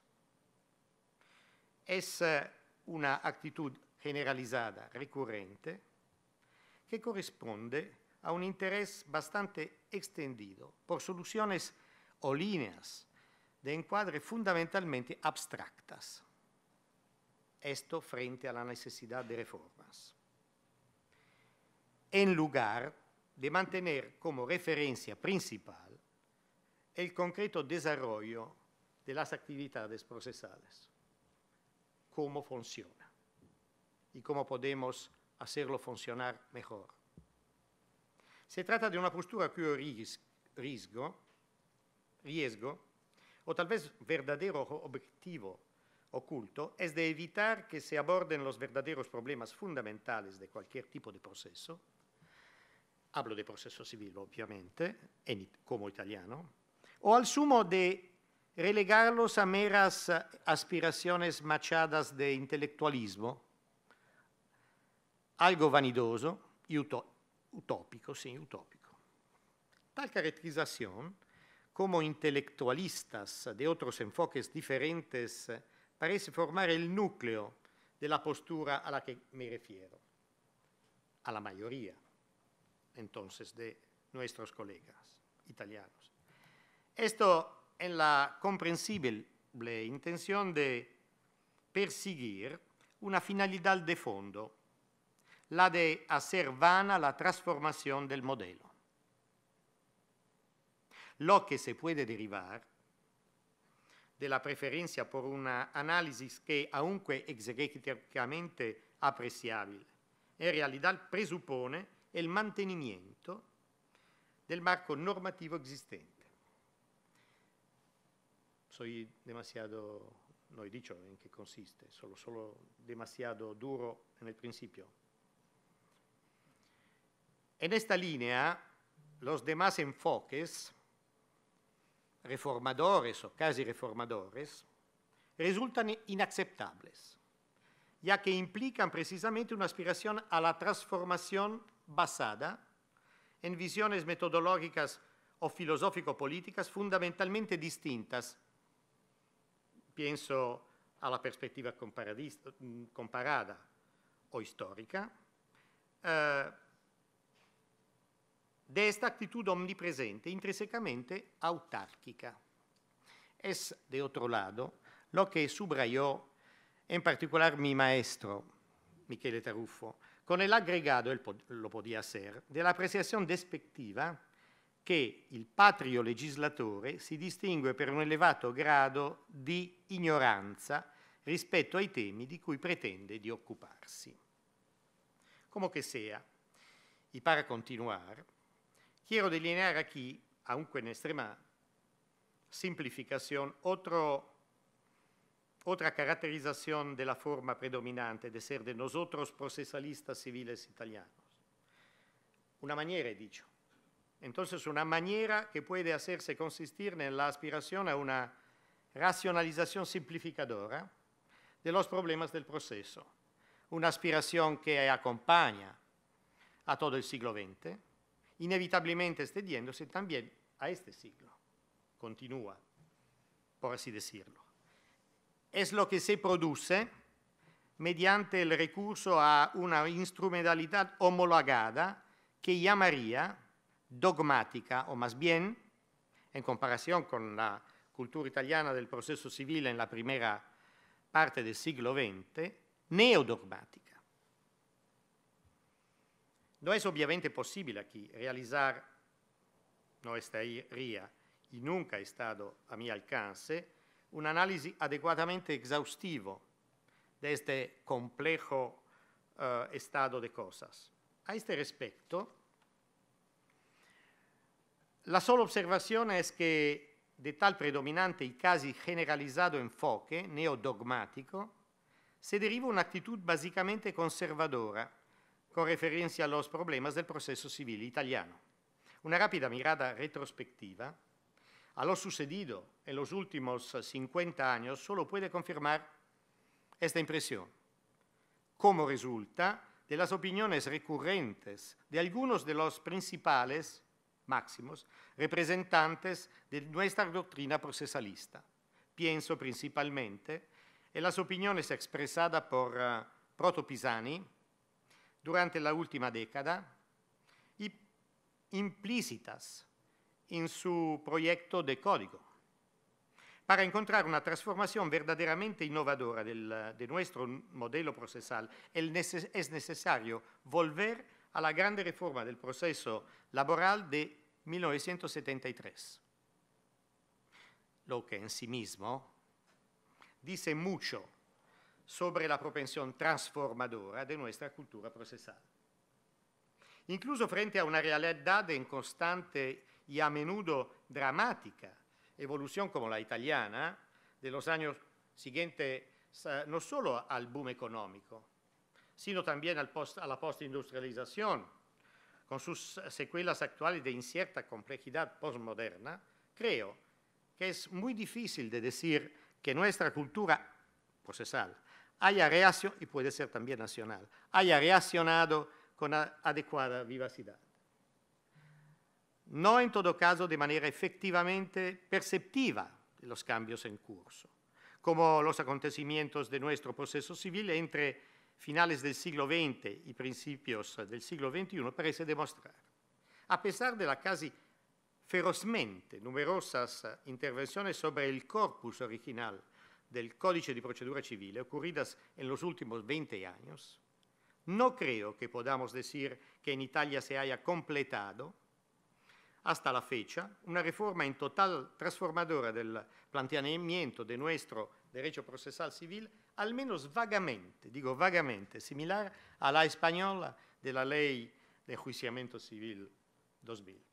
Es una actitud generalizada, recurrente, que corresponde a un interés bastante extendido por soluciones o líneas de encuadre fundamentalmente abstractas. Esto frente a la necesidad de reformas. en lugar de mantener como referencia principal el concreto desarrollo de las actividades procesales, cómo funciona y cómo podemos hacerlo funcionar mejor. Se trata de una postura cuyo riesgo, riesgo, o tal vez verdadero objetivo oculto, es de evitar que se aborden los verdaderos problemas fundamentales de cualquier tipo de proceso. Hablo de proceso civil, obviamente, en, como italiano, o al sumo de relegarlos a meras aspiraciones machadas de intelectualismo, algo vanidoso y utópico, sí, utópico. Tal caracterización, como intelectualistas de otros enfoques diferentes, parece formar el núcleo de la postura a la que me refiero, a la mayoría, entonces, de nuestros colegas italianos. Esto en la comprensible intención de perseguir una finalidad de fondo, la de hacer vana la transformación del modelo. Lo que se puede derivar de la preferencia por una análisis que, aunque exegéticamente apreciable, en realidad presupone el mantenimiento del marco normativo existente. Soy demasiado, no he dicho en qué consiste, solo, solo demasiado duro en el principio. En esta línea, los demás enfoques, reformadores o casi reformadores, resultan inaceptables, ya que implican precisamente una aspiración a la transformación basada en visiones metodológicas o filosófico-políticas fundamentalmente distintas. Pienso a la perspectiva comparada o histórica, eh, de esta actitud omnipresente, intrínsecamente autárquica. Es, de otro lado, lo que subrayó en particular mi maestro, Michele Tarufo, con el agregado, él lo podía hacer, de la apreciación despectiva che il patrio legislatore si distingue per un elevato grado di ignoranza rispetto ai temi di cui pretende di occuparsi. Como que sea, y para continuar, quiero delinear aquí, aunque en extrema simplificación, otro, otra caracterización de la forma predominante de ser de nosotros procesalistas civiles italianos. Una manera, he dicho. Entonces, una manera que puede hacerse consistir en la aspiración a una racionalización simplificadora de los problemas del proceso. Una aspiración que acompaña a todo el siglo veinte, inevitablemente extendiéndose también a este siglo. Continúa, por así decirlo. Es lo que se produce mediante el recurso a una instrumentalidad homologada que llamaría dogmática, o más bien, en comparación con la cultura italiana del proceso civil en la primera parte del siglo veinte, neodogmática. No es obviamente posible aquí realizar, no estaría y nunca ha estado a mi alcance, un análisis adecuadamente exhaustivo de este complejo uh, estado de cosas. A este respecto, la sola observación es que de tal predominante y casi generalizado enfoque neodogmático se deriva una actitud básicamente conservadora con referencia a los problemas del proceso civil italiano. Una rápida mirada retrospectiva a lo sucedido en los últimos cincuenta años solo puede confirmar esta impresión, como resulta de las opiniones recurrentes de algunos de los principales máximos representantes de nuestra doctrina procesalista. Pienso principalmente en las opiniones expresadas por uh, Proto Pisani durante la última década y implícitas en su proyecto de código. Para encontrar una transformación verdaderamente innovadora del, de nuestro modelo procesal, es necesario volver a la grande reforma del proceso laboral de mil novecientos setenta y tres, lo que en sí mismo dice mucho sobre la propensión transformadora de nuestra cultura procesal. Incluso frente a una realidad en constante y a menudo dramática evolución como la italiana de los años siguientes, no solo al boom económico, sino también al post, a la postindustrialización, con sus secuelas actuales de incierta complejidad postmoderna, creo que es muy difícil de decir que nuestra cultura procesal haya reaccionado, y puede ser también nacional, haya reaccionado con adecuada vivacidad. No en todo caso de manera efectivamente perceptiva de los cambios en curso, como los acontecimientos de nuestro proceso civil entre finales del siglo veinte y principios del siglo veintiuno parece demostrar. A pesar de las casi ferozmente numerosas intervenciones sobre el corpus original del Códice de Procedura Civil ocurridas en los últimos veinte años, no creo que podamos decir que en Italia se haya completado hasta la fecha una reforma en total transformadora del planteamiento de nuestro derecho procesal civil, al menos vagamente, digo vagamente, similar a la española de la Ley de Enjuiciamiento Civil dos mil.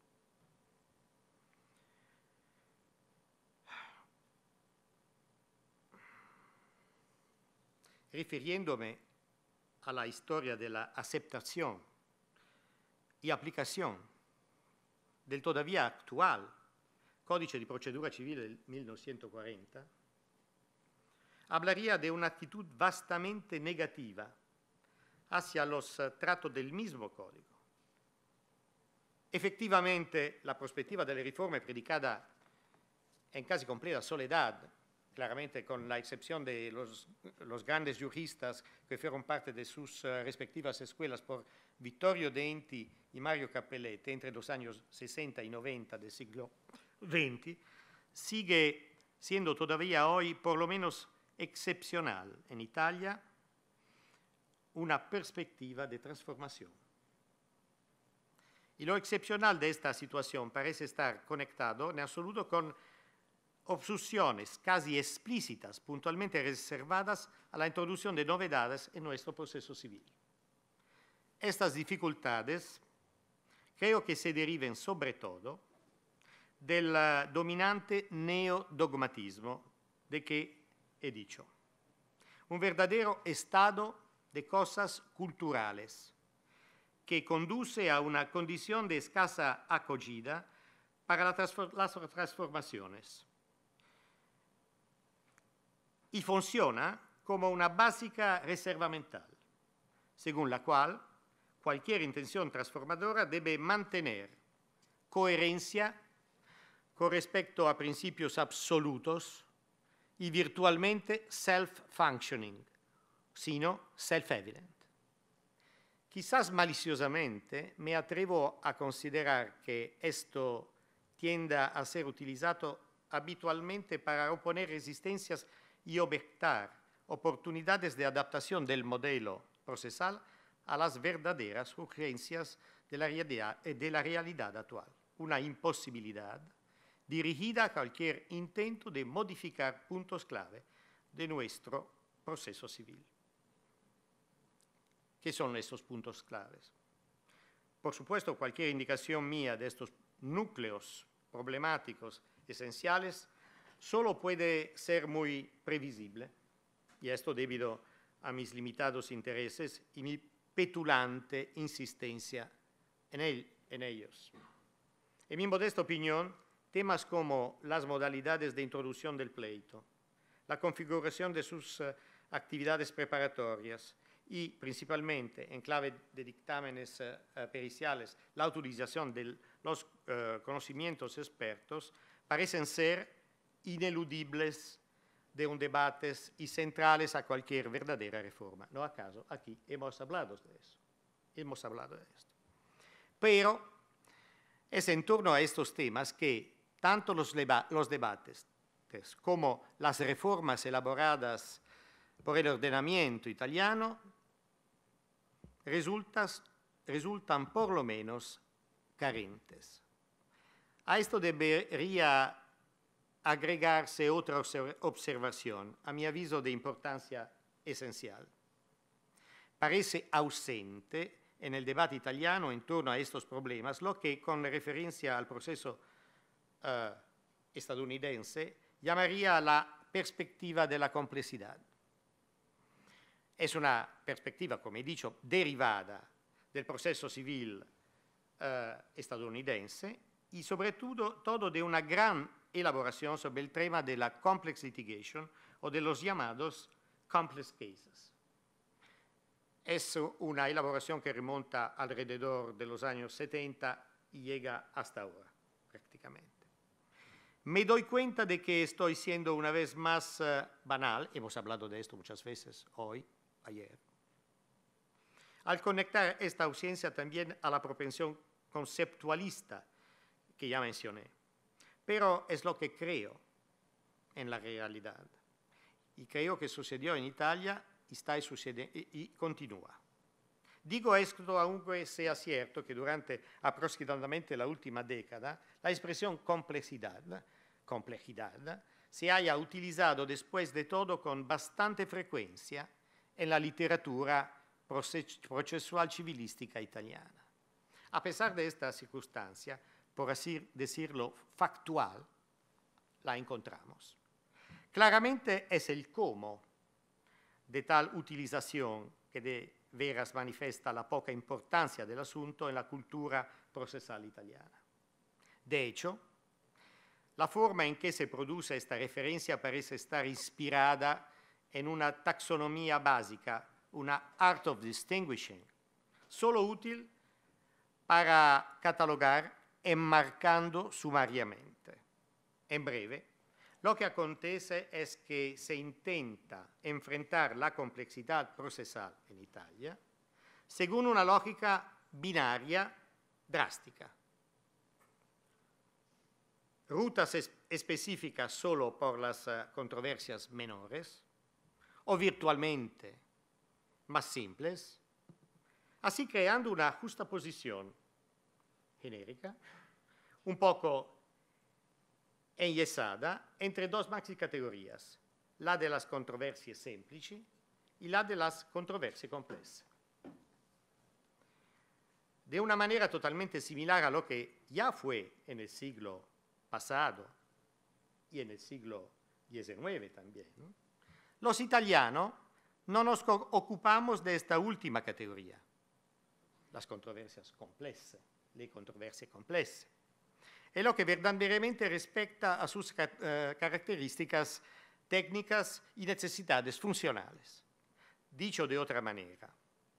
Refiriéndome a la historia de la aceptación y aplicación del todavía actual Códice de Procedura Civil del mil novecientos cuarenta, hablaría de una actitud vastamente negativa hacia los uh, tratos del mismo código. Efectivamente, la perspectiva de la reforma predicada en casi completa soledad, claramente con la excepción de los, los grandes juristas que fueron parte de sus uh, respectivas escuelas por Vittorio Denti y Mario Cappelletti entre los años sesenta y noventa del siglo veinte, sigue siendo todavía hoy por lo menos excepcional en Italia una perspectiva de transformación. Y lo excepcional de esta situación parece estar conectado en absoluto con obstrucciones casi explícitas, puntualmente reservadas a la introducción de novedades en nuestro proceso civil. Estas dificultades creo que se deriven sobre todo del uh, dominante neodogmatismo de que he dicho. Un verdadero estado de cosas culturales que conduce a una condición de escasa acogida para la transfor las transformaciones y funciona como una básica reserva mental, según la cual cualquier intención transformadora debe mantener coherencia con respecto a principios absolutos y virtualmente self-functioning, sino self-evident. Quizás maliciosamente me atrevo a considerar que esto tienda a ser utilizado habitualmente para oponer resistencias y objetar oportunidades de adaptación del modelo procesal a las verdaderas urgencias de la realidad, de la realidad actual. Una imposibilidad dirigida a cualquier intento de modificar puntos clave de nuestro proceso civil. ¿Qué son estos puntos claves? Por supuesto, cualquier indicación mía de estos núcleos problemáticos esenciales solo puede ser muy previsible, y esto debido a mis limitados intereses y mi petulante insistencia en, el, en ellos. En mi modesta opinión, temas como las modalidades de introducción del pleito, la configuración de sus uh, actividades preparatorias y, principalmente, en clave de dictámenes uh, periciales, la utilización de los uh, conocimientos expertos, parecen ser ineludibles de un debate y centrales a cualquier verdadera reforma. No acaso aquí hemos hablado de eso. Hemos hablado de esto. Pero es en torno a estos temas que tanto los, los debates como las reformas elaboradas por el ordenamiento italiano resultan, resultan por lo menos carentes. A esto debería agregarse otra observación, a mi aviso de importancia esencial. Parece ausente en el debate italiano en torno a estos problemas lo que, con referencia al proceso uh, estadounidense, llamaría la perspectiva de la complejidad. Es una perspectiva, como he dicho, derivada del proceso civil uh, estadounidense y sobre todo, todo de una gran elaboración sobre el tema de la complex litigation o de los llamados complex cases. Es una elaboración que remonta alrededor de los años setenta y llega hasta ahora, prácticamente. Me doy cuenta de que estoy siendo una vez más uh, banal, hemos hablado de esto muchas veces hoy, ayer, al conectar esta ausencia también a la propensión conceptualista que ya mencioné. Pero es lo que creo en la realidad. Y creo que sucedió en Italia y, está sucediendo, y, y continúa. Digo esto aunque sea cierto que durante aproximadamente la última década la expresión complejidad, complejidad se haya utilizado después de todo con bastante frecuencia en la literatura procesual civilística italiana. A pesar de esta circunstancia, por así decirlo, factual, la encontramos. Claramente es el cómo de tal utilización que de veras manifiesta la poca importancia del asunto en la cultura procesal italiana. De hecho, la forma en que se produce esta referencia parece estar inspirada en una taxonomía básica, una art of distinguishing, solo útil para catalogar enmarcando sumariamente. En breve, lo que acontece es que se intenta enfrentar la complejidad procesal en Italia según una lógica binaria drástica. Rutas es específicas solo por las uh, controversias menores o virtualmente más simples, así creando una justa posición genérica, un poco enyesada entre dos maxi categorías, la de las controversias semplici y la de las controversias complejas. De una manera totalmente similar a lo que ya fue en el siglo pasado y en el siglo diecinueve también, ¿no? Los italianos no nos ocupamos de esta última categoría, las controversias complejas, le controversie complesse, en lo que verdaderamente respecta a sus uh, características técnicas y necesidades funcionales. Dicho de otra manera,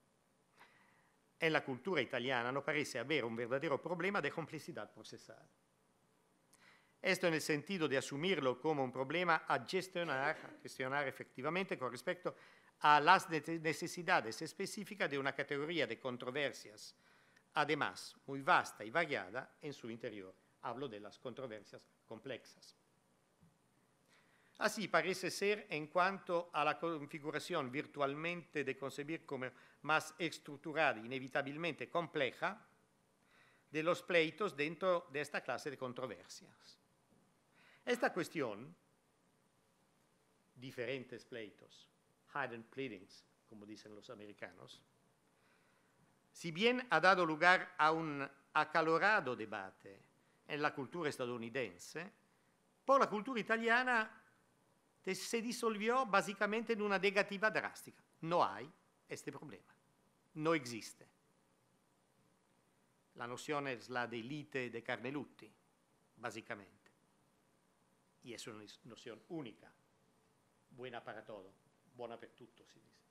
en la cultura italiana no parece haber un verdadero problema de complejidad procesal. Esto en el sentido de asumirlo como un problema a gestionar, a gestionar efectivamente con respecto a las necesidades específicas de una categoría de controversias, además muy vasta y variada en su interior. Hablo de las controversias complejas. Así parece ser en cuanto a la configuración virtualmente de concebir como más estructurada, inevitablemente compleja, de los pleitos dentro de esta clase de controversias. Esta cuestión, diferentes pleitos, hidden pleadings, como dicen los americanos, si bien ha dado lugar a un acalorado debate en la cultura estadounidense, por la cultura italiana se disolvió básicamente en una negativa drástica. No hay este problema, no existe. La noción es la de lite de Carnelutti, básicamente. Y es una noción única, buena para todo, buena per tutto, si dice.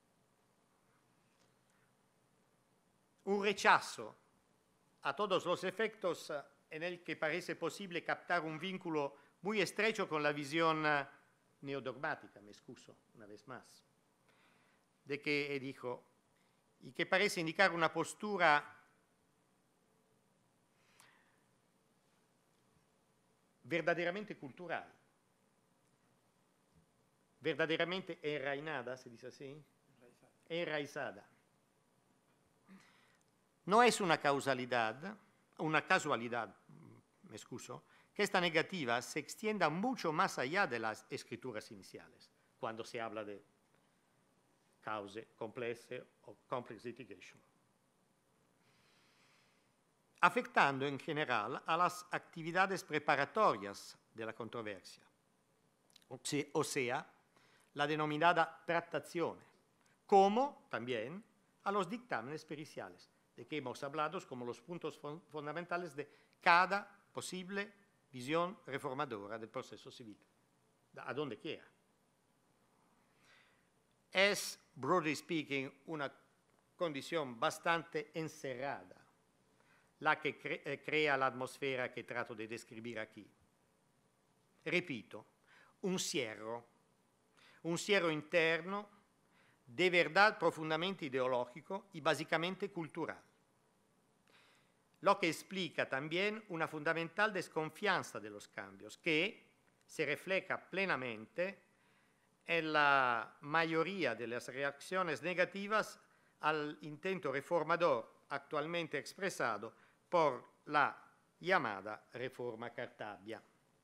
Un rechazo a todos los efectos en el que parece posible captar un vínculo muy estrecho con la visión neodogmática, me excuso una vez más, de que dijo, y que parece indicar una postura verdaderamente cultural, verdaderamente enraizada, se dice así, enraizada. No es una causalidad, una casualidad, me excuso, que esta negativa se extienda mucho más allá de las escrituras iniciales, cuando se habla de cause complexe o complex litigation, afectando en general a las actividades preparatorias de la controversia, o sea, la denominada tratazione, como también a los dictámenes periciales, de que hemos hablado como los puntos fundamentales de cada posible visión reformadora del proceso civil, a donde quiera. Es, broadly speaking, una condición bastante encerrada la que cre eh, crea la atmósfera que trato de describir aquí. Repito, un cierre, un cierre interno de verdad profundamente ideológico y básicamente cultural, lo que explica también una fundamental desconfianza de los cambios que se refleja plenamente en la mayoría de las reacciones negativas al intento reformador actualmente expresado por la llamada Reforma Cartabia.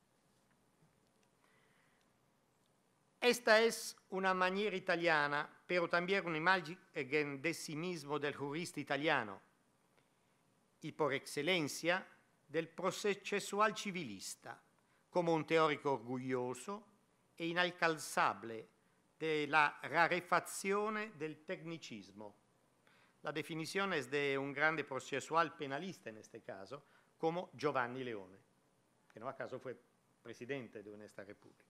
Esta es una maniera italiana, pero también una imagen de sí mismo del jurista italiano y por excelencia del procesual civilista, como un teórico orgulloso e inalcanzable de la rarefazione del tecnicismo. La definición es de un grande procesual penalista en este caso, como Giovanni Leone, que no acaso fue presidente de nuestra república.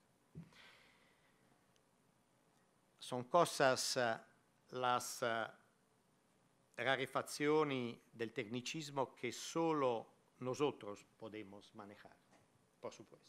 Son cosas uh, las uh, rarefazioni del tecnicismo que solo nosotros podemos manejar, por supuesto.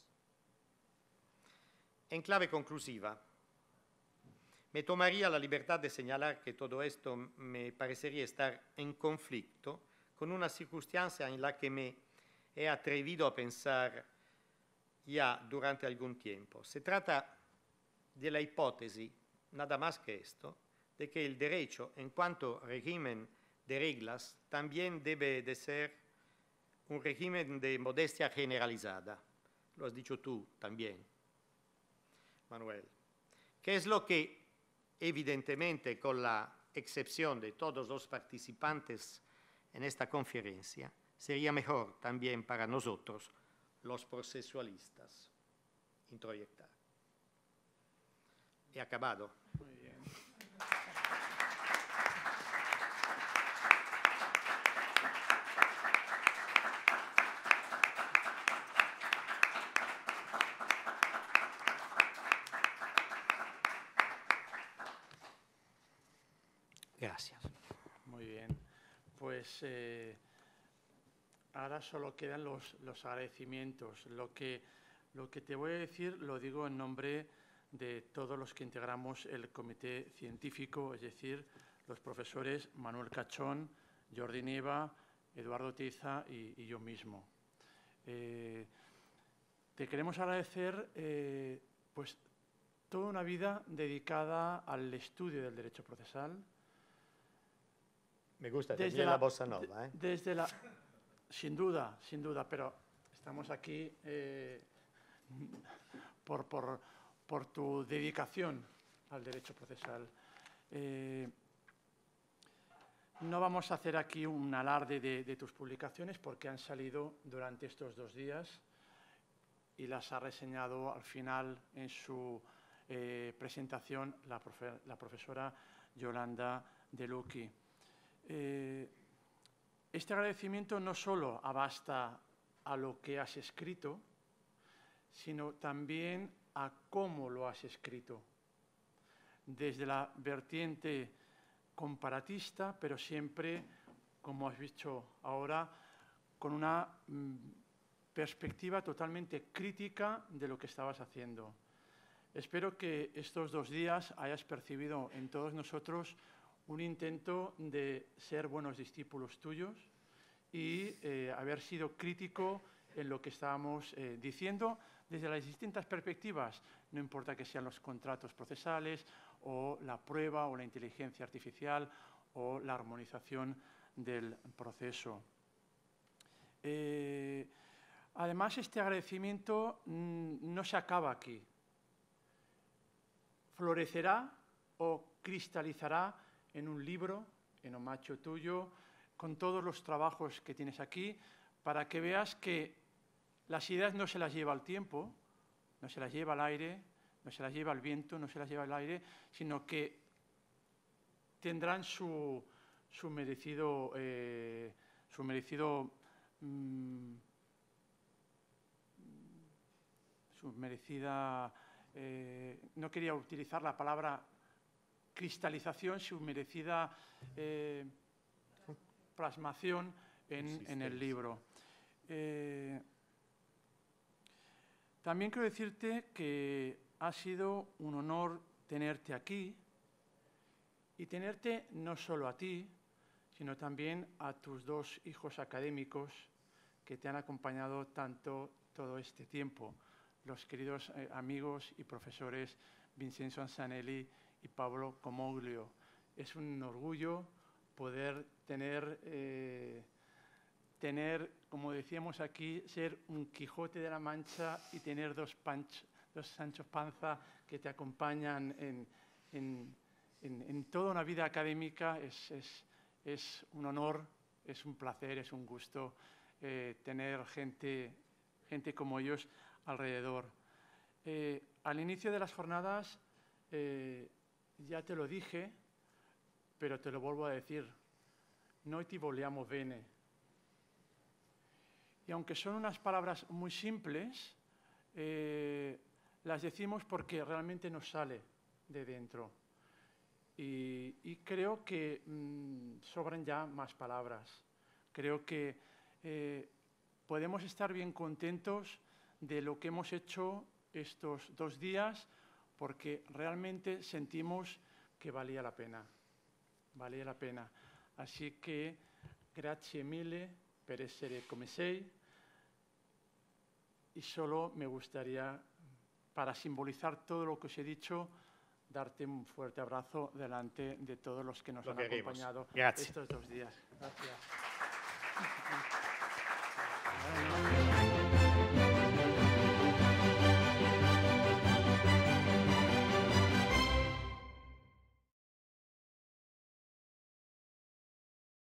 En clave conclusiva, me tomaría la libertad de señalar que todo esto me parecería estar en conflicto con una circunstancia en la que me he atrevido a pensar ya durante algún tiempo. Se trata de la hipótesis, nada más que esto, de que el derecho, en cuanto régimen de reglas, también debe de ser un régimen de modestia generalizada. Lo has dicho tú también, Manuel. ¿Qué es lo que, evidentemente, con la excepción de todos los participantes en esta conferencia, sería mejor también para nosotros, los procesualistas, introyectar? He acabado. Muy bien. Gracias. Muy bien. Pues eh, ahora solo quedan los, los agradecimientos. Lo que, lo que te voy a decir lo digo en nombre de todos los que integramos el comité científico, es decir, los profesores Manuel Cachón, Jordi Nieva, Eduardo Teiza y, y yo mismo. Eh, te queremos agradecer eh, pues, toda una vida dedicada al estudio del derecho procesal. Me gusta Desde también la, la bossa nova. ¿eh? Desde la, sin duda, sin duda, pero estamos aquí eh, por, por, por tu dedicación al derecho procesal. Eh, no vamos a hacer aquí un alarde de, de tus publicaciones porque han salido durante estos dos días y las ha reseñado al final en su eh, presentación la, profe, la profesora Yolanda De Lucchi. Eh, este agradecimiento no solo abasta a lo que has escrito, sino también a cómo lo has escrito, desde la vertiente comparatista, pero siempre, como has dicho ahora, con una mm, perspectiva totalmente crítica de lo que estabas haciendo. Espero que estos dos días hayas percibido en todos nosotros un intento de ser buenos discípulos tuyos y eh, haber sido crítico en lo que estábamos eh, diciendo desde las distintas perspectivas, no importa que sean los contratos procesales o la prueba o la inteligencia artificial o la armonización del proceso. Eh, además, este agradecimiento mm, no se acaba aquí. Florecerá o cristalizará en un libro, en Omacho tuyo, con todos los trabajos que tienes aquí, para que veas que las ideas no se las lleva el tiempo, no se las lleva el aire, no se las lleva el viento, no se las lleva el aire, sino que tendrán su, su merecido, eh, su merecido, mmm, su merecida, eh, no quería utilizar la palabra cristalización, su merecida eh, plasmación en, en el libro. Eh, también quiero decirte que ha sido un honor tenerte aquí y tenerte no solo a ti, sino también a tus dos hijos académicos que te han acompañado tanto todo este tiempo, los queridos eh, amigos y profesores Vincenzo Ansanelli y Pablo Comoglio. Es un orgullo poder tener, eh, tener, como decíamos aquí, ser un Quijote de la Mancha y tener dos, Panch, dos Sancho Panza que te acompañan en, en, en, en toda una vida académica. Es, es, es un honor, es un placer, es un gusto eh, tener gente, gente como ellos alrededor. Eh, al inicio de las jornadas eh, ya te lo dije, pero te lo vuelvo a decir, noi ti vogliamo bene. Y aunque son unas palabras muy simples, eh, las decimos porque realmente nos sale de dentro. Y, y creo que mmm, sobran ya más palabras. Creo que eh, podemos estar bien contentos de lo que hemos hecho estos dos días, porque realmente sentimos que valía la pena. Valía la pena. Así que grazie mille per essere come sei. Y solo me gustaría, para simbolizar todo lo que os he dicho, darte un fuerte abrazo delante de todos los que nos Lo han que haremos. acompañado Grazie. estos dos días. Gracias.